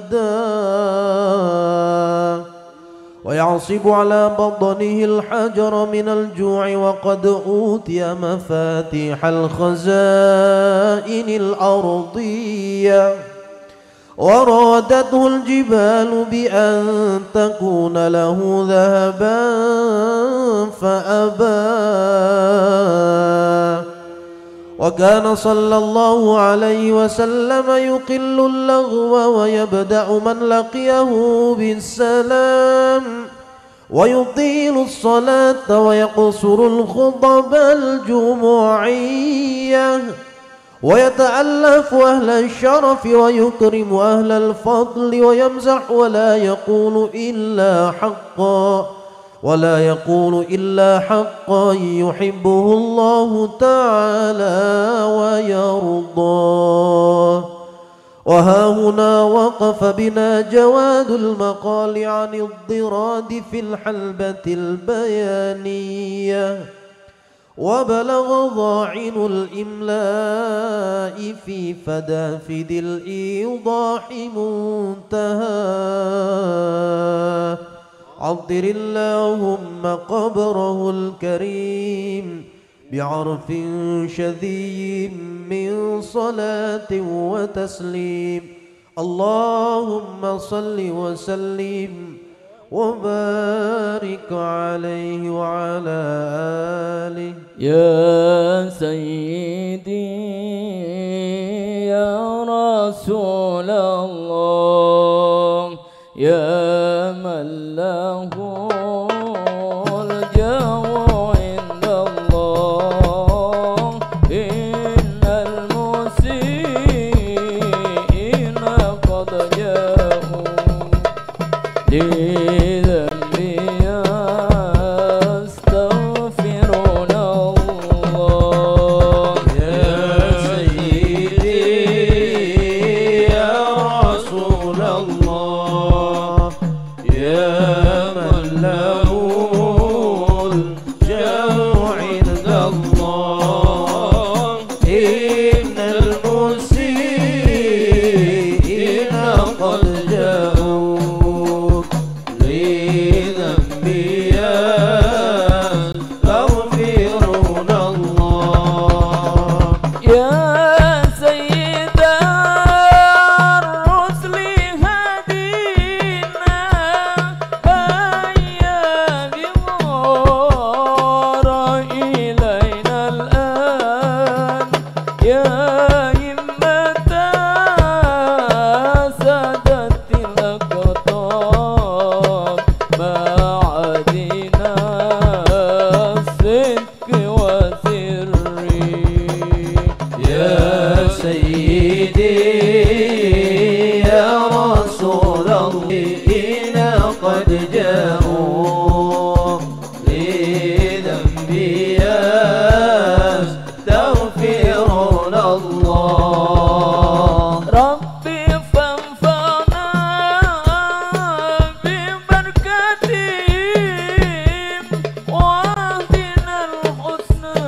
أهداه ويعصب على بطنه الحجر من الجوع وقد أوتي مفاتيح الخزائن الأرضية ورادته الجبال بأن تكون له ذهبا فأبى وكان صلى الله عليه وسلم يقل اللغو ويبدأ من لقيه بالسلام ويطيل الصلاة ويقصر الخطب الجمعية ويتألف أهل الشرف ويكرم أهل الفضل ويمزح ولا يقول إلا حقا ولا يقول إلا حقا يحبه الله تعالى ويرضاه وها هنا وقف بنا جواد المقال عن الضراد في الحلبة البيانية وبلغ ضاعن الإملاء في فدافد الإيضاح منتهى عطر اللهم قبره الكريم بعرف شذي من صلاة وتسليم اللهم صل وسلم وبارك عليه وعلى آله يا سيدي يا رسول الله يا من له الجو عند الله إن المسيئين قد جاءوا لذنبي يستغفرون الله يا سيدي يا رسول الله يا من له الجو عند الله إن المسيئين قد جاءوا لذنبي يستغفرون الله يا سيد الرسل هدينا هيا بغار إلينا الآن يا همة سادت الأقطاب معادنا الصدق وسري يا سيدي يا رسول الله إن قد جاءوا لذنبي يستغفرون الله ربي فانفعنا ببركتهم واهدنا الحسنى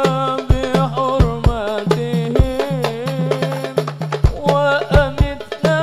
بحرمتهم وأمتنا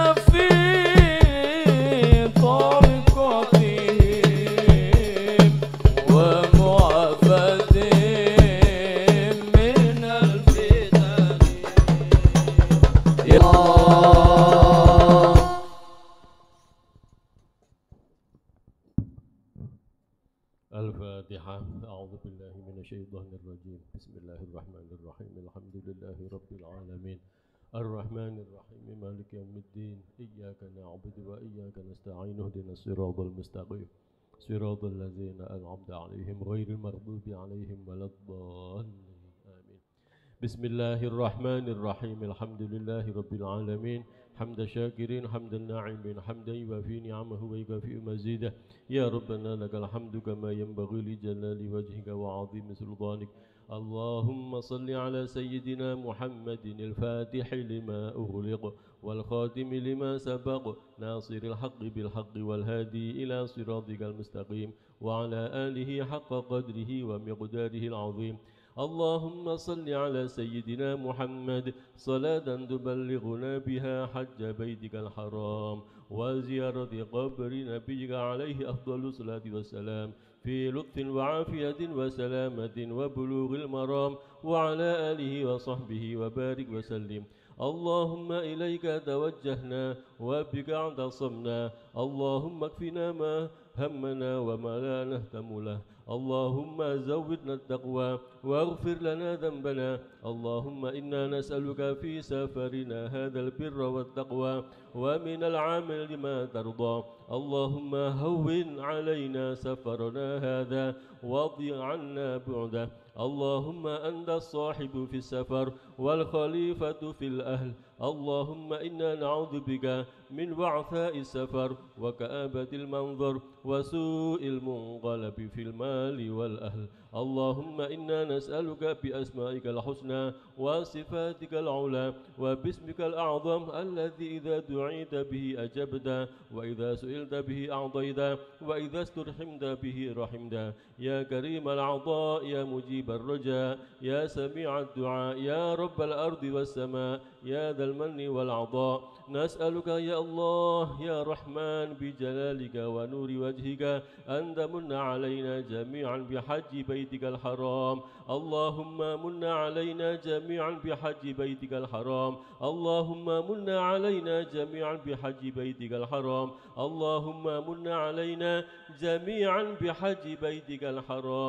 الفاتحة. أعوذ بالله من الشيطان الرجيم. بسم الله الرحمن الرحيم. الحمد لله رب العالمين الرحمن الرحيم مالك يوم الدين. إياك نعبد وإياك نستعين. اهدنا الصراط المستقيم صراط الذين أنعمت عليهم غير المغضوب عليهم ولا الضالين. آمين. بسم الله الرحمن الرحيم. الحمد لله رب العالمين حمد شاكرين حمد الناعمين حمدا يوافي نعمه ويكافئ مزيده. يا ربنا لك الحمد كما ينبغي لجلال وجهك وعظيم سلطانك. اللهم صل على سيدنا محمد الفاتح لما أغلق والخاتم لما سبق ناصر الحق بالحق والهادي إلى صراطك المستقيم وعلى آله حق قدره ومقداره العظيم. اللهم صل على سيدنا محمد صلاة تبلغنا بها حج بيتك الحرام وزيارة قبر نبيك عليه أفضل الصلاة والسلام في لطف وعافية وسلامة وبلوغ المرام وعلى آله وصحبه وبارك وسلم. اللهم إليك توجهنا وبك اعتصمنا. اللهم اكفنا ما همنا وما لا نهتم له. اللهم زودنا التقوى واغفر لنا ذنبنا. اللهم إنا نسألك في سفرنا هذا البر والتقوى ومن العمل لما ترضى. اللهم هون علينا سفرنا هذا واضي عنا بعده. اللهم أنت الصاحب في السفر والخليفة في الأهل. اللهم إنا نعوذ بك من وعثاء السفر وكآبة المنظر وسوء المنقلب في المال والأهل. اللهم إنا نسألك بأسمائك الحسنى وصفاتك العلى وباسمك الأعظم الذي إذا دعيت به أجبت وإذا سئلت به أعطيت وإذا استرحمت به رحمت. يا كريم العطاء يا مجيب الرجاء يا سميع الدعاء يا رب الأرض والسماء يا ذا المن والعطاء. نسألك يا الله يا رحمن بجلالك ونور وجهك أن تمن علينا جميعا بحج بيتك الحرام. اللهم من علينا جميعا بحج بيتك الحرام. اللهم من علينا جميعا بحج بيتك الحرام. اللهم من علينا جميعا بحج بيتك الحرام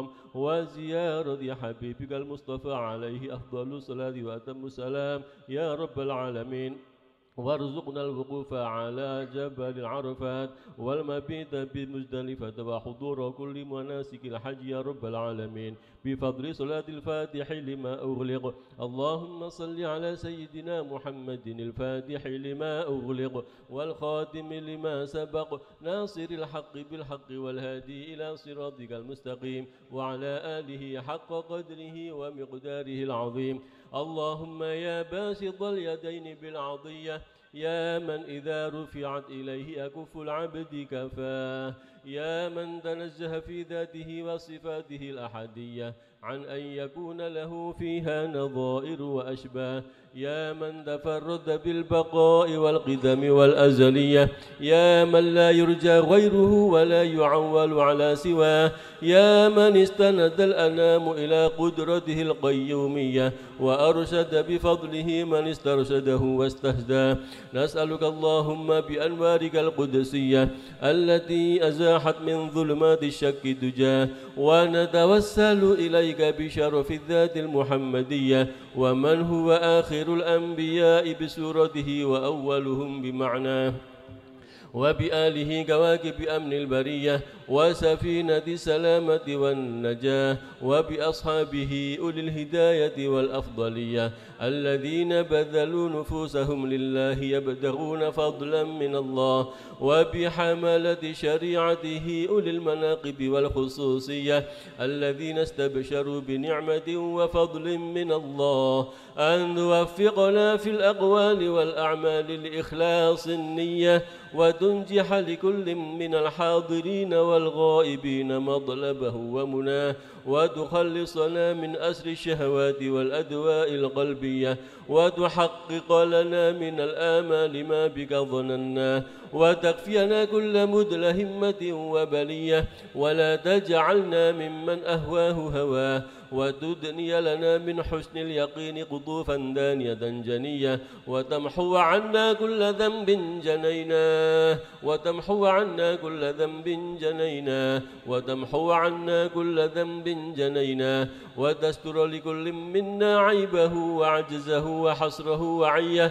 وزيارة حبيبك المصطفى عليه أفضل الصلاة وأتم السلام يا رب العالمين. وارزقنا الوقوف على جبل عرفات والمبيت بمزدلفة وحضور كل مناسك الحج يا رب العالمين بفضل صلاة الفاتح لما أغلق. اللهم صل على سيدنا محمد الفاتح لما أغلق والخاتم لما سبق ناصر الحق بالحق والهادي إلى صراطك المستقيم وعلى آله حق قدره ومقداره العظيم. اللهم يا باسط اليدين بالعطية يا من إذا رفعت إليه أكف العبد كفاه. يا من تنزه في ذاته وصفاته الأحدية عن أن يكون له فيها نظائر وأشباه. يا من تفرد بالبقاء والقدم والأزلية. يا من لا يرجى غيره ولا يعول على سواه. يا من استند الأنام إلى قدرته القيومية وأرشد بفضله من استرشده واستهداه. نسألك اللهم بأنوارك القدسية التي أزاحت من ظلمات الشك دجاه ونتوسل إليك بشرف الذات المحمدية ومن هو آخر الأنبياء بسورته وأولهم بمعناه وبآله كواكب أمن البرية وسفينة السلامة والنجاة وبأصحابه أولي الهداية والأفضلية الذين بذلوا نفوسهم لله يبتغون فضلا من الله وبحملة شريعته أولي المناقب والخصوصية الذين استبشروا بنعمة وفضل من الله أن توفقنا في الأقوال والأعمال لإخلاص النية وتنجح لكل من الحاضرين والغائبين مطلبه ومناه وتخلصنا من أسر الشهوات والأدواء القلبية وتحقق لنا من الآمال ما بك ظننا وتكفينا كل مدلهمة وبلية ولا تجعلنا ممن أهواه هواه وتدني لنا من حسن اليقين قطوفا دانية جنية وتمحو عنا كل ذنب جنيناه وتمحو عنا كل ذنب جنيناه وتمحو عنا كل ذنب جنيناه وتستر لكل منا عيبه وعجزه وحصره وعيه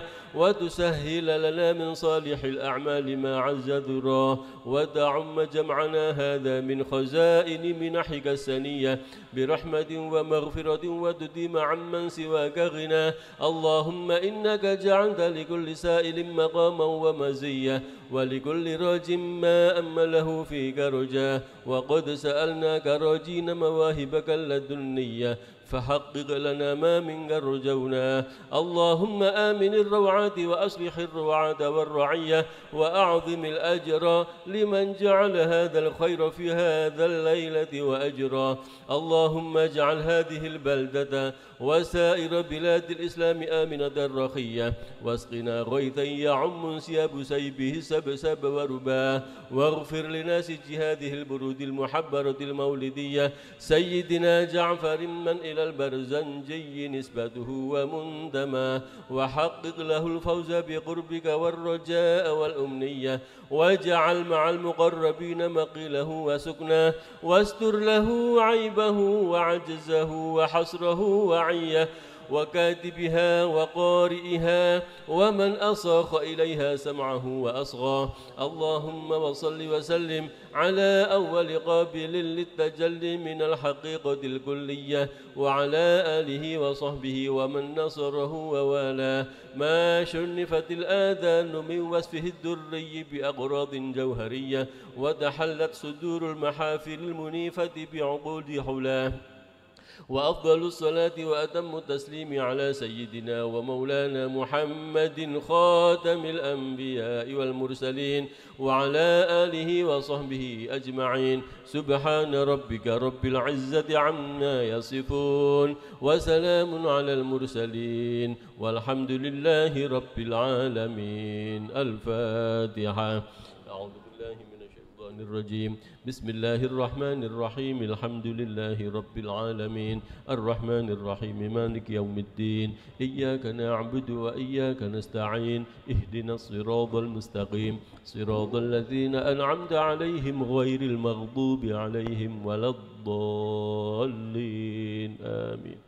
وتسهل لنا من صالح الأعمال ما عز ذراه وتعم جمعنا هذا من خزائن منحك السنية برحمة ومغفرة وتديم عمن سواك غنى اللهم إنك جعلت لكل سائل مقاما ومزية ولكل راج ما أمله فيك رجاه وقد سألناك راجين مواهبك اللدنية فحقق لنا ما منك رجونا اللهم آمن الروعات وأصلح الروعات والرعية وأعظم الأجر لمن جعل هذا الخير في هذا الليلة وأجرا اللهم اجعل هذه البلدة وسائر بلاد الإسلام آمنة رخية واسقنا غيثا يعم انسياب سيبه سبسب ورباه واغفر لناسج هذه البرود المحبرة المولدية سيدنا جعفر من إلى البرزنجي نسبته ومندما وحقق له الفوز بقربك والرجاء والأمنية واجعل مع المقربين مقيله وسكناه واستر له عيبه وعجزه وحصره وعيه وكاتبها وقارئها ومن أصاخ إليها سمعه وأصغى اللهم وصل وسلم على أول قابل للتجلي من الحقيقة الكلية وعلى آله وصحبه ومن نصره ووالاه ما شنفت الآذان من وصفه الدري بأغراض جوهرية وتحلت صدور المحافل المنيفة بعقود حلاه وأفضل الصلاة وأتم التسليم على سيدنا ومولانا محمد خاتم الأنبياء والمرسلين وعلى آله وصحبه أجمعين سبحان ربك رب العزة عما يصفون وسلام على المرسلين والحمد لله رب العالمين الفاتحة أعوذ بالله من الشيطان الرجيم بسم الله الرحمن الرحيم الحمد لله رب العالمين الرحمن الرحيم مالك يوم الدين إياك نعبد وإياك نستعين اهدنا الصراط المستقيم صراط الذين أنعمت عليهم غير المغضوب عليهم ولا الضالين آمين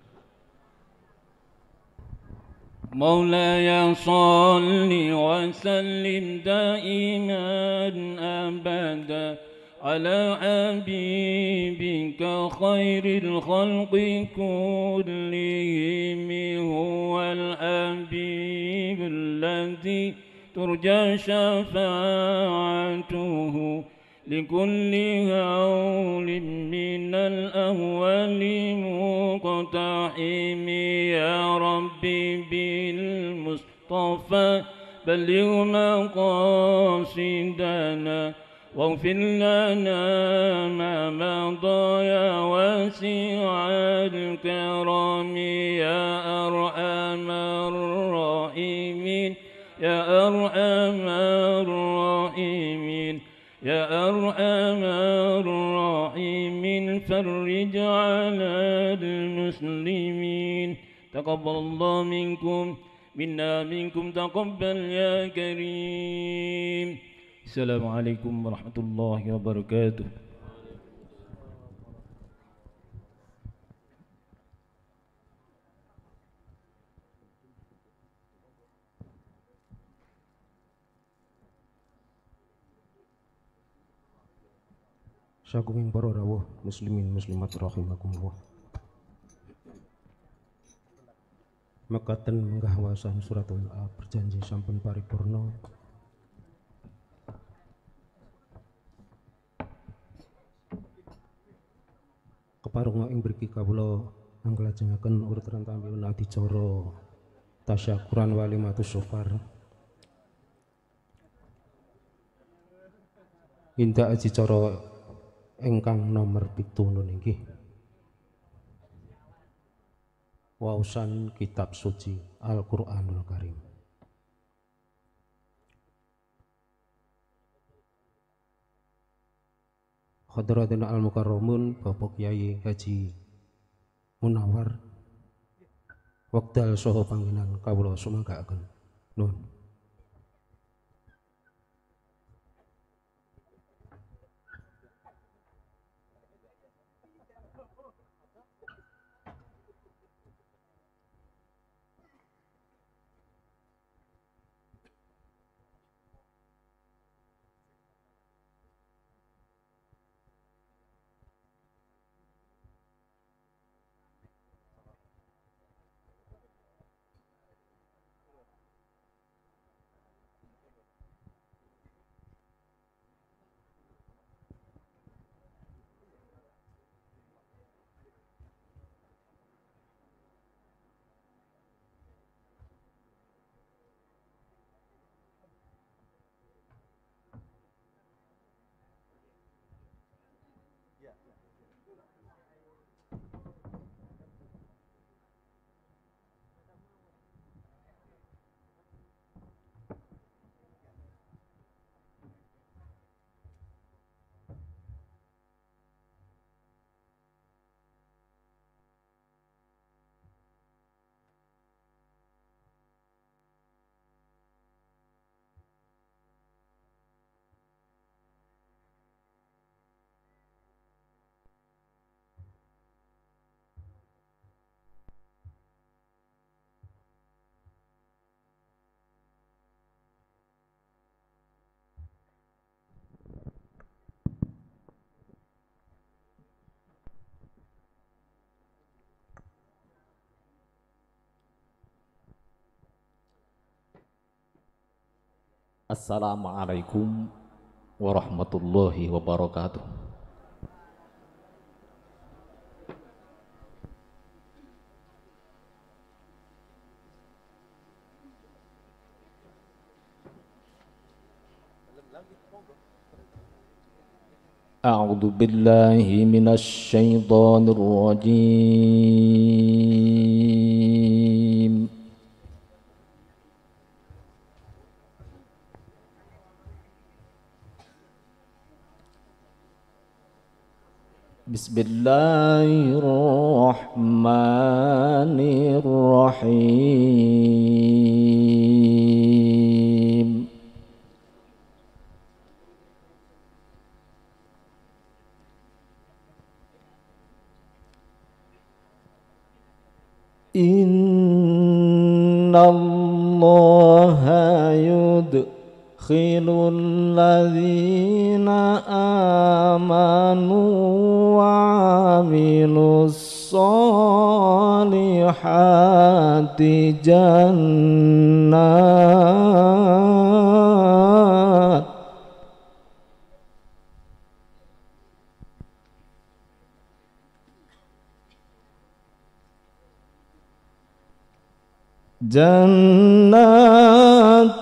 مولاي صل وسلم دائما أبدا على حبيبك خير الخلق كلهم هو الحبيب الذي ترجى شفاعته لكل هول من الأهوال مقتحم يا ربي بالمصطفى بلغ مقاصدنا واغفر لنا ما مضى يا واسع الكرم يا أرحم الراحمين يا أرحم الراحمين يا أرحم الراحمين فرج على المسلمين تقبل الله منكم منا منكم تقبل يا كريم السلام عليكم ورحمة الله وبركاته. Sagunging para rawuh muslimin muslimat rahimakumullah. Mekaten menggah wasan suratul A berjanji sampun paripurna. Keparunga ing mriki kawula anglajengaken urutan tampilun adicara tasyakuran walimatus sofar. Indah adicara ingkang nomor pitu niki wausan kitab suci Al-Qur'anul Karim. Hadratin al-mukarramun Bapak Kyai Haji Munawar wekdal saha panggenan kawula sumanggaken nuwun. Assalamualaikum warahmatullahi wabarakatuh. A'udzu billahi minasy syaithanir rajim. Bismillahirrahmanirrahim. Innallaha yudkhilul ladzina amanu وعملوا الصالحات جنات جنات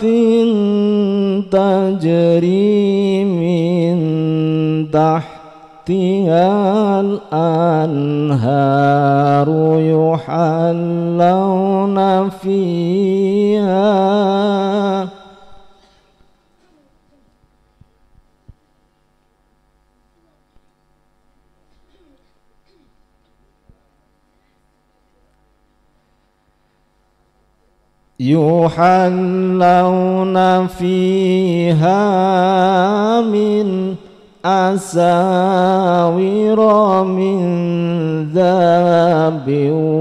تجري من تحت تحتها الأنهار يحلون فيها يحلون فيها من أساور من ذهب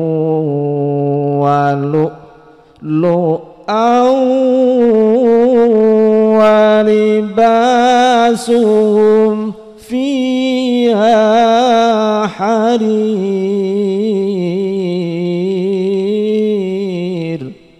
ولؤلؤا ولباسهم فيها حرير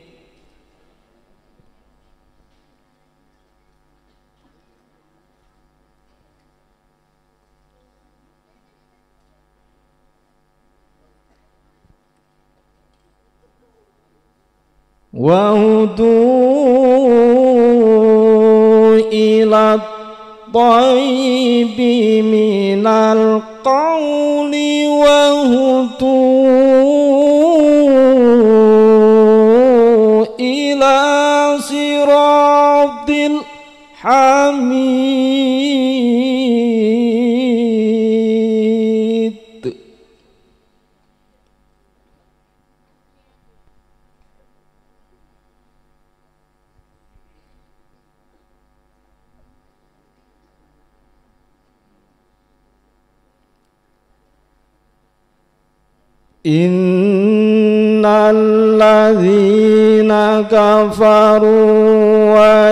وهدوا إلى الطيب من القول وهدوا إلى صراط الحميد Innal ladzina kafaru wa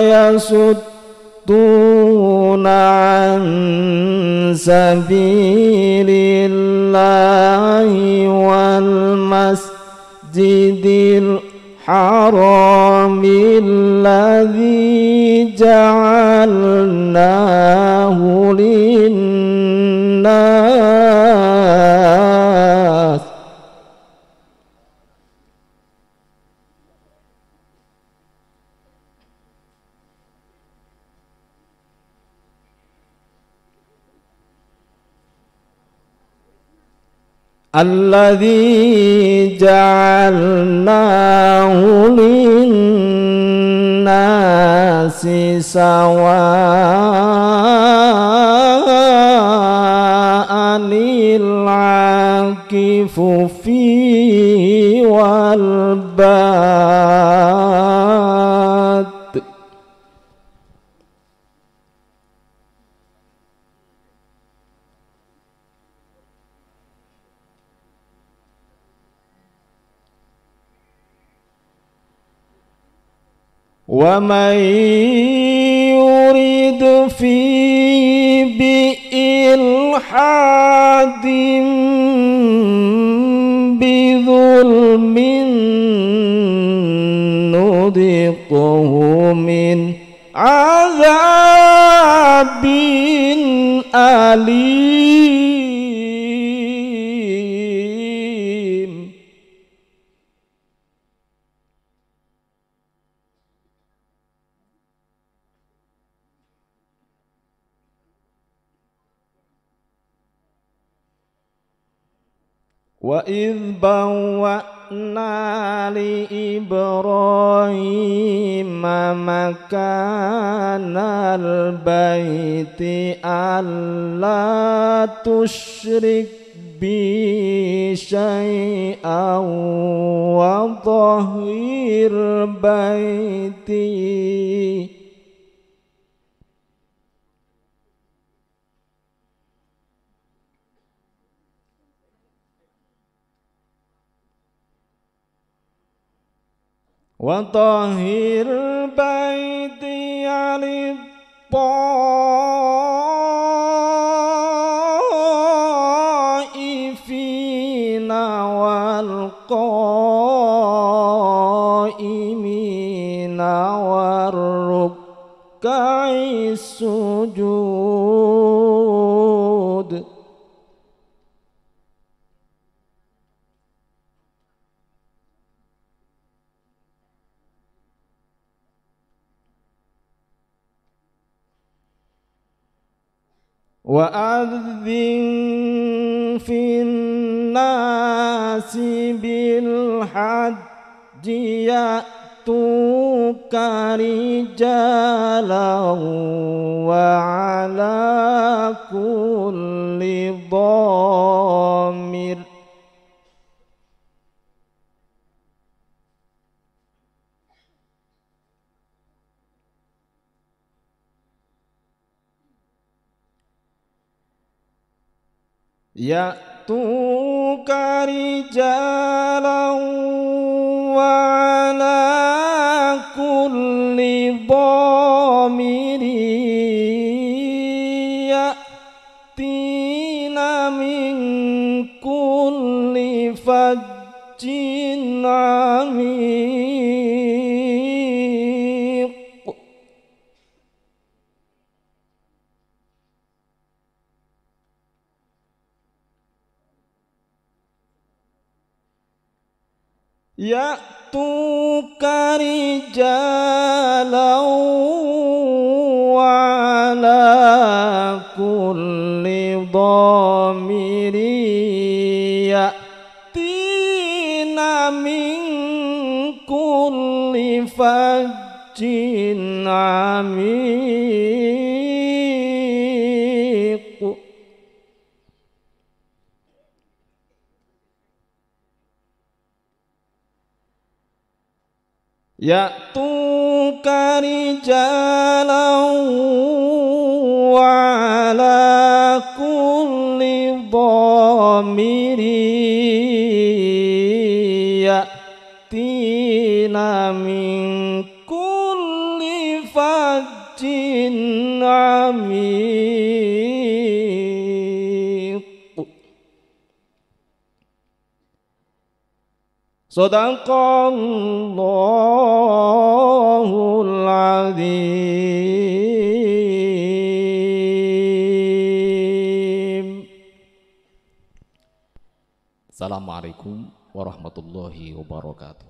yasudduna an sabilillahi wal masjidil haramil ladzi ja'alnahu linnas alladzi ja'alnahu linnasi sawa'anil akifu fi wal bad wa man yurid fi bi ilhadim bi dhulmin nudiquhu min azabin alim. Wa idh bawwa'na li Ibrahim makanal baiti alla tusyrik bi syai'an wa tahhir baiti wa tahhir baiti alid ta'ifina wal qa'imina war ruk'i sujud. Wa adzin fin nasi bil hajji ya'tuka rijalan wa ala kulli dhamir ya'tuka rijalan wa ala kulli dhamiri ya'tina min kulli fajjin 'amiq. Ya'tuka rijalan wa ala kulli dhamiri ya'tina min kulli fajjin 'amiq. Ya'tuka rijalan wa ala kulli dhamiri min kulli fajjin amiq. Sadaqallahul azim. Assalamualaikum warahmatullahi wabarakatuh.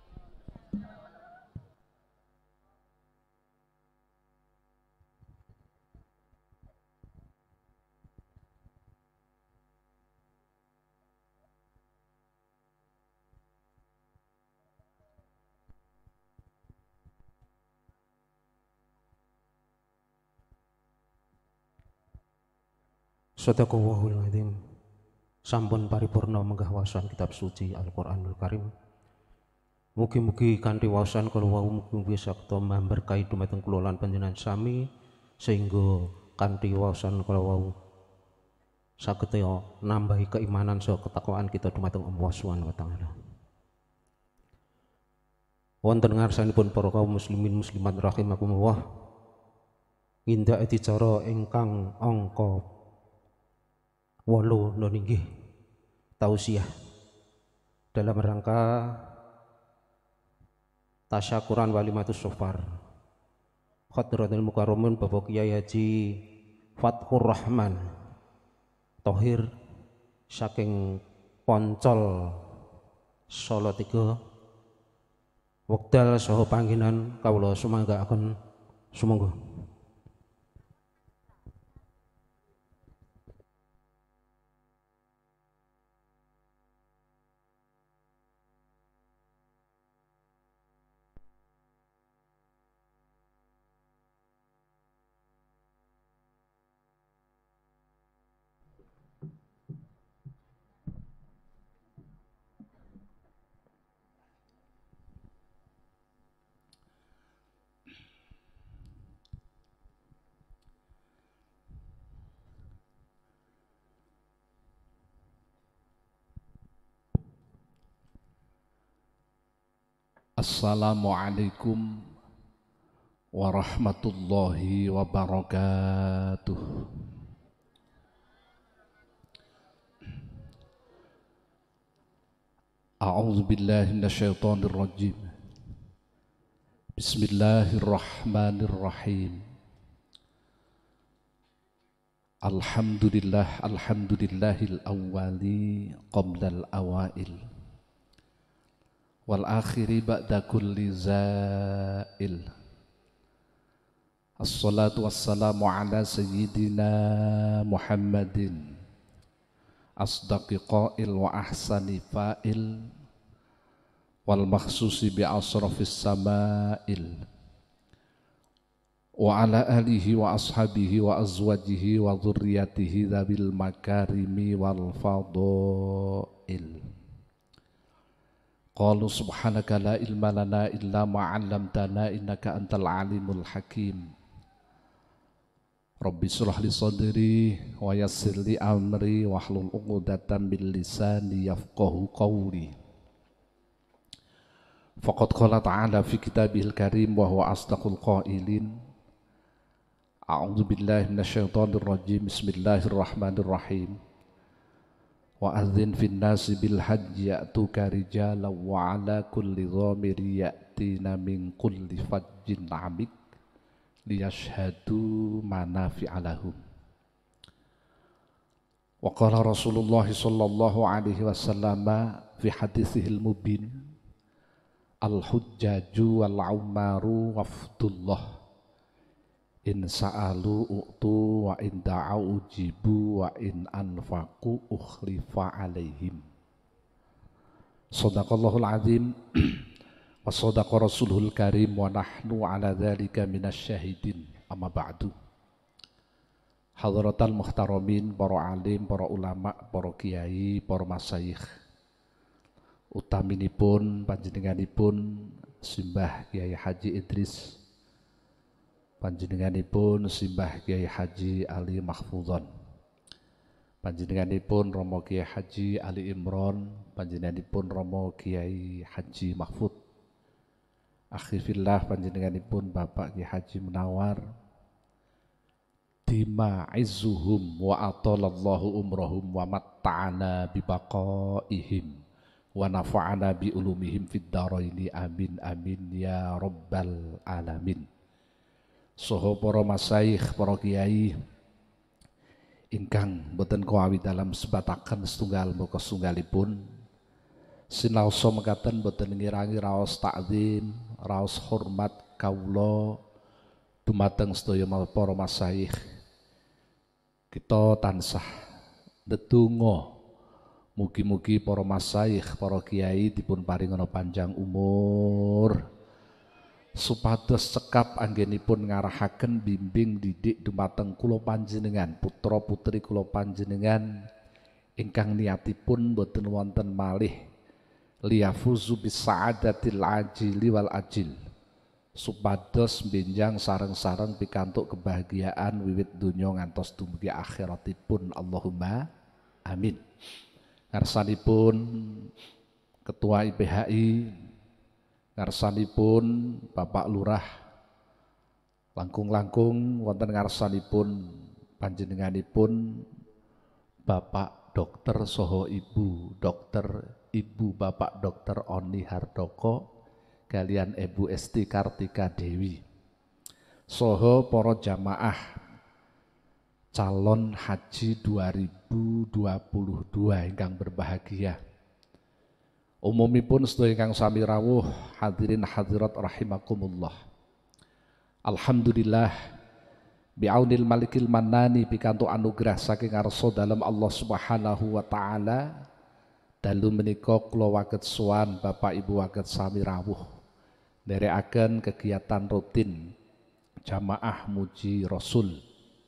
Sadaqallahul azim. Sampun paripurna menggah waosan kitab suci Al-Qur'anul Karim. Mugi-mugi kanthi waosan kula wau mugi sakta mamberkahi dumateng kula lan panjenengan sami sehingga kanthi waosan kula wau saged nambahi keimanan saha ketakwaan kita dumateng Allah Subhanahu wa taala. Wonten ngarsanipun para kaum muslimin muslimat rahimakumullah, ngindakake cara ingkang angka wolu nggih tausiah dalam rangka tasyakuran walimatus sofar Khadratul Mukarramun Bapak Kiai Haji Fathur Rahman Thohir saking Poncol Solo tiga wekdal saha panggenan kawula sumanggaaken sumangga. Assalamualaikum warahmatullahi wabarakatuh. A'udzu billahi minasyaitonir rajim. Bismillahirrahmanirrahim. Alhamdulillah alhamdulillahil awwali qablal awail. Wal akhiri ba'da kulli zail. Assalatu wassalamu ala sayyidina Muhammadin asdaqi qail wa ahsani fa'il wal makhsusi bi asrafis sama'il wa ala alihi wa ashabihi wa azwajihi wa dhurriyyatihi dhabil makarimi wal fadail. Qalu subhanaka la ilma lana illa ma 'allamtana innaka antal alimul hakim. Rabbi shrah li sadri wa yassir li amri wahlul 'uqdatam min lisani yafqahu qawli. Faqad qala ta'ala fi kitabihil karim wa huwa asdaqul qailin. A'udzu billahi minasyaitonir rajim. Bismillahirrahmanirrahim. Wa adzin fin nasi bil hajji ya'tuka rijalan wa ala kulli dhamiri ya'tina min kulli fajjin 'amik liyashhadu manafi'a lahum. Wa qala Rasulullah sallallahu alaihi wasallam fi haditsihil mubin al hujjaju wal ummaru wafdullah in sa'alu u'tu wa in da'au ujibu wa in anfaqu ukhlifa alaihim. Sadaqallahul azim wa sadaqa rasuluhul karim wa nahnu ala dhalika minasyahidin. Amma ba'du. Hadratal muhtaramin, para alim, para ulama, para kiai, para masyayikh, utaminipun panjenenganipun Simbah Kiai Haji Idris, panjenenganipun Simbah Kiai Haji Ali Mahfudhon, panjenenganipun Romo Kiai Haji Ali Imron, panjenenganipun Romo Kiai Haji Mahfud, akhi fillah panjenenganipun Bapak Ki Haji Munawar dima izzuhum wa atalallahu umrahum wa matta'ana bibaqaihim wa nafa'ana bi ulumihim fid dharaini amin amin ya rabbal alamin. Saha para masyayikh, para kiai ingkang boten kawi dalam sebataken setunggal muka setunggalipun sinaosa mekaten boten ngirangi raos takzim, raos hormat kawula dumateng sedaya para masyayikh. Kita tansah ndedonga mugi-mugi para masyayikh, para kiai dipun paringana panjang umur supados cekap anggenipun ngarahaken bimbing didik dumateng kula panjenengan, putra putri kula panjenengan ingkang niatipun boten wonten malih liyafuzu bisaadatil ajili wal ajil, supados benjang sareng-sareng pikantuk kebahagiaan wiwit dunya ngantos dumugi akhiratipun. Allahumma amin. Ngarsanipun Ketua I P H I, ngarsanipun Bapak Lurah, langkung-langkung wonten ngarsanipun panjenenganipun Bapak Dokter saha Ibu Dokter Ibu Bapak Dokter Oni Hardoko kalian Ibu Esti Kartika Dewi saha para jamaah calon haji dua ribu dua puluh dua ingkang berbahagia. Umumipun sedaya ingkang sami rawuh hadirin hadirat rahimakumullah. Alhamdulillah bi'aunil malikil manani pikantuk anugerah saking ngarsa dalam Allah Subhanahu wa taala dalu menika kula waget sowan Bapak Ibu waget sami rawuh nderekaken kegiatan rutin jamaah muji Rasul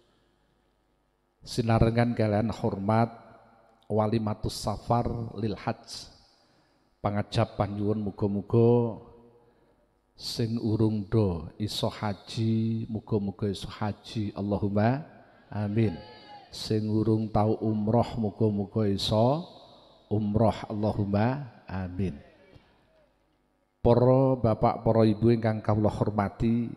sinarengan kalian hormat walimatus safar lil hajj pangajap panyuwun muga-muga sing urung do iso haji muga-muga iso haji, Allahumma amin. Sing urung tau umroh muga-muga iso umroh, Allahumma amin. Para bapak, para ibu ingkang kawula hormati,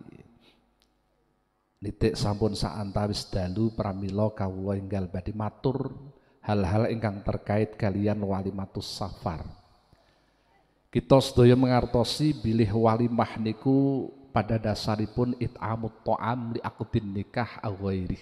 nitik sampun saantawis dalu pramila kawula enggal badhe matur hal-hal ingkang terkait kalian walimatus safar. Kita sedaya mengartosi bilih walimah niku pada dasaripun it'amut ta'am li aqdin nikah aw ghairi.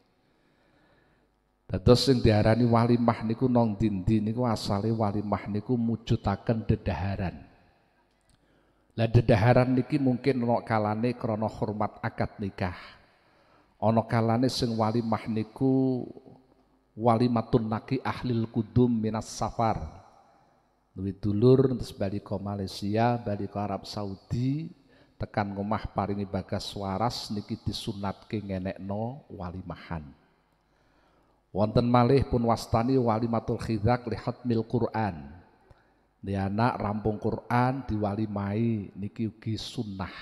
Dados sing diarani walimah niku nang dindi niku asale walimah niku mujudaken dedaharan. Lah dedaharan niki mungkin ana kalane krana hormat akad nikah. Ana kalane sing walimah niku walimatun naki ahlil kudum minas safar. Duwe dulur terus bali ke Malaysia, bali ke Arab Saudi, tekan ngomah paringi bagas waras niki disunatke ngenekno walimahan. Wonten malih pun wastani walimatul khidzak li hatmil Quran. Di anak rampung Quran diwalimai niki ugi sunnah.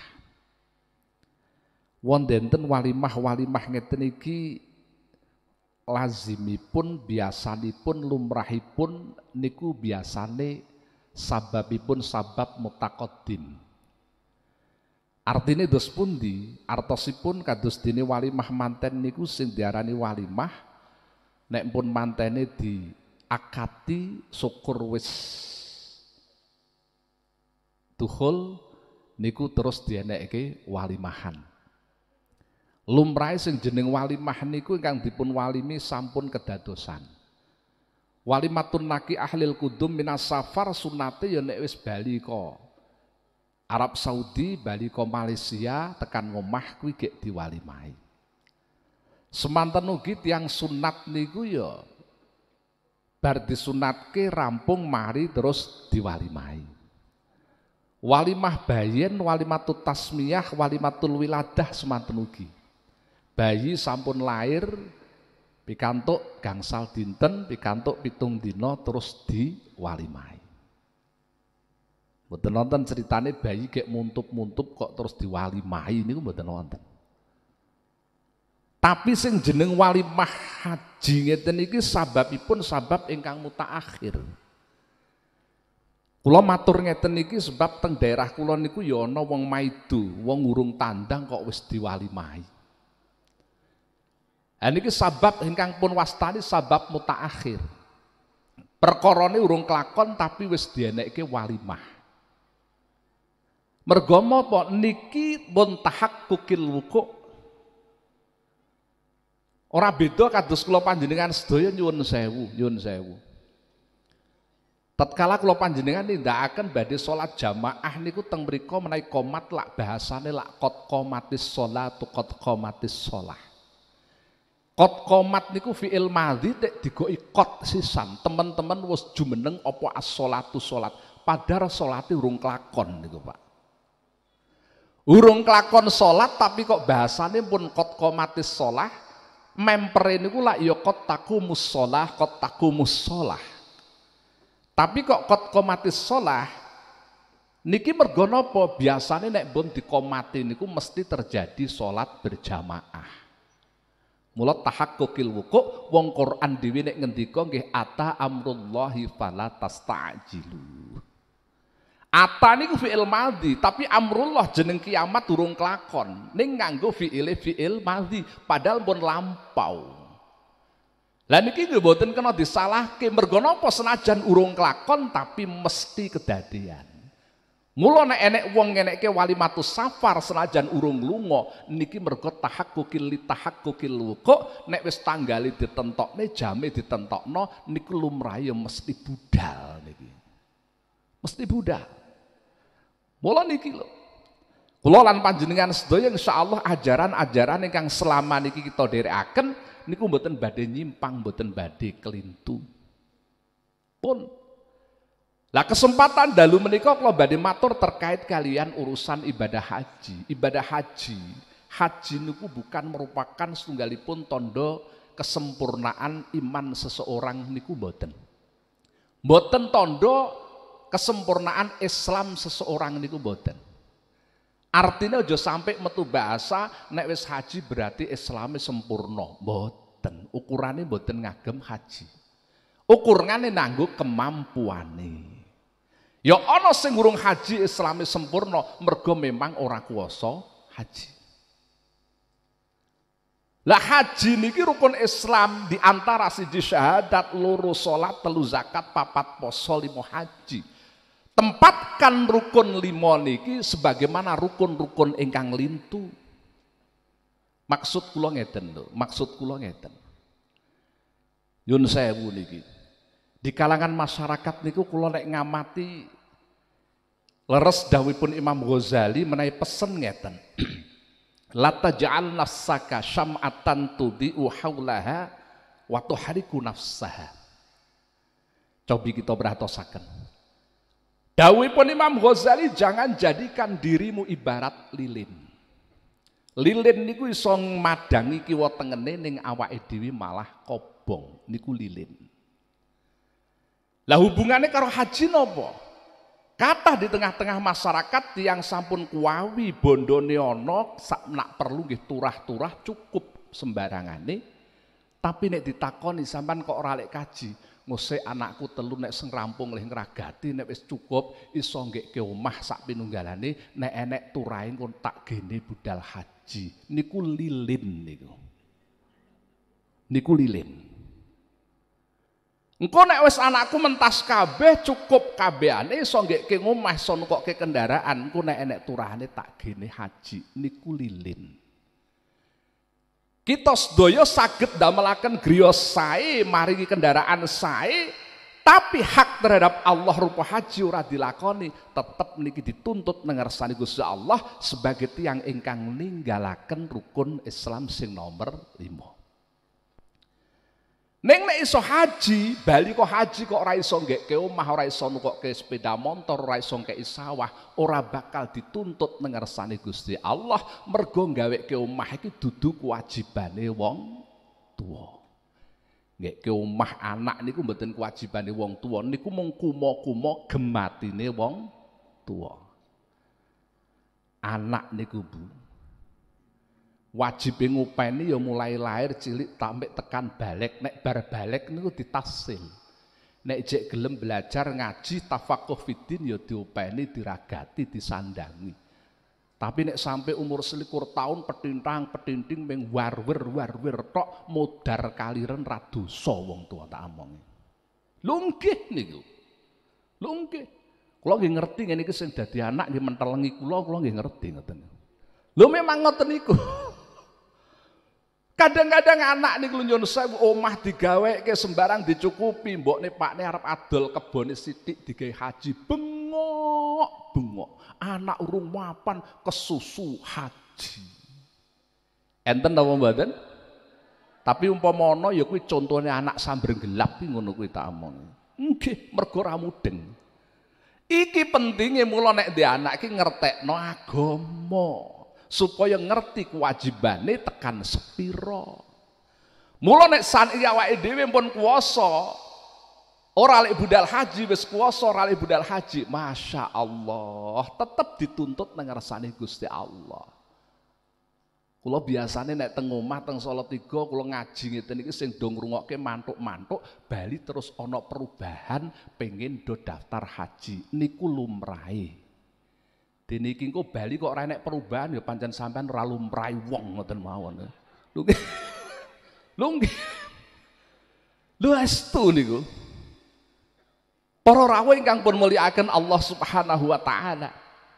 Wonten walimah-walimah ngeten iki lazimipun biasanipun lumrahipun niku biasane sababipun sabab mutaqaddim. Artine dos pundi? Artosipun kados dene walimah manten niku sing diarani walimah nek pun mantene diakati syukur wis dukhul niku terus dienekke walimahan. Lumrahe sing jeneng walimah niku ingkang dipun walimi sampun kedadosan. Walimatun naki ahlil kudum minas safar sunate ya nek wis bali ka Arab Saudi, bali ka Malaysia, tekan ngomah kuwi gek diwalimahi. Semanten ugi tiyang sunat niku ya bar disunatke rampung mari terus diwalimahi. Walimah bayin, walimatut tasmiyah, walimatul wiladah semanten ugi. Bayi sampun lahir pikantuk gangsal dinten, pikantuk pitung dina terus diwalimahi. Mboten nonton ceritane bayi gek muntup-muntup kok terus diwalimahi niku mboten nonton. Tapi sing jeneng walimah haji ngeten iki sababipun sabab ingkang mutaakhir. Kula matur ngeten niki sebab teng daerah kula niku ya ana wong maido, wong urung tandang kok wis diwalimahi. Ha niki sabab ingkang pun wastani sabab mutaakhir. Perkarane urung kelakon tapi wis dienekke walimah. Mergo apa niki pun tahakkukil wuku'. Ora beda kados kula panjenengan sedaya nyuwun sewu, nyuwun sewu. Tatkala kula panjenengan nindakaken badhe salat jamaah niku teng mriku menawi qomat lak bahasane lak qad qomatis sholatu qad qomatis shalah. Qad qomat niku fi'il madhi nek digoki qad sisan, teman-teman wis jumeneng apa as-sholatu salat, padahal salate urung kelakon niku, Pak. Urung kelakon salat tapi kok bahasane pun qad qomatis shalah, mempere niku lak ya qad taqumus shalah, qad taqumus shalah. Tapi kok qad qomatis shalah niki mergo napa? Biasane nek pun dikomati niku mesti terjadi salat berjamaah. Mula tahakkukil wuku' wong Quran dhewe nek ngendika nggih ata amrullahi fala tasta'jilu. Ata niku fi'il madhi, tapi amrullah jeneng kiamat durung kelakon. Ning nganggo fi'ile fi'il madhi padahal pun lampau. Lah niki nggih mboten kena disalahke mergo napa senajan urung kelakon tapi mesti kedadian. Mula nek enek wong ngenekke walimatus safar senajan urung lunga niki mergo tahakkukil li tahakkukil wuku' nek wis tanggale ditentokne jame ditentokno niku lumrah ya mesti budal niki. Mesti budal. Mula niki lho. Kula lan panjenengan sedaya insyaallah ajaran-ajaran ingkang selama niki kita dherekaken niku mboten badhe nyimpang, mboten badhe kelintu. Pun lah kesempatan dalu menika kula badhe matur terkait kalian urusan ibadah haji. Ibadah haji, haji niku bukan merupakan setunggalipun tondo kesempurnaan iman seseorang niku mboten. Mboten tondo kesempurnaan Islam seseorang niku mboten. Artinya aja sampai metu bahasa nek wis haji berarti Islame sempurna. Mboten, ukurane mboten ngagem haji. Ukurane nanggo kemampuane. Ya ana sing urung haji Islame sempurna mergo memang ora kuwasa haji. Lah haji niki rukun Islam di antara siji syahadat, loro salat, telu zakat, papat poso, limo haji. Tempatkan rukun limo niki sebagaimana rukun-rukun ingkang lintu. Maksud kula ngeten lho, maksud kula ngeten. Yun sewu niki. Di kalangan masyarakat niku kula nek ngamati leres dawuhipun Imam Ghazali menawi pesen ngeten. La taj'al nafsaka syam'atan tudhi'u haulaha wa tuhriku nafsaha. Cobi kita perhatosaken. Dawuhipun Imam Ghazali, jangan jadikan dirimu ibarat lilin. Lilin niku iso madangi kiwa tengene ning awake dhewe malah kobong, niku lilin. Lah hubungannya karo haji napa? Kathah di tengah-tengah masyarakat yang sampun kuwawi bondone ana sak nak perlu nggih turah-turah cukup sembarangane. Tapi nek ditakoni sampean kok ora lek kaji, ngusik anakku telu nek sing rampung leh ngragati nek wis cukup iso nggeke omah sak pinunggalane nek enek turahe kon tak gene budal haji. Niku lilin niku. Niku lilin. Engko nek wis anakku mentas kabeh cukup kabehane iso nggeke omah iso nukokke kendaraan, engko nek enek turahane tak gene haji. Niku lilin. Kita sedaya saged damelaken griya sae maringi kendaraan sae tapi hak terhadap Allah rupa haji ora dilakoni, tetep niki dituntut nengersani Gusti Allah sebagai tiyang ingkang ninggalaken rukun Islam sing nomor lima. Neng nek iso haji, bali kok haji kok ora iso nggeke omah, ora iso nukokke sepeda motor, ora iso ngkeki sawah, ora bakal dituntut nengersani Gusti Allah mergo gaweke omah iki dudu kewajibane wong tuwa. Nggeke omah anak niku mboten kewajibane wong tuwa, niku mung kumo-kumo gematine wong tuwa. Anak niku Bu wajib ngupeni ya mulai lahir cilik sampai tekan balik, nek bar balik niku ditasil. Nek jek gelem belajar ngaji tafakuh fiddin ya diopeni, diragati, disandangi. Tapi nek sampai umur selikur tahun petintang petinting meng warwer warwer tok modar kaliren ra dosa wong tua tak omongi. Lho nggih niku. Lho nggih. Kula nggih ngerti ngene iki sing dadi anak nggih mentelengi kula, kula nggih ngerti ngoten. Lho memang ngoten niku. Kadang-kadang anak niku nyun sewu omah digaweke sembarang dicukupi, mbokne pakne arep adol kebone sithik digawe haji, bengok, bengok. Anak urung mapan kesusu haji. Enten napa mboten? Tapi umpama ana ya kuwi contone anak sambreng gelap ki ngono kuwi tak omong. Nggih, mergo ra mudeng. Iki pentinge mula nek ndek anak ki ngertekno agama. Supaya ngerti kewajibane tekan sepiro. Mula nek saniki awake dhewe pun kuwasa, ora lek budal haji wis kuwasa, ora lek budal haji, masya Allah, tetep dituntut nang ngersane Gusti Allah. Kula biasane nek teng omah teng Salatiga kula ngaji ngeten iki sing do ngrungokke mantuk-mantuk, bali terus ana perubahan pengen do daftar haji niku lumrahe. Dene iki engko Bali kok ora enek perubahan ya pancen sampean ora lumrahe wong ngoten mawon. Lho nggih. Lho nggih. Lho astu niku. Para rawuh ingkang pun mulyakaken Allah Subhanahu wa taala.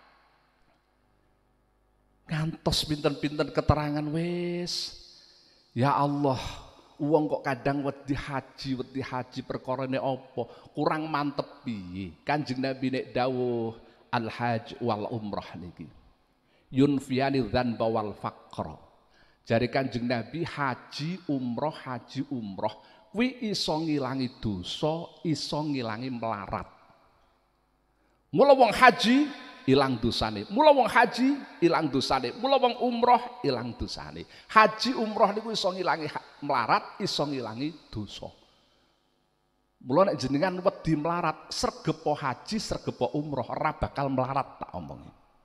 Ngantos pinten-pinten keterangan wis. Ya Allah, wong kok kadang wedi haji, wedi haji perkarane apa? Kurang mantep piye? Kanjeng Nabi nek dawuh al-hajj wal umrah niki yunfiyani dzanba wal faqra. Jare Kanjeng Nabi haji umrah haji umrah kuwi iso ngilangi dosa, iso ngilangi melarat. Mula wong haji ilang dosane, mula wong haji ilang dosane, mula wong umrah ilang dosane. Haji umrah niku iso ngilangi melarat, iso ngilangi dosa. Mula nek jenengan wedi melarat, sregepo haji, sregepo umroh, ora bakal melarat tak omongi.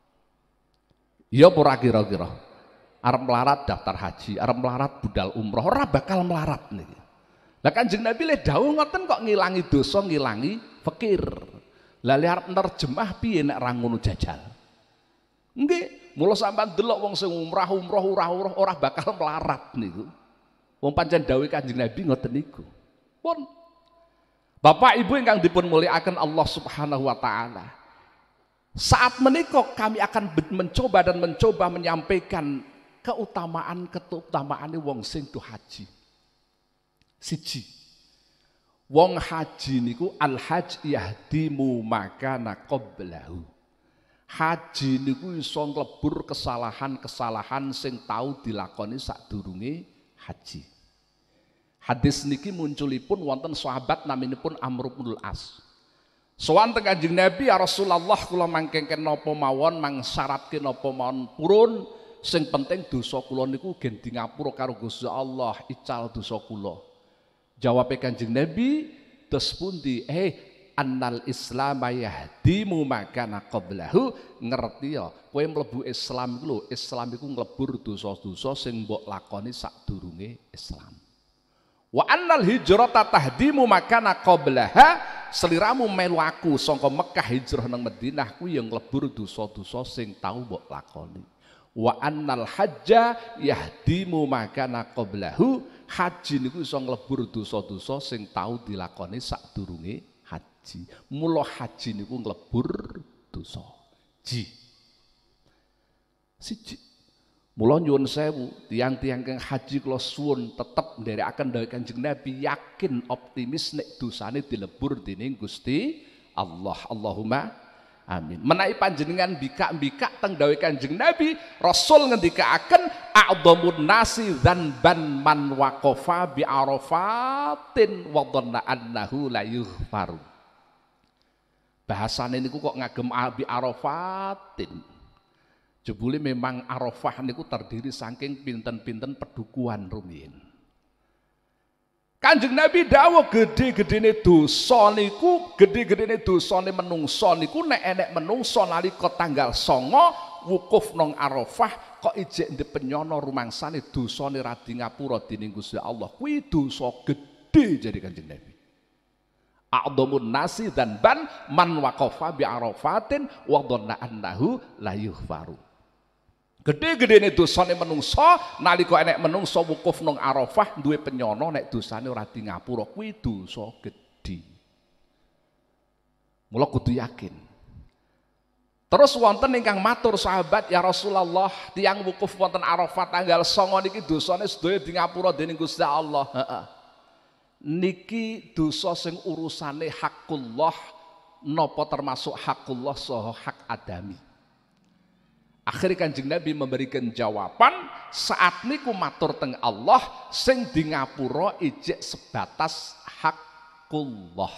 Iya apa ora kira-kira? Arep melarat daftar haji, arep melarat budal umroh, ora bakal melarat niki. Lah Kanjeng Nabi le dawuh ngoten kok ngilangi dosa, ngilangi fakir. Lah le arep nerjemah piye nek ra ngono jajal? Nggih, mula sampean delok wong sing umrah umroh ora-ora ora bakal melarat niku. Wong pancen dawuh Kanjeng Nabi ngoten niku. Pun Bapak Ibu ingkang dipun mulyakaken Allah Subhanahu wa taala. Saat menika kami akan mencoba dan mencoba menyampaikan keutamaan-keutamaane wong sing do haji. Siji. Wong haji niku al-hajj yahdimu makana qablahu. Haji niku iso nglebur kesalahan-kesalahan sing tau dilakoni sadurunge haji. Hadis niki munculipun wonten sahabat naminipun Amr bin As. Sowan teng Kanjeng Nabi, ya Rasulullah kula mangkengken napa mawon, mangsyaratke napa mawon purun, sing penting dosa kula niku gen di ngapura karo Gusti Allah, ical dosa kula. Jawabe Kanjeng Nabi, "Tes pundi? Eh, annal Islam yahdimu makana qablahu." Ngerti ya, kowe mlebu Islam iku lho, Islam iku nglebur dosa-dosa sing mbok lakoni sadurunge Islam. Wa annal hijrata tahdimu makana qablaha, seliramu melu aku saka Mekah hijrah nang Madinah kuwi yang nglebur dosa-dosa sing tau mbok lakoni. Wa annal hajja yahdimu makana qablahu, haji niku iso nglebur dosa-dosa sing tau dilakoni sadurunge haji. Mula haji niku nglebur dosa. Ji. Siji. Mula nyuwun sewu, tiang-tiang kang haji kula suwun tetep nderekaken dawuh Kanjeng Nabi, yakin optimis nek dosane dilebur dening Gusti Allah. Allahumma amin. Menawi panjenengan bikak-bikak teng dawuh Kanjeng Nabi, Rasul ngendikaaken a'dhamun nasi dzanban man waqafa bi arafatin wa dhanna annahu la yughfaru. Bahasane niku kok ngagem bi arafatin. Jebule memang Arafah niku terdiri saking pinten-pinten pedukuhan rumiyin. Kanjeng Nabi dawuh gede-gedene dosa niku, gede-gedene dosane menungso niku nek enek menungso nalika tanggal songo wukuf nang Arafah kok ijek ndepenyono rumangsane dosane ra di ngapura dening Gusti Allah. Kuwi dosa gede jadi Kanjeng Nabi. a'dhamun nasi dzanban man waqafa bi arafatin wa dhanna annahu la yughfaru. Gede-gedene dosane menungso nalika enek menungso wukuf nang Arafah duwe penyono nek dosane ora di ngapura kuwi dosa gedhe. Mula kudu yakin. Terus wonten ingkang matur sahabat, ya Rasulullah, tiyang wukuf wonten Arafah tanggal songo niki dosane sedaya di ngapura dening Gusti Allah. Heeh. Niki dosa sing urusane hakullah napa termasuk hakullah saha hak adami. Akhirnya Kanjeng Nabi memberikan jawaban saat niku matur teng Allah sing di ngapura ijek sebatas hakullah.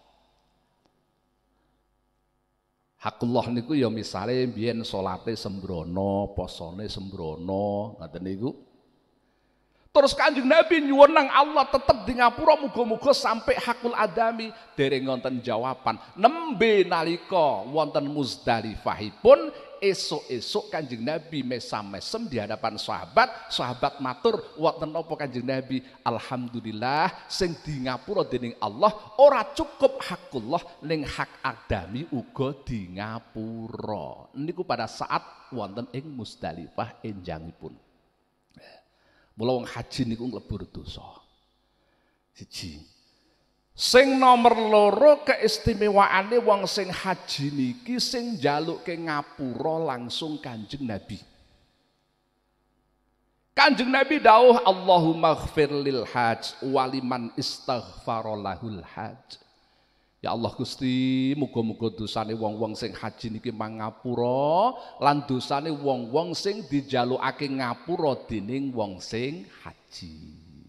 Hakullah niku ya misale biyen salate sembrono, posone sembrono, ngoten niku. Terus Kanjeng Nabi nyuwun nang Allah tetep di ngapura muga-muga sampai hakul adami dereng wonten jawaban. Nembe nalika wonten Muzdalifahipun esuk-esuk Kanjeng Nabi mesam-mesem di hadapan sahabat, sahabat matur wonten napa Kanjeng Nabi, alhamdulillah sing di ngapura dening Allah ora cukup hakullah ning hak adami uga di ngapura. Niku pada saat wonten ing Muzdalifah enjangipun. Mula wong haji niku nglebur dosa. Siji. Sing nomor loro keistimewaane wong sing haji niki sing njalukke ngapura langsung Kanjeng Nabi. Kanjeng Nabi dawuh Allahumma ighfir lil hajj waliman istaghfara lahul hajj. Ya Allah Gusti, muga-muga dosane wong-wong sing haji niki mangapura lan dosane wong-wong sing dijalukake ngapura dening wong sing haji.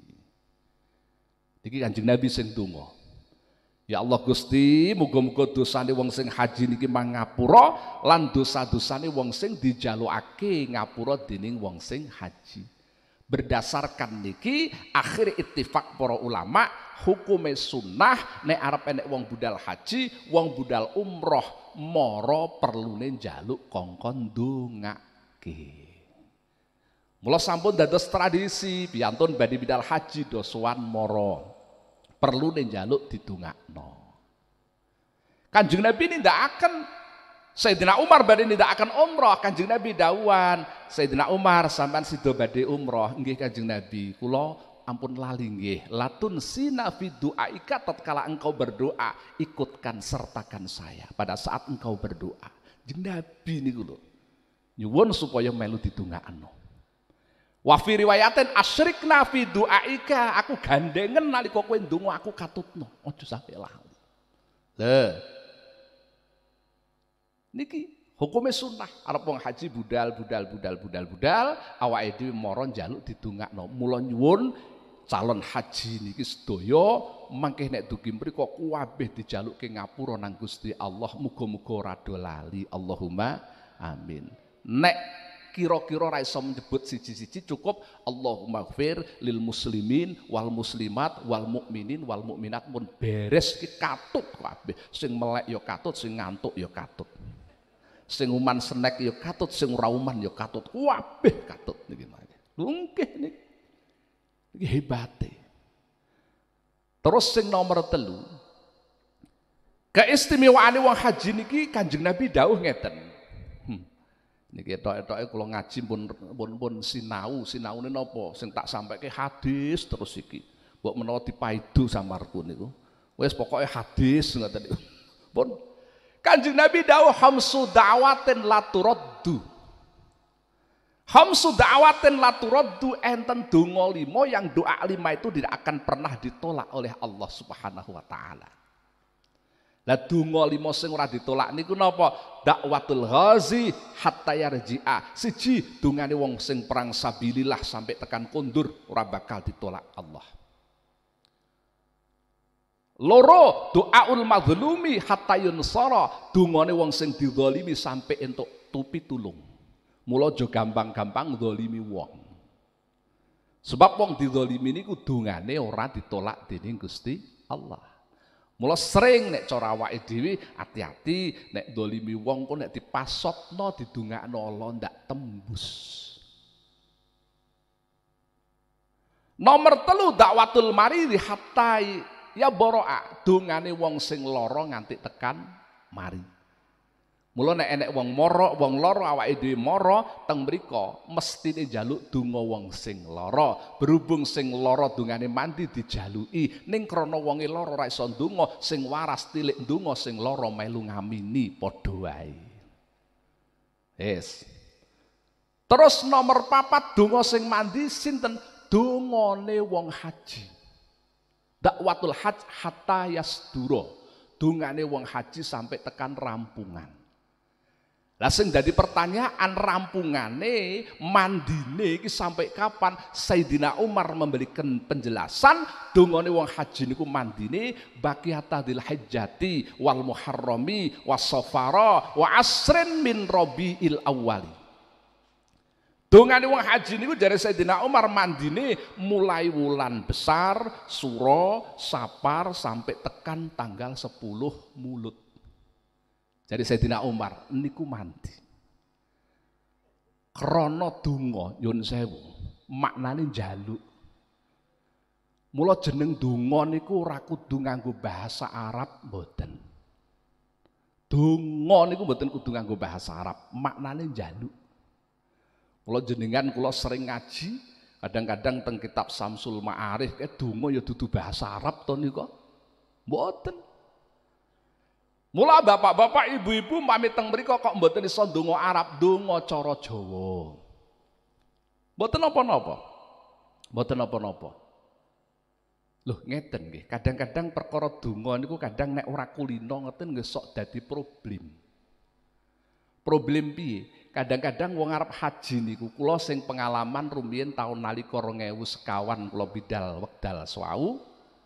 Iki Kanjeng Nabi sing donga. Ya Allah Gusti, muga-muga dosane wong sing haji niki mangapura lan dosa-dosane wong sing dijalukake ngapura dening wong sing haji. Berdasarkan niki akhir ittifaq para ulama hukume sunnah nek arep enek wong budal haji, wong budal umroh mara perlune njaluk kongkon ndongake. Mula sampun dados tradisi piyantun badhe bidal haji do sowan mara perlune njaluk didongakno. Kanjeng Nabi nindakaken Sayyidina Umar badhe nindakaken umrah, Kanjeng Nabi dawuhan, Sayyidina Umar sampean sida badhe umrah, nggih Kanjeng Nabi, kula ampun lali nggih. Latun sina fi du'aika, tatkala engkau berdoa, ikutkan sertakan saya pada saat engkau berdoa. Kanjeng Nabi niku lho. Nyuwun supaya melu didongakno. Wa fi riwayatin asyrikna fi du'aika, aku gandengen nalika kowe ndonga aku katutno, aja sampe lali. Lho. Niki hukumnya sunnah arep wong haji budal budal budal budal budal awake dhewe mara njaluk didongakno. Mula nyuwun calon haji niki sedaya mangke nek dugi mriku kabeh dijalukke ngapura nang Gusti Allah, muga-muga ora do lali. Allahumma amin. Nek kira-kira ora iso nyebut siji-siji cukup Allahumma ighfir lil muslimin wal muslimat wal mukminin wal mukminat pun beres ki katut kabeh. Sing melek ya katut, sing ngantuk ya katut. Sing uman snack ya katut, sing ora uman ya katut, kabeh katut niki mangke. Lungkih niki. Niki hebate. Terus sing nomor telu. Keistimewaane wong haji niki Kanjeng Nabi dawuh ngeten. Hmm. Niki etok-etoke kula ngaji pun pun pun sinau, sinaune napa? Sing tak sampaike hadis terus iki. Mbok menawa dipaidu samarku niku. Wis pokoke hadis ngoten niku. Pun Kanjeng Nabi dawuh hamsu da'watin la turaddu. Hamsu da'watin la turaddu, enten donga lima yang doa lima itu tidak akan pernah ditolak oleh Allah Subhanahu wa taala. Lah donga lima sing ora ditolak niku napa? Dakwatul ghazi hatta yarji'a. Siji dongane wong sing perang sabilillah sampai tekan kondur ora bakal ditolak Allah. Loro doaul mazlumi hatta yunsara, dungane wong sing dizalimi sampai entuk tupi tulung. Mula aja gampang-gampang zalimi wong. Sebab wong dizalimi niku dungane ora ditolak dening Gusti Allah. Mula sering nek cara awake dhewe hati-hati nek zalimi wong kok nek dipasotno didongakno Allah ndak tembus. Nomor telu dakwatul maridi hatta ya boroa dongane wong sing lara nganti tekan mari. Mula nek enek wong mara, wong lara awake dhewe mara teng mriko mestine njaluk donga wong sing lara. Berhubung sing lara dongane mandi dijaluki, ning krana wonge lara ora iso ndonga, sing waras tilik ndonga, sing lara melu ngamini padha wae. Wis. Terus nomor papat donga sing mandi sinten? Dongane wong haji. Dakwatul haj hatta yasdura. Dongane wong haji sampai tekan rampungan. Lah sing dadi pertanyaan rampungane mandine iki sampai kapan? Sayyidina Umar memberikan penjelasan dongane wong haji niku mandine baqiyatadil hajjati wal muharrami was safara wa asrin min rabiil awwali. Dongane wong haji niku jare Sayyidina Umar mandine mulai wulan besar, suro, sapar sampai tekan tanggal sepuluh Mulut. Jadi Sayyidina Umar niku mandi. Krana donga nyun sewu, maknane njaluk. Mula jeneng donga niku ora kudu nganggo bahasa Arab mboten. Donga niku mboten kudu nganggo bahasa Arab, maknane njaluk. Mula jenengan kula sering ngaji, kadang-kadang teng kitab Samsul Ma'arif kae donga ya dudu bahasa Arab to nika. Mboten. Mula bapak-bapak, ibu-ibu pamit teng mriko kok mboten iso donga Arab, donga cara Jawa. Mboten napa-napa. Mboten napa-napa. Loh ngeten nggih, kadang-kadang perkara donga niku kadang nek ora kulino ngeten nggih sok dadi problem. Problem piye? Kadang-kadang wong arep haji niku kula sing pengalaman rumiyin taun nalika rong ewu sekawan kula bidal wekdal swau.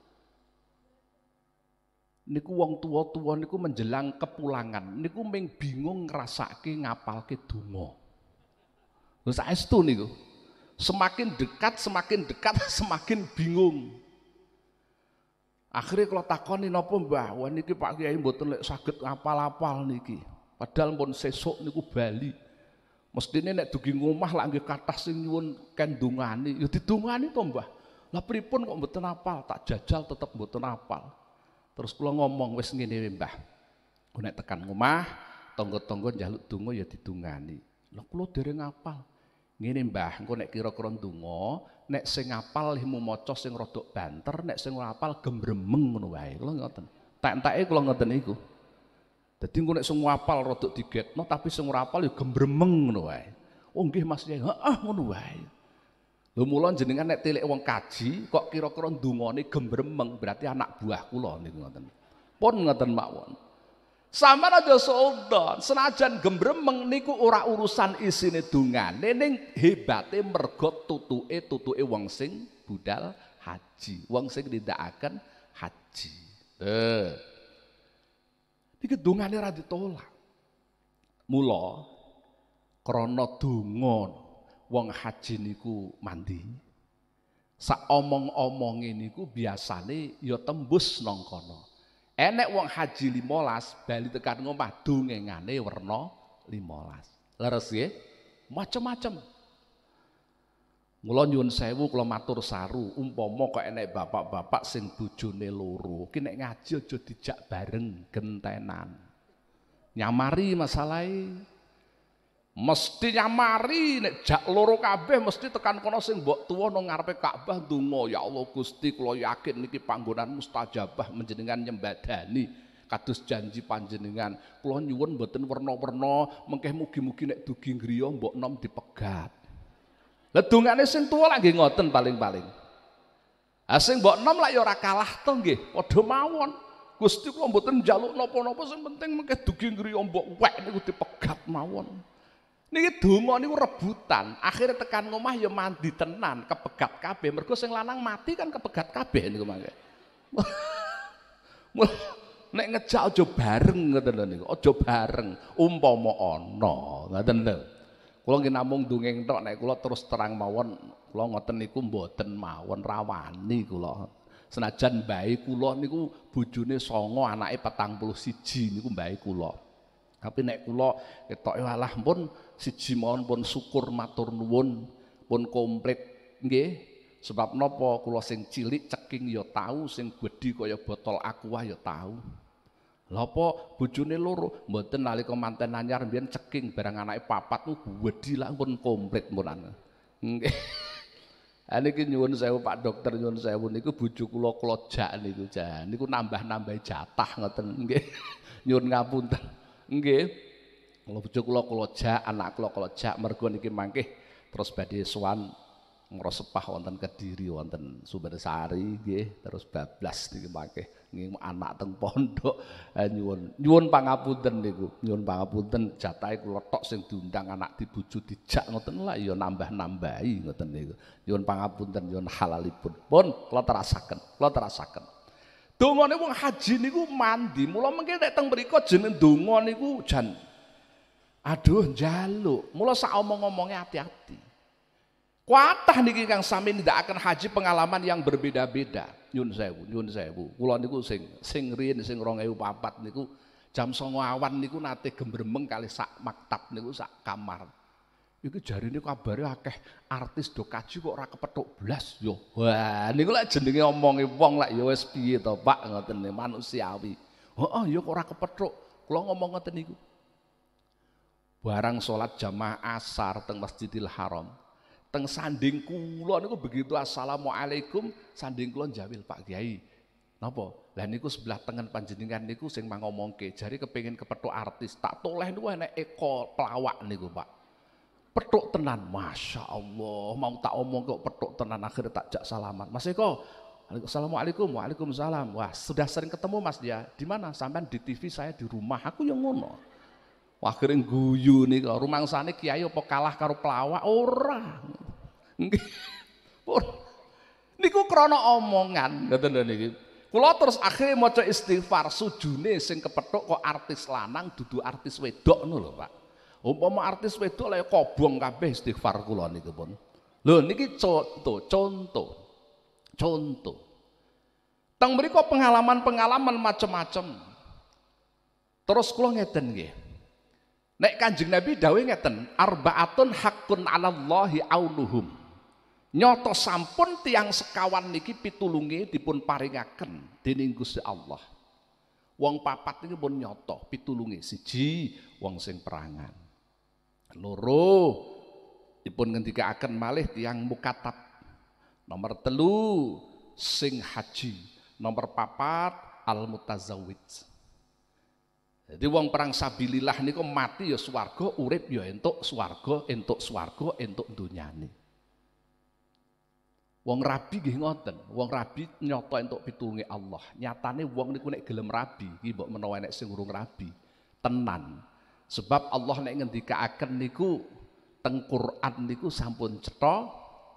Niku wong tua-tua niku menjelang kepulangan niku ming bingung ngrasake ngapalke donga. Lho saestu niku. Semakin dekat semakin dekat semakin bingung. Akhirnya kalau takoni napa Mbah, wah niki Pak Kiai mboten lek saged ngapal-apal niki. Padahal pun sesuk niku bali. Mestine nek dugi ngomah lak nggih kathah sing nyuwun ken dongani, ya didongani to Mbah. Lah pripun kok mboten apal, tak jajal tetep mboten apal. Terus kula ngomong wis ngene Mbah. Nek tekan omah, tangga-tangga njaluk donga ya didongani. Lah kula dereng apal. Ngene Mbah, engko nek kira-kira donga, nek sing apal ilmu maca sing rada banter, nek sing ora apal gembremeng ngono wae. Kula ngoten. Tak-entake kula ngoten niku. Dadi engko nek sing apal rada digetno tapi sing ora apal ya gembremeng ngono wae. Oh nggih Mas Yai, heeh ngono wae. Lho mula jenengan nek tilik wong kaji kok kira-kira ndungane gembremeng berarti anak buah kula niku ngoten. Pun ngoten mawon. Sampeyan aja suudon, senajan gembremeng niku ora urusan isine dongane ning hebate mergo tutuke tutuke wong sing budal haji, wong sing nindakaken haji. Eh. Iki dongane ora ditolak. Mula krana donga wong haji niku mandi. Sak omong-omonge niku biasane ya tembus nang kono. Enek wong haji limolas bali tekan ngomah dongengane werna limolas. Leres nggih? Macem-macem. Mula nyuwun sewu kula matur saru, umpama kok enek bapak-bapak sing bojone loro, ki nek ngaji aja dijak bareng gentenan. Nyamari masalahe. Mesti nyamari nek jak loro kabeh mesti tekan kono sing mbok tuwa nang ngarepe Ka'bah ndonga, ya Allah Gusti kula yakin niki panggonan mustajabah menjenengan nyembadani kados janji panjenengan. Kula nyuwun mboten werna-werna mengkeh mugi-mugi nek dugi griya mbok nom dipegat. Lah dongane sing tuwa lak nggih ngoten paling-paling. Ha sing mbok nom lak ya ora kalah to nggih, padha mawon. Gusti kula mboten njaluk napa-napa sing penting mengkeh dugi griya mbok wek niku dipegat mawon. Niki donga niku rebutan, akhirnya tekan ngomah ya mandi tenan, kepegat kabeh. Mergo sing lanang mati kan kepegat kabeh niku mangke. Nek ngejak aja bareng ngoten lho niku, aja bareng. Umpama ana, ngoten lho. Kula nggih namung dongeng tok, nek kula terus terang mawon, kula ngoten niku mboten mawon rawani kula. Senajan mbae kula niku bojone songo, anake petang puluh siji niku mbae kula. Tapi nek kula ketoke walah pun siji mawon pun syukur matur nuwun pun komplit nggih Sebab napa kula sing cilik ceking ya tahu, sing gedhi kaya botol aqua ya tahu. Lha apa bojone loro mboten nalika manten anyar mbiyen ceking barang anake papat ku gedhi lah pun komplit munan. Nggih. Ha niki nyuwun sewu Pak Dokter, nyuwun sewu niku bojo kula kula jak niku jan. Niku nambah-nambahi jatah ngoten nggih. Nyuwun ngapunten. Nggih. Kula bojo kula kula jak, anak kula kula jak mergo niki mangke terus badhe sowan ngrosepah wonten Kediri wonten Sumbersari nggih terus bablas niki mangke nggih anak teng pondok nyuwun nyuwun pangapunten niku nyuwun pangapunten jatahe kula tok sing diundang anak dibojo dijak ngoten lah ya nambah-nambahi ngoten niku nyuwun pangapunten nyuwun halalipun pun kula terasaken kula terasaken dongane wong haji niku mandi mula mengke nek teng mriku jeneng donga niku jan aduh njaluk mula sak omong-omonge hati-hati. Kuatah niki kang sami nindakaken haji pengalaman yang berbeda-beda. Nyun sewu, nyun sewu. Kula niku sing sing riyen sing dua ribu empat niku jam songo awan niku nate gembremeng kali sak maktab niku sak kamar. Iku jarine kabare akeh artis do kaji kok ora kepethuk blas yo. Wah, niku lek jenenge omonge wong lek ya wis piye to, Pak, ngoten manusiawi. Heeh, ya kok ora kepethuk. Kula ngomong ngoten niku. Barang salat jamaah asar teng Masjidil Haram. Teng sanding kula niku begitu assalamualaikum sanding kula njawil Pak Kiai. Napa? Lah niku sebelah tengen panjenengan niku sing mangomongke jari kepengin kepethuk artis. Tak toleh niku enek eko pelawak niku, Pak. Pethuk tenan, Masya Allah. Mau tak omong kok pethuk tenan akhirnya tak jak salaman. Mas Eko, assalamualaikum, waalaikumsalam. Wah, sudah sering ketemu Mas dia. Di mana? Sampean di T V, saya di rumah. Aku yang ngono. Wah, akhirnya guyu nih, rumangsane kiai apa kalah karo pelawak ora. Nggih. Pun niku krana omongan, ngoten niki. Kula terus akhirnya maca istighfar sujune sing kepethuk kok artis lanang dudu artis wedok ngono lho, Pak. Umpama artis wedok lha kobong kabeh istighfar kula niku pun. Lho niki contoh, contoh. Contoh. Teng mriku pengalaman-pengalaman macam-macam. Terus kula ngeten nggih. Nek Kanjeng Nabi dawuh ngeten, arbaatun haqqun 'alallahi aunuhum. Nyoto sampun tiang sekawan niki pitulunge dipun paringaken dening Gusti Allah. Wong papat niki pun nyoto pitulunge, siji wong sing perangan. Loro dipun ngendikaken malih tiang mukatab. Nomor telu sing haji. Nomor papat al mutazawwij. Jadi wong perang sabilillah niku mati ya swarga, urip ya entuk swarga, entuk swarga, entuk dunyane. Wong rabi nggih ngoten, wong rabi nyoto entuk pitulunge Allah. Nyatane wong niku nek gelem rabi, iki mbok menawa nek sing urung rabi, tenan. Sebab Allah nek ngendikaaken niku teng Quran niku sampun cetha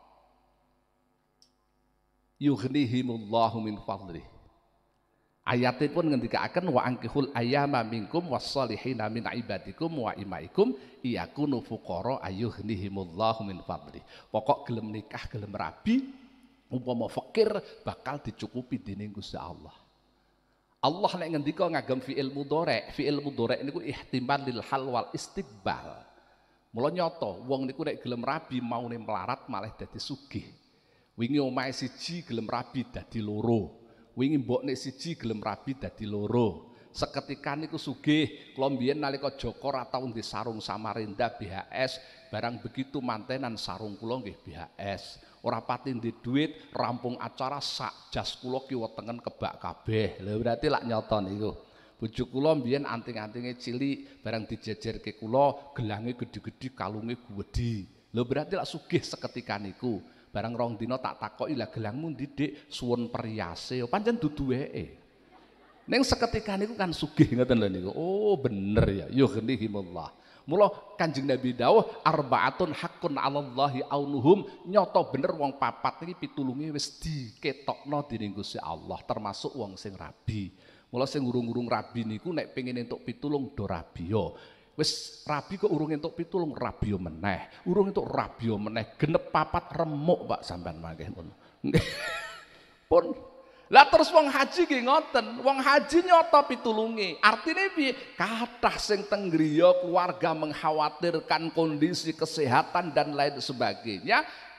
yughnihimullahu min fadlih. Ayatnya pun ngendikaaken wa angkihul ayyama minkum wassalihina min ibadikum wa imaikum iyakunu fuqara ayyughnihimullahu min fadli. Pokok gelem nikah gelem rabi umpama fakir bakal dicukupi dening Gusti Allah. Allah nek ngendika ngagem fi'il mudhari', fi'il mudhari' niku ihtimal lil hal wal istiqbal. Mula nyata wong niku nek gelem rabi maune melarat malah dadi sugih. Wingi omahe siji gelem rabi dadi loro. Wingi mbokne siji gelem rabi dadi loro. Seketika niku sugih. Kula mbiyen nalika Joko ra tau nggih sarung Samarinda B H S, barang begitu mantenan sarung kula nggih B H S. Ora pati ndek duit, rampung acara sak jas kula kiwa tengen kebak kabeh. Lha berarti lak nyata niku. Bojo kula mbiyen anting-antinge cilik, barang dijejerke kula gelange gedhi-gedhi, kalunge gedhi. Lha berarti lak sugih seketika niku. Barang rong dina tak takoki lah gelangmu ndidik suwun periase pancen dudu weke. Ning seketika niku kan sugih ngoten lho niku. Oh bener ya, yughnihimullah. Mula Kanjeng Nabi dawuh arbaatun haqqun 'alallahi aunuhum, nyata bener wong papat iki pitulunge wis diketokno dening Gusti Allah termasuk wong sing rabi. Mula sing urung-urung rabi niku nek pengin entuk pitulung do rabi yo. Wis rabi kok urung entuk pitulung rabi yo meneh. Urung entuk rabi yo meneh. Genep papat remuk Pak sampean mangke pun. Pun lah terus wong haji nggih ngoten. Wong haji nyoto pitulunge. Artine piye? Kathah sing teng griya keluarga mengkhawatirkan kondisi kesehatan dan lain sebagainya.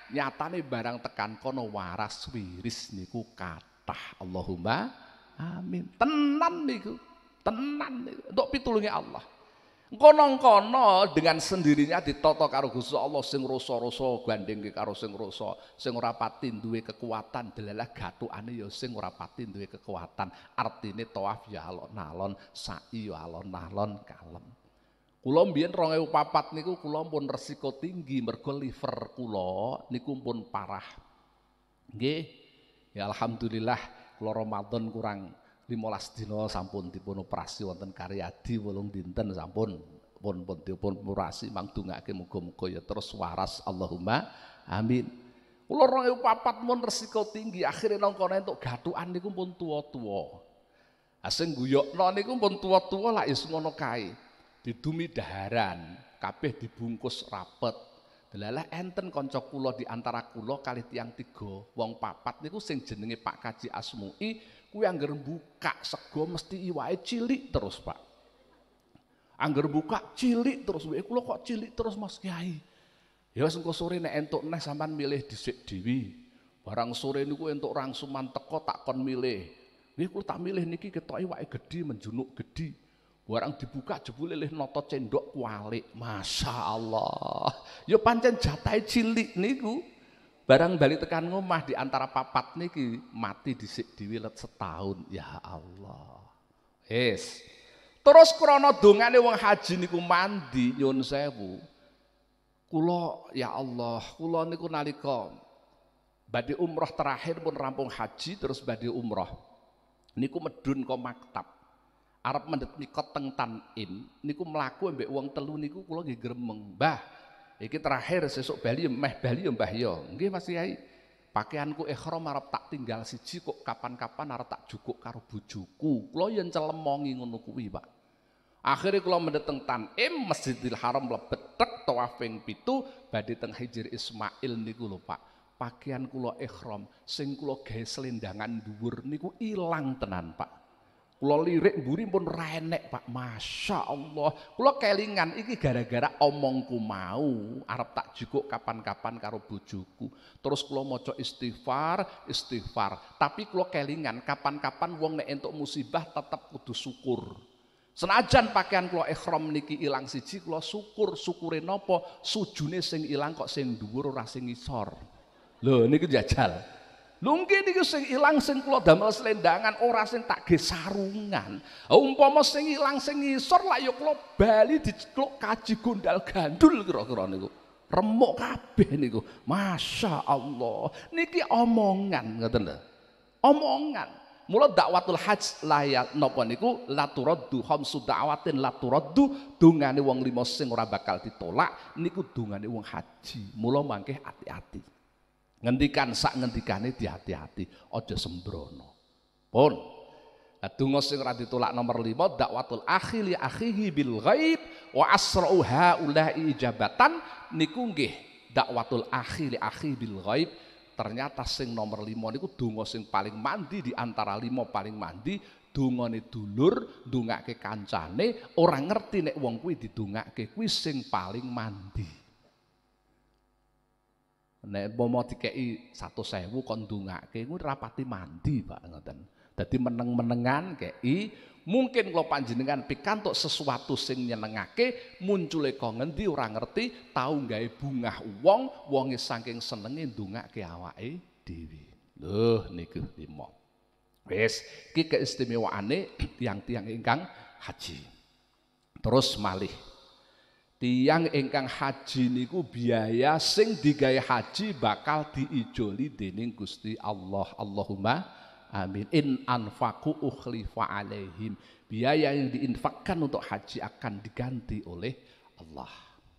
nyatane barang tekan kono waras wiris niku kathah. Allahumma amin. Tenan niku, tenan niku untuk pitulunge Allah. Kono-kono dengan sendirinya ditata karo Gusti Allah sing rasa-rasa gandengke karo sing rasa, sing ora pati duwe kekuatan delalah gathukane ya sing ora pati duwe kekuatan. Artine tawaf ya alon-alon, sa'i ya alon-alon kalem. Kula mbiyen dua ribu empat niku kula pun resiko tinggi mergo liver kula niku pun parah. Nggih. Ya alhamdulillah kula Ramadan kurang limolas dina sampun dipun operasi wonten Karyadi wolung dinten sampun pun pun dipun operasi mangdungake muga-muga ya terus waras Allahumma amin. Kula dua ribu empat mun resiko tinggi akhire nang kono entuk gathukan niku pun tuwa-tuwa. Ha sing guyokno niku pun tuwa-tuwa lak is ngono kae. Didumi daharan, kabeh dibungkus rapet. Delalah enten kanca kula di antara kula kalih tiyang tiga, wong papat niku sing jenenge Pak Kaji Asmui kuwi angger buka sego mesti iwake cilik terus, Pak. Angger buka cilik terus, wae kula kok cilik terus Mas Kyai. Ya wis engko sore nek entuk neh sampean milih dhisik dhewe. Barang sore niku entuk rangsuman teko tak kon milih. Nggih kula tak milih niki ketoke iwake gedhi menjunuk gedhi. Barang dibuka jebule lih nata cendok kualik. Masya Allah. Ya pancen jatahe cilik niku. Barang bali tekan ngomah di antara papat niki mati dhisik dhewe let setahun. Ya Allah. Wis. Terus krana dongane wong haji niku mandi nyuwun sewu. Kula ya Allah, kula niku nalika badhe umroh terakhir pun rampung haji terus badhe umroh. Niku medun ka maktab. Arep mendhet mikot teng Tanim niku mlaku ambek wong telu niku kula nggih gremeng. Mbah, iki terakhir sesuk bali meh bali ya Mbah ya. Nggih Mas Kyai. Pakaianku ihram arep tak tinggal siji kok kapan-kapan arep tak jukuk karo bojoku. Kula yen celemongi ngono kuwi, Pak. Akhire kula mendhet teng Tanim, Masjidil Haram mlebet tek tawaf ping pitu badhe teng Hijr Ismail niku lho, Pak. Pakaian kula ihram sing kula gawe slendangan dhuwur niku ilang tenan, Pak. Kula lirik mburi pun ra enek, Pak. Masya Allah. Kula kelingan iki gara-gara omongku mau arep tak jukuk kapan-kapan karo bojoku. Terus kula maca istighfar, istighfar. Tapi kula kelingan kapan-kapan wong nek entuk musibah tetep kudu syukur. Senajan pakaian kula ihram niki ilang siji kula syukur. Syukure napa? Sujune sing ilang kok sing dhuwur ora sing ngisor. Lho niku jajal. Lungki niku sing ilang sing kula damel slendangan ora sing tak ge sarungan. Umpama sing ilang sing ngisor lak ya kula bali dicekluk kaji gondal gandul kira-kira niku. Remuk kabeh niku. Masya Allah. Niki omongan ngoten lho. Omongan. Mula dakwatul hajj layat napa niku laturaddu khamsu da'watin laturaddu dungane wong lima sing ora bakal ditolak niku dungane wong haji. Mula mangke ati-ati. Ngendikan sak ngendikane dihati-hati, aja sembrono. Pun. Lah donga sing ora ditolak nomor lima dakwatul akhi li akhihi bil ghaib wa asra'u haula'i ijabatan niku nggih dakwatul akhi li akhi bil ghaib. Ternyata sing nomor lima niku donga sing paling mandi di antara lima paling mandi, dongane dulur, ndongake kancane, ora ngerti nek wong kuwi didongake kuwi sing paling mandi. Nek umpama dikeki seratus ribu kon ndongake kuwi rapati mandi, Pak, ngoten. Dadi meneng-menengan kei mungkin kalau panjenengan pikantuk sesuatu sing nyenengake muncule kok ngendi ora ngerti tau gawe bungah wong wonge saking senenge ndongake awake dhewe. Lho niku lima. Wis iki keistimewaane tiang-tiang ingkang haji. Terus malih tiang ingkang haji niku biaya sing digawe haji bakal diijoli dening Gusti Allah. Allahumma amin. In anfaku ukhlifa alaihim. Biaya yang diinfakkan untuk haji akan diganti oleh Allah.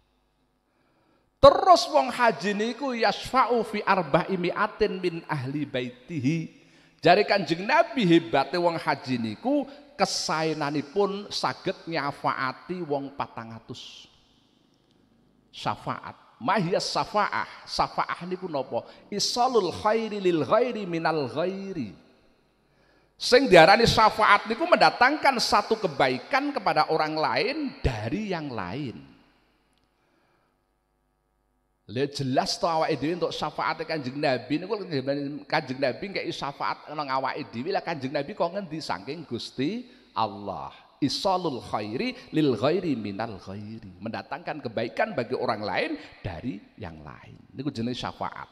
Terus wong haji niku yasfa'u fi arba'i mi'atin min ahli baitihi. Jare Kanjeng Nabi hebate wong haji niku kesaenanipun saged nyafaati wong patang atus. Syafaat. Mahiyas syafaah. Syafaah niku napa? Isalul khairi lil ghairi minal ghairi. Sing diarani syafaat niku mendatangkan satu kebaikan kepada orang lain dari yang lain. Lha jelas to awake dhewe untuk syafaat Kanjeng Nabi niku Kanjeng Nabi kei syafaat nang awake dhewe lah Kanjeng Nabi kok ngendi saking Gusti Allah. Isalul khairi lil ghairi minal ghairi. Mendatangkan kebaikan bagi orang lain dari yang lain. Niku jenis syafaat.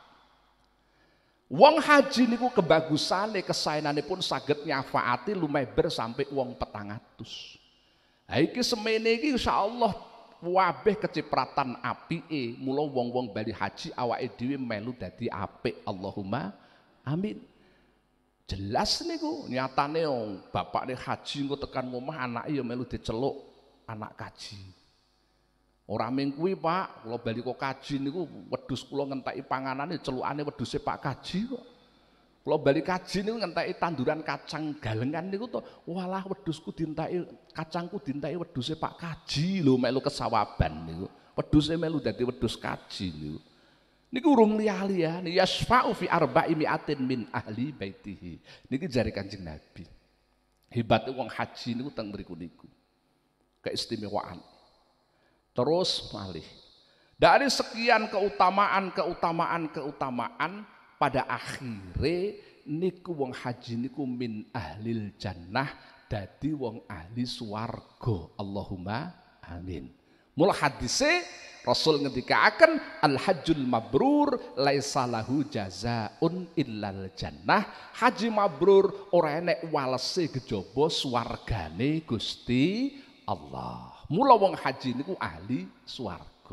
Wong haji niku kebagusane kesaenanipun saged nyafaati lumeber sampai wong petang atus. Ha iki semene iki insyaallah wabeh kecipratan apike mula wong-wong bali haji awake dhewe melu dadi apik. Allahumma amin. Jelas niku nyatane bapakne haji engko tekan omah anake ya melu diceluk anak kaji. Ora ming kuwi Pak, kula bali kok kaji niku wedhus kula ngenteki panganane celukane wedhuse Pak Kaji kok. Kula bali kaji niku ngenteki tanduran kacang galengan niku to, walah wedhusku dinteki kacangku dinteki wedhuse Pak Kaji lho melu kesawaban niku. Wedhuse melu dadi wedhus kaji niku. Niku urung liya-liya, yasfa'u fi arba'i mi'atin min ahli baitihi. Niki jare Kanjeng Nabi. Hebate wong haji niku teng mriku niku. Keistimewaan. Terus malih. Dari sekian keutamaan, keutamaan, keutamaan pada akhirnya niku wong haji niku min ahlil jannah dadi wong ahli swarga. Allahumma amin. Mula hadise Rasul ngendikaaken al hajjul mabrur laisa lahu jazaun illal jannah. Haji mabrur ora enek walese kejaba swargane Gusti Allah. Mula wong haji niku ahli swarga.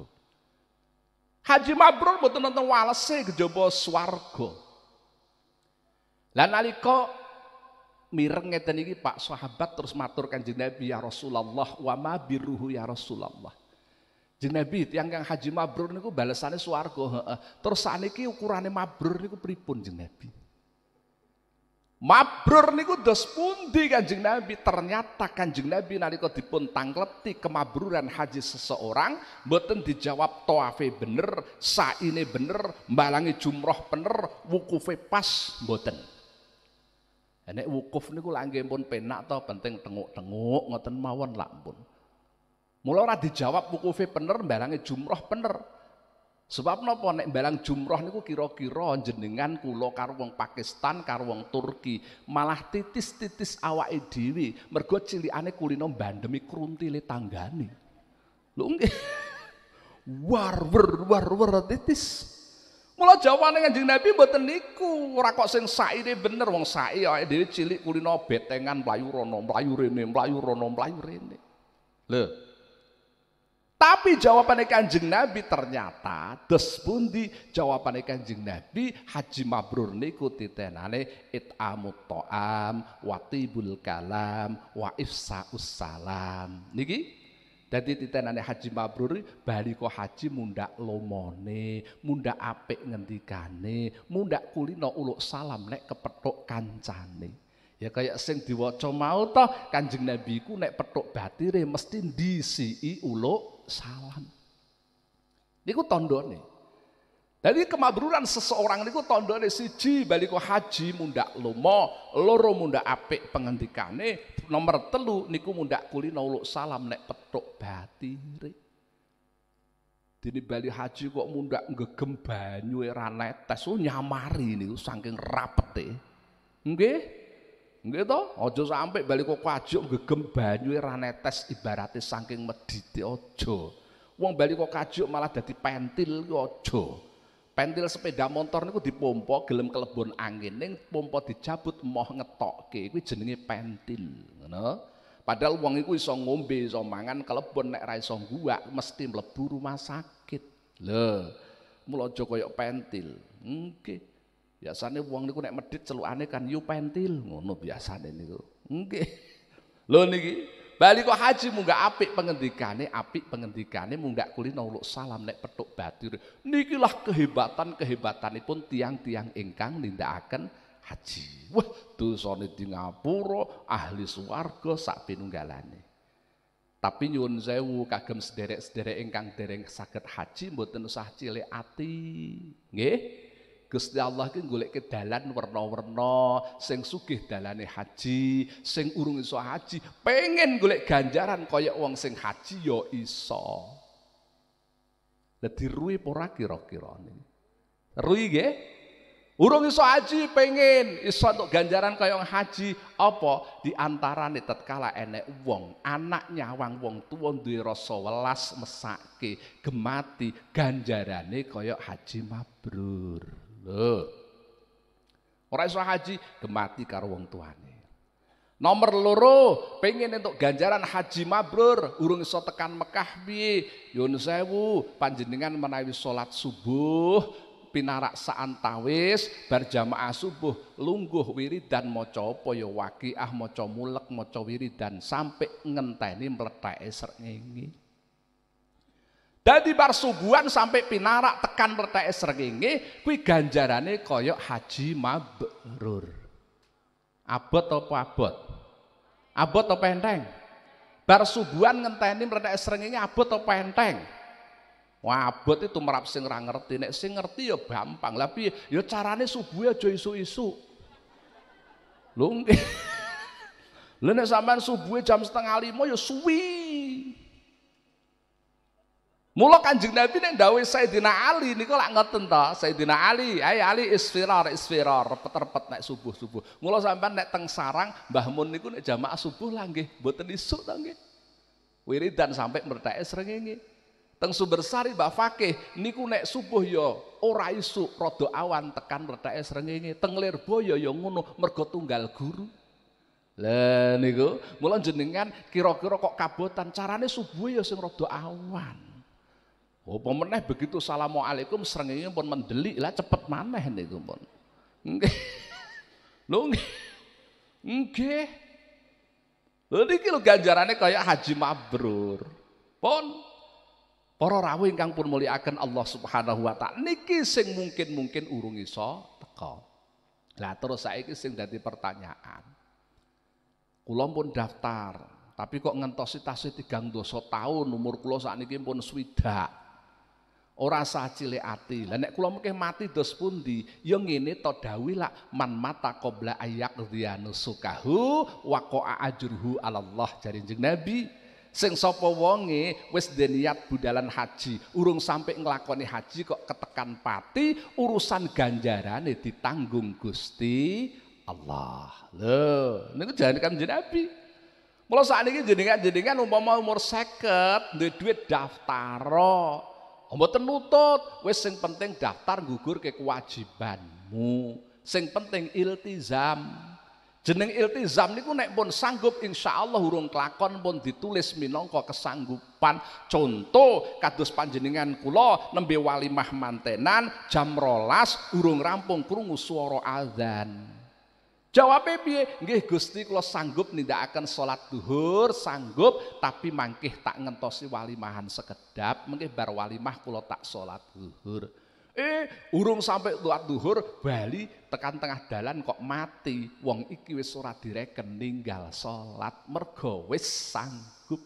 Haji mabrur mboten wonten walese kejaba swarga. Lah nalika mireng ngeten iki Pak sahabat terus matur Kanjeng Nabi, ya Rasulullah wa ma birruhu ya Rasulullah. Kanjeng Nabi tiyang kang haji mabrur niku balesane swarga, heeh. Terus sakniki ukurane mabrur niku pripun Kanjeng Nabi? Mabrur niku dos pundi Kanjeng Nabi? Ternyata Kanjeng Nabi nalika dipun tangleti kemabruran haji seseorang mboten dijawab tawafe bener, saine bener, mbalangi jumroh bener, wukufe pas mboten. Nek wukuf niku lak nggih pun penak to, penting tenguk-tenguk ngoten mawon lak pun. Mula ora dijawab wukufe bener, mbalangi jumroh bener. Sebab napa nek mbalang jumroh niku kira-kira jenengan kula karo wong Pakistan karo wong Turki malah titis-titis awake dhewe mergo cilikane kulino bandemi kruntile tanggane. Lho nggih. War wer war wer titis. Mula jawane Kanjeng Nabi mboten niku, ora kok sing saine bener wong sae awake dhewe cilik kulino betengan mlayu rono, mlayu rene, mlayu rono, mlayu rene. Lho. Tapi jawabannya Kanjeng Nabi ternyata dos pundi jawabannya Kanjeng Nabi haji mabrur niku titenane it'amut ta'am wa tibul kalam wa ifsa'us salam. Niki dadi titenane haji mabrur bali kok haji mundak lomone, mundak apik ngendikane, mundak kulino uluk salam nek kepethuk kancane. Ya kayak sing diwaca mau toh Kanjeng Nabi ku nek pethuk batire mesti ndisiki uluk salam. Niku tandane. Jadi kemabruran seseorang niku tandane siji bali kok haji mundak lomo, loro mundak apik pengendikane, nomor telu niku mundak kulino uluk salam nek pethuk batire. Dene bali haji kok mundak ngegem banyu ra netes, oh nyamari niku saking rapete. Nggih? Nggih to, aja sampe bali kok kajuk gegem banyune ra netes ibarate saking medite aja. Wong bali kok kajuk malah dadi pentil aja. Pentil sepeda motor niku dipompa gelem kelebon angin ning pompa dijabut moh ngetokke kuwi jenenge pentil, ngono. Padahal wong iku iso ngombe, iso mangan kelebon nek ra iso nguwak mesti mlebu rumah sakit. Lho, mula aja kaya pentil. Nggih. Biasane wong niku nek medhit celukane kan yu pentil ngono biasane niku. Nggih. Lho niki, bali kok haji munggah apik pengendikane, apik pengendikane munggah kulino uluk salam nek pethuk batir. Nikilah kehebatan-kehebatanipun tiang-tiang ingkang nindakaken haji. Wah, dosane di ngapura, ahli swarga sak pinunggalane. Tapi nyuwun sewu kagem sederek-sederek ingkang dereng saged haji mboten usah cilik ati. Nggih. Gusti Allah ki goleke dalan werna-werna, sing sugih dalane haji, sing urung iso haji, pengen golek ganjaran kaya wong sing haji ya iso. Dadi ruwi ora kira-kira niki. Ruwi nggih. Urung iso haji pengen iso untuk ganjaran kaya haji apa di antarane tatkala enek wong anak nyawang wong tuwa duwe rasa welas mesake gemati ganjarane kaya haji mabrur. Lho. Ora iso haji gemati karo wong tuane. Nomor loro pengen untuk ganjaran haji mabrur urung iso tekan Mekah piye? Yun sewu panjenengan menawi salat subuh pinarak saantawis bar jamaah subuh lungguh wiridan maca apa ya waqiah maca mulek maca wiridan sampai ngenteni mletheke srengenge. Dadi bar subuhan sampai pinarak tekan mletheke srengenge kuwi ganjarane kaya haji mabrur. Abot apa abot? Abot apa enteng? Bar subuhan ngenteni mletheke srengenge abot apa enteng? Wah, abot itu merap sing ora ngerti, nek sing ngerti ya gampang. Lah piye? Ya carane subuh aja isu-isu. Lho nggih. Lha nek sampean subuh jam setengah lima ya suwi. Mula Kanjeng Nabi nek dawuh Sayyidina Ali niku lak ngoten to, Sayyidina Ali, ayo Ali isfirar isfirar repet-repet nek subuh-subuh. Mula sampean nek teng sarang Mbah Mun niku nek jamaah subuh lah nggih, mboten isuk to nggih. Wiridan sampai mletheke srengenge. Teng Sumbersari Mbak Fakih niku nek subuh ya ora isuk rada awan tekan mletheke srengenge. Teng Lirboyo ya ngono mergo tunggal guru. Lah niku mula jenengan kira-kira kok kabotan carane subuh ya sing rada awan. Oh pemeneh begitu assalamualaikum srengenge pun mendelik lah cepet maneh niku pun. Nggih. Lho nggih. Nggih. Lho niki lho ganjarane kaya haji mabrur. Pun para rawuh ingkang pun mulyakaken Allah Subhanahu wa taala niki sing mungkin-mungkin urung iso teka. Lah terus saiki sing dadi pertanyaan. Kula pun daftar, tapi kok ngentosi tasih tigang dasa taun umur kula sakniki pun swidak. Ora sah cilik ati. Lah nek kula mengke mati dos pundi? Ya ngene to dawuh lak man mata qabla ayak riyanu sukahu wa qa'a ajruhu Allah jare Kanjeng Nabi. Sing sapa wonge wis niat budalan haji, urung sampai nglakoni haji kok ketekan pati, urusan ganjarane ditanggung Gusti Allah. Lho, niku jane Kanjeng Nabi. Mula sakniki jenengan-jenengan umpama umur seket duwe duit daftaro. Mboten nutut, wis sing penting daftar gugurke kewajibanmu. Sing penting iltizam. Jeneng iltizam niku nek pun sanggup insyaallah urung kelakon pun ditulis minangka kesanggupan. Contoh kados panjenengan kula nembe walimah mantenan jam rolas urung rampung krungu swara azan. Jawabe piye? Nggih Gusti kula sanggup nindakaken salat duhur, sanggup tapi mangkih tak ngentosi walimahan sekedap, mengke bar walimah kula tak salat duhur. Eh, urung sampai salat duhur bali tekan tengah dalan kok mati. Wong iki wis ora direken ninggal salat mergo wis sanggup.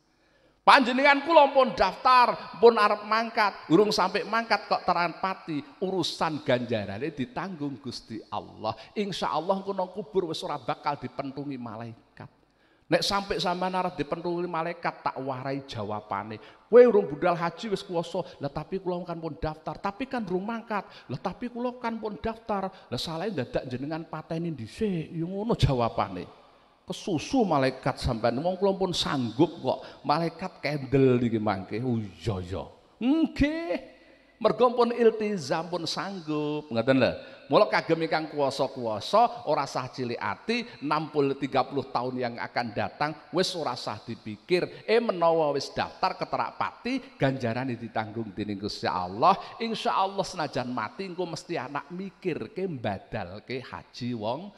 Panjenengan kula pun daftar, pun arep mangkat, urung sampai mangkat kok teran pati, urusan ganjarane ditanggung Gusti Allah. Insyaallah kono kubur wis ora bakal dipentungi malaikat. Nek sampai sampean arep dipentungi malaikat tak warai jawabane. Kowe urung budal haji wis kuwasa. Lah tapi kula kan pun daftar, tapi kan durung mangkat. Lah tapi kula kan pun daftar. Lah salahe dadak jenengan pateni dhisik. Ya ngono jawabane. Kesusu malaikat sampean wong kula pun sanggup kok. Malaikat kendel iki mangke. Oh iya ya. Nggih. Mergo pun iltizam pun sanggup. Ngoten lho. Mula kagem ingkang kuwasa-kuwasa ora sah cilik ati enam puluh tiga puluh tahun yang akan datang wis ora sah dipikir. Eh menawa wis daftar keterak pati ganjarane ditanggung dening Gusti Allah. Insyaallah senajan mati engko mesti anak mikirke mbadalke haji wong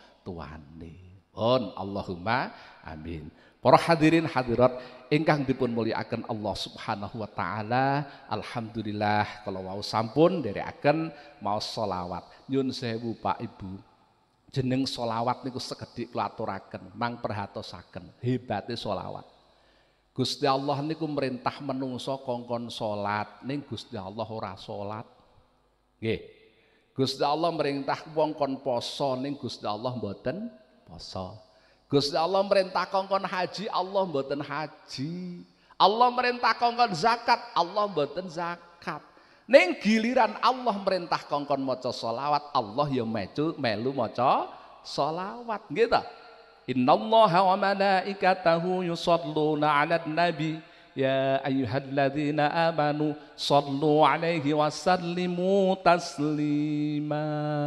tuane. Pun Allahumma amin. Para hadirin hadirat ingkang dipun mulyakaken Allah Subhanahu wa taala, alhamdulillah kalau wau sampun nderekaken maos selawat. Nyun sewu Pak Ibu. Jeneng selawat niku sekedhik kula aturaken, mang perhatosaken hebate selawat. Gusti Allah niku merintah menungso kongkon salat, ning Gusti Allah ora salat. Nggih. Gusti Allah merintah wong kon poso, ning Gusti Allah mboten poso. Gusti Allah merintah kongkon haji, Allah mboten haji. Allah merintah kongkon zakat, Allah mboten zakat. Ning giliran Allah merintah kongkon maca selawat, Allah ya melu melu maca selawat, nggih ta? Innallaha wa malaikatahu yusholluna 'alan nabi ya ayyuhalladzina amanu shallu 'alaihi wa sallimu taslima.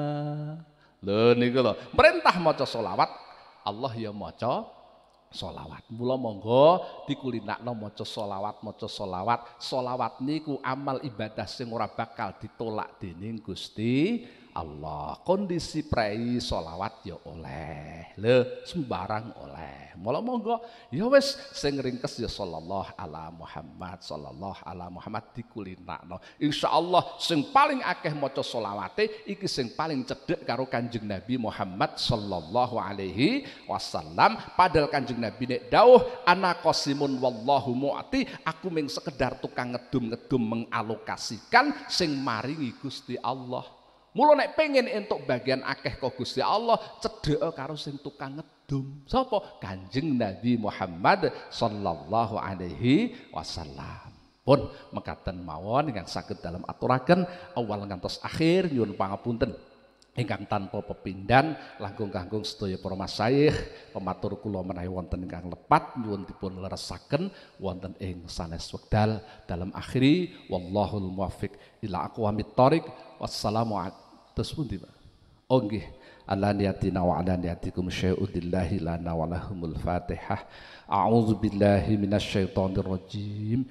Lho niku lho, merintah maca selawat, Allah ya maca selawat. Mula monggo dikulinakno maca selawat, maca selawat. Selawat niku amal ibadah sing ora bakal ditolak dening Gusti Allah. Kondisi prei selawat ya oleh, lho sembarang oleh. Mula monggo ya wis sing ringkes ya sallallahu ala Muhammad, sallallahu ala Muhammad dikulinakno. Insyaallah sing paling akeh maca selawate iki sing paling cedhek karo Kanjeng Nabi Muhammad sallallahu alaihi wasallam. Padahal Kanjeng Nabi nek dawuh ana qasimun wallahu mu'ti, aku mung sekedar tukang ngedum-ngedum mengalokasikan sing maringi Gusti Allah. Mula nek pengen entuk bagian akeh kok Gusti Allah, cedhek karo sing tukang ngedum. Sapa? Kanjeng Nabi Muhammad sallallahu alaihi wasallam. Pun mekaten mawon ingkang saged dalam aturaken awal ngantos akhir nyuwun pangapunten ingkang tanpa pepindhan langkung-langkung sedaya para masyayikh pematur kula menawi wonten ingkang lepat nyuwun dipun leresaken wonten ing sanes wekdal dalam akhiri wallahul muwaffiq ila aqwamit thoriq. Wassalamu alaikum. Terus pundi Pak? Oh nggih, ala niyatina wa ala niyatikum syai'udillahi lana wa lahumul Fatihah. A'udzu billahi minasyaitonir rajim.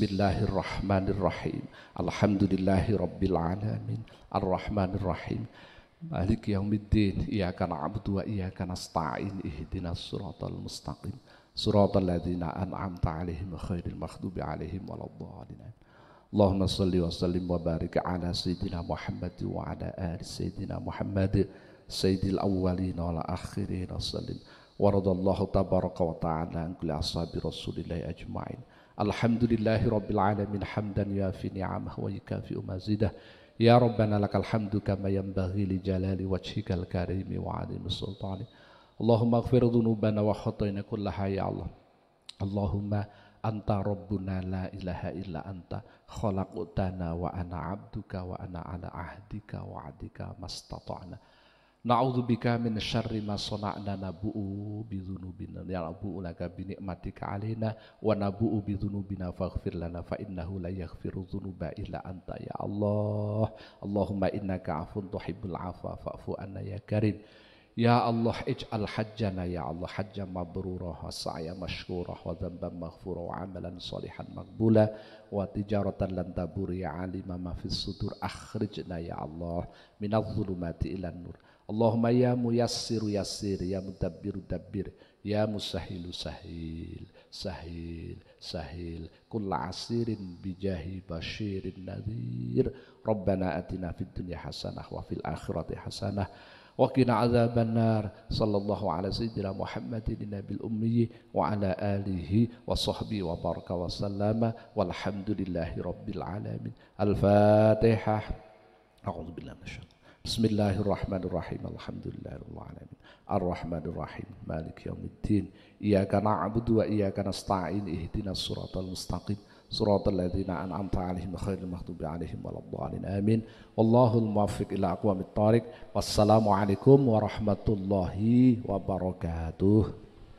Bismillahirrahmanirrahim. Alhamdulillahi rabbil alamin. Arrahmanir rahim. Maliki yaumiddin. Iyyaka na'budu wa iyyaka nasta'in. Ihdinas siratal mustaqim. Siratal ladzina an'amta 'alaihim ghairil maghdubi 'alaihim waladdallin. Allahumma salli wa sallim wa barik ala sayyidina Muhammad wa ala ali sayyidina Muhammad sayyidil awwalin wal akhirin sallim wa radallahu tabaraka wa ta'ala an kulli ashabi rasulillahi ajma'in. Alhamdulillahi rabbil alamin hamdan yafi ni'amah wa yukafi'u mazidah. Ya rabbana lakal hamdu kama yanbaghi li jalali wajhikal karimi wa 'azimi sultani. Allahumma ighfir dhunubana wa khatayna kullaha ya Allah. Allahumma anta rabbuna la ilaha illa anta khalaqtana wa ana abduka wa ana ala ahdika wa adika mastata'na. Na'udzubika min syarri ma sana'na nabu'u bi dzunubina ya rabbu laka bi ni'matika alaina wa nabu'u bi dzunubina faghfir lana fa innahu la yaghfiru dzunuba illa anta ya Allah. Allahumma innaka 'afuwun tuhibbul 'afwa fa'fu anna ya karim. Ya Allah ij'al hajjana ya Allah hajjan mabrurah wa sa'ya mashkurah wa dhanban maghfurah wa amalan salihan maqbula wa tijaratan lan tabur ya alima ma fis sudur akhrijna ya Allah minadh dhulumati ilan nur. Allahumma ya muyassiru yassir ya mudabbiru dabbir ya musahhilu sahil sahil sahil kulla asirin bijahi basyirin nadhir. Rabbana atina fid dunya hasanah wa fil akhirati hasanah wa qina adzaban nar. Sallallahu ala sayyidina Muhammadin nabil ummi wa ala alihi wa sahbihi wa baraka wa sallama walhamdulillahi rabbil alamin. Al-Fatihah. A'udzu billahi minasyaitonir rajim. Bismillahirrahmanirrahim. Alhamdulillahirabbil alamin. Arrahmanir rahim. Maliki yaumiddin. Iyyaka na'budu wa iyyaka nasta'in. Ihdinas siratal mustaqim. Siratal ladzina an'amta 'alaihim ghairil maghdubi 'alaihim waladdallin. Amin. Wallahul muwaffiq ila aqwamit thoriq. Wassalamu alaikum warahmatullahi wabarakatuh.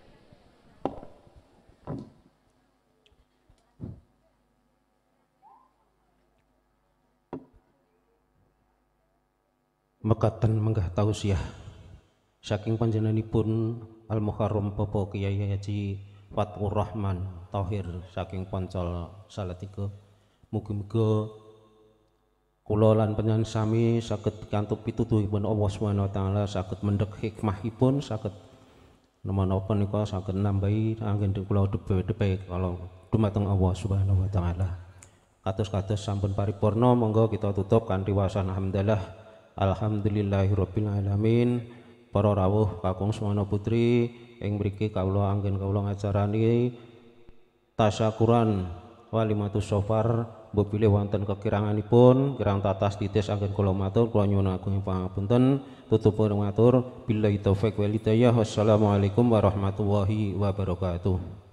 Mekaten menggah tausiah saking panjenenganipun Al Muharram Bapak Kyai Haji Fathur Rahman Thohir saking Poncol Salatiga. Mugi-mugi kula lan panjenengan sami saged pikantuk pitutuhipun Allah Subhanahu wa taala, saged mendhek hikmahipun, saged menapa nika saged nambahi anggen kula depe-depe kalau dumateng Allah Subhanahu wa taala. Kados-kados sampun paripurna, monggo kita tutup kanthi wasan alhamdulillah. Alhamdulillahirabbil alamin. Para rawuh kakung semana putri ing mriki kawula anggen kawula ngajarani tasyakuran walimatus safar mbopile wonten kekiranganipun kirang tatas titis anggen kula matur kula nyuwun agung pangapunten tutupun matur billahi taufik wal hidayah. Wassalamualaikum warahmatullahi wabarakatuh.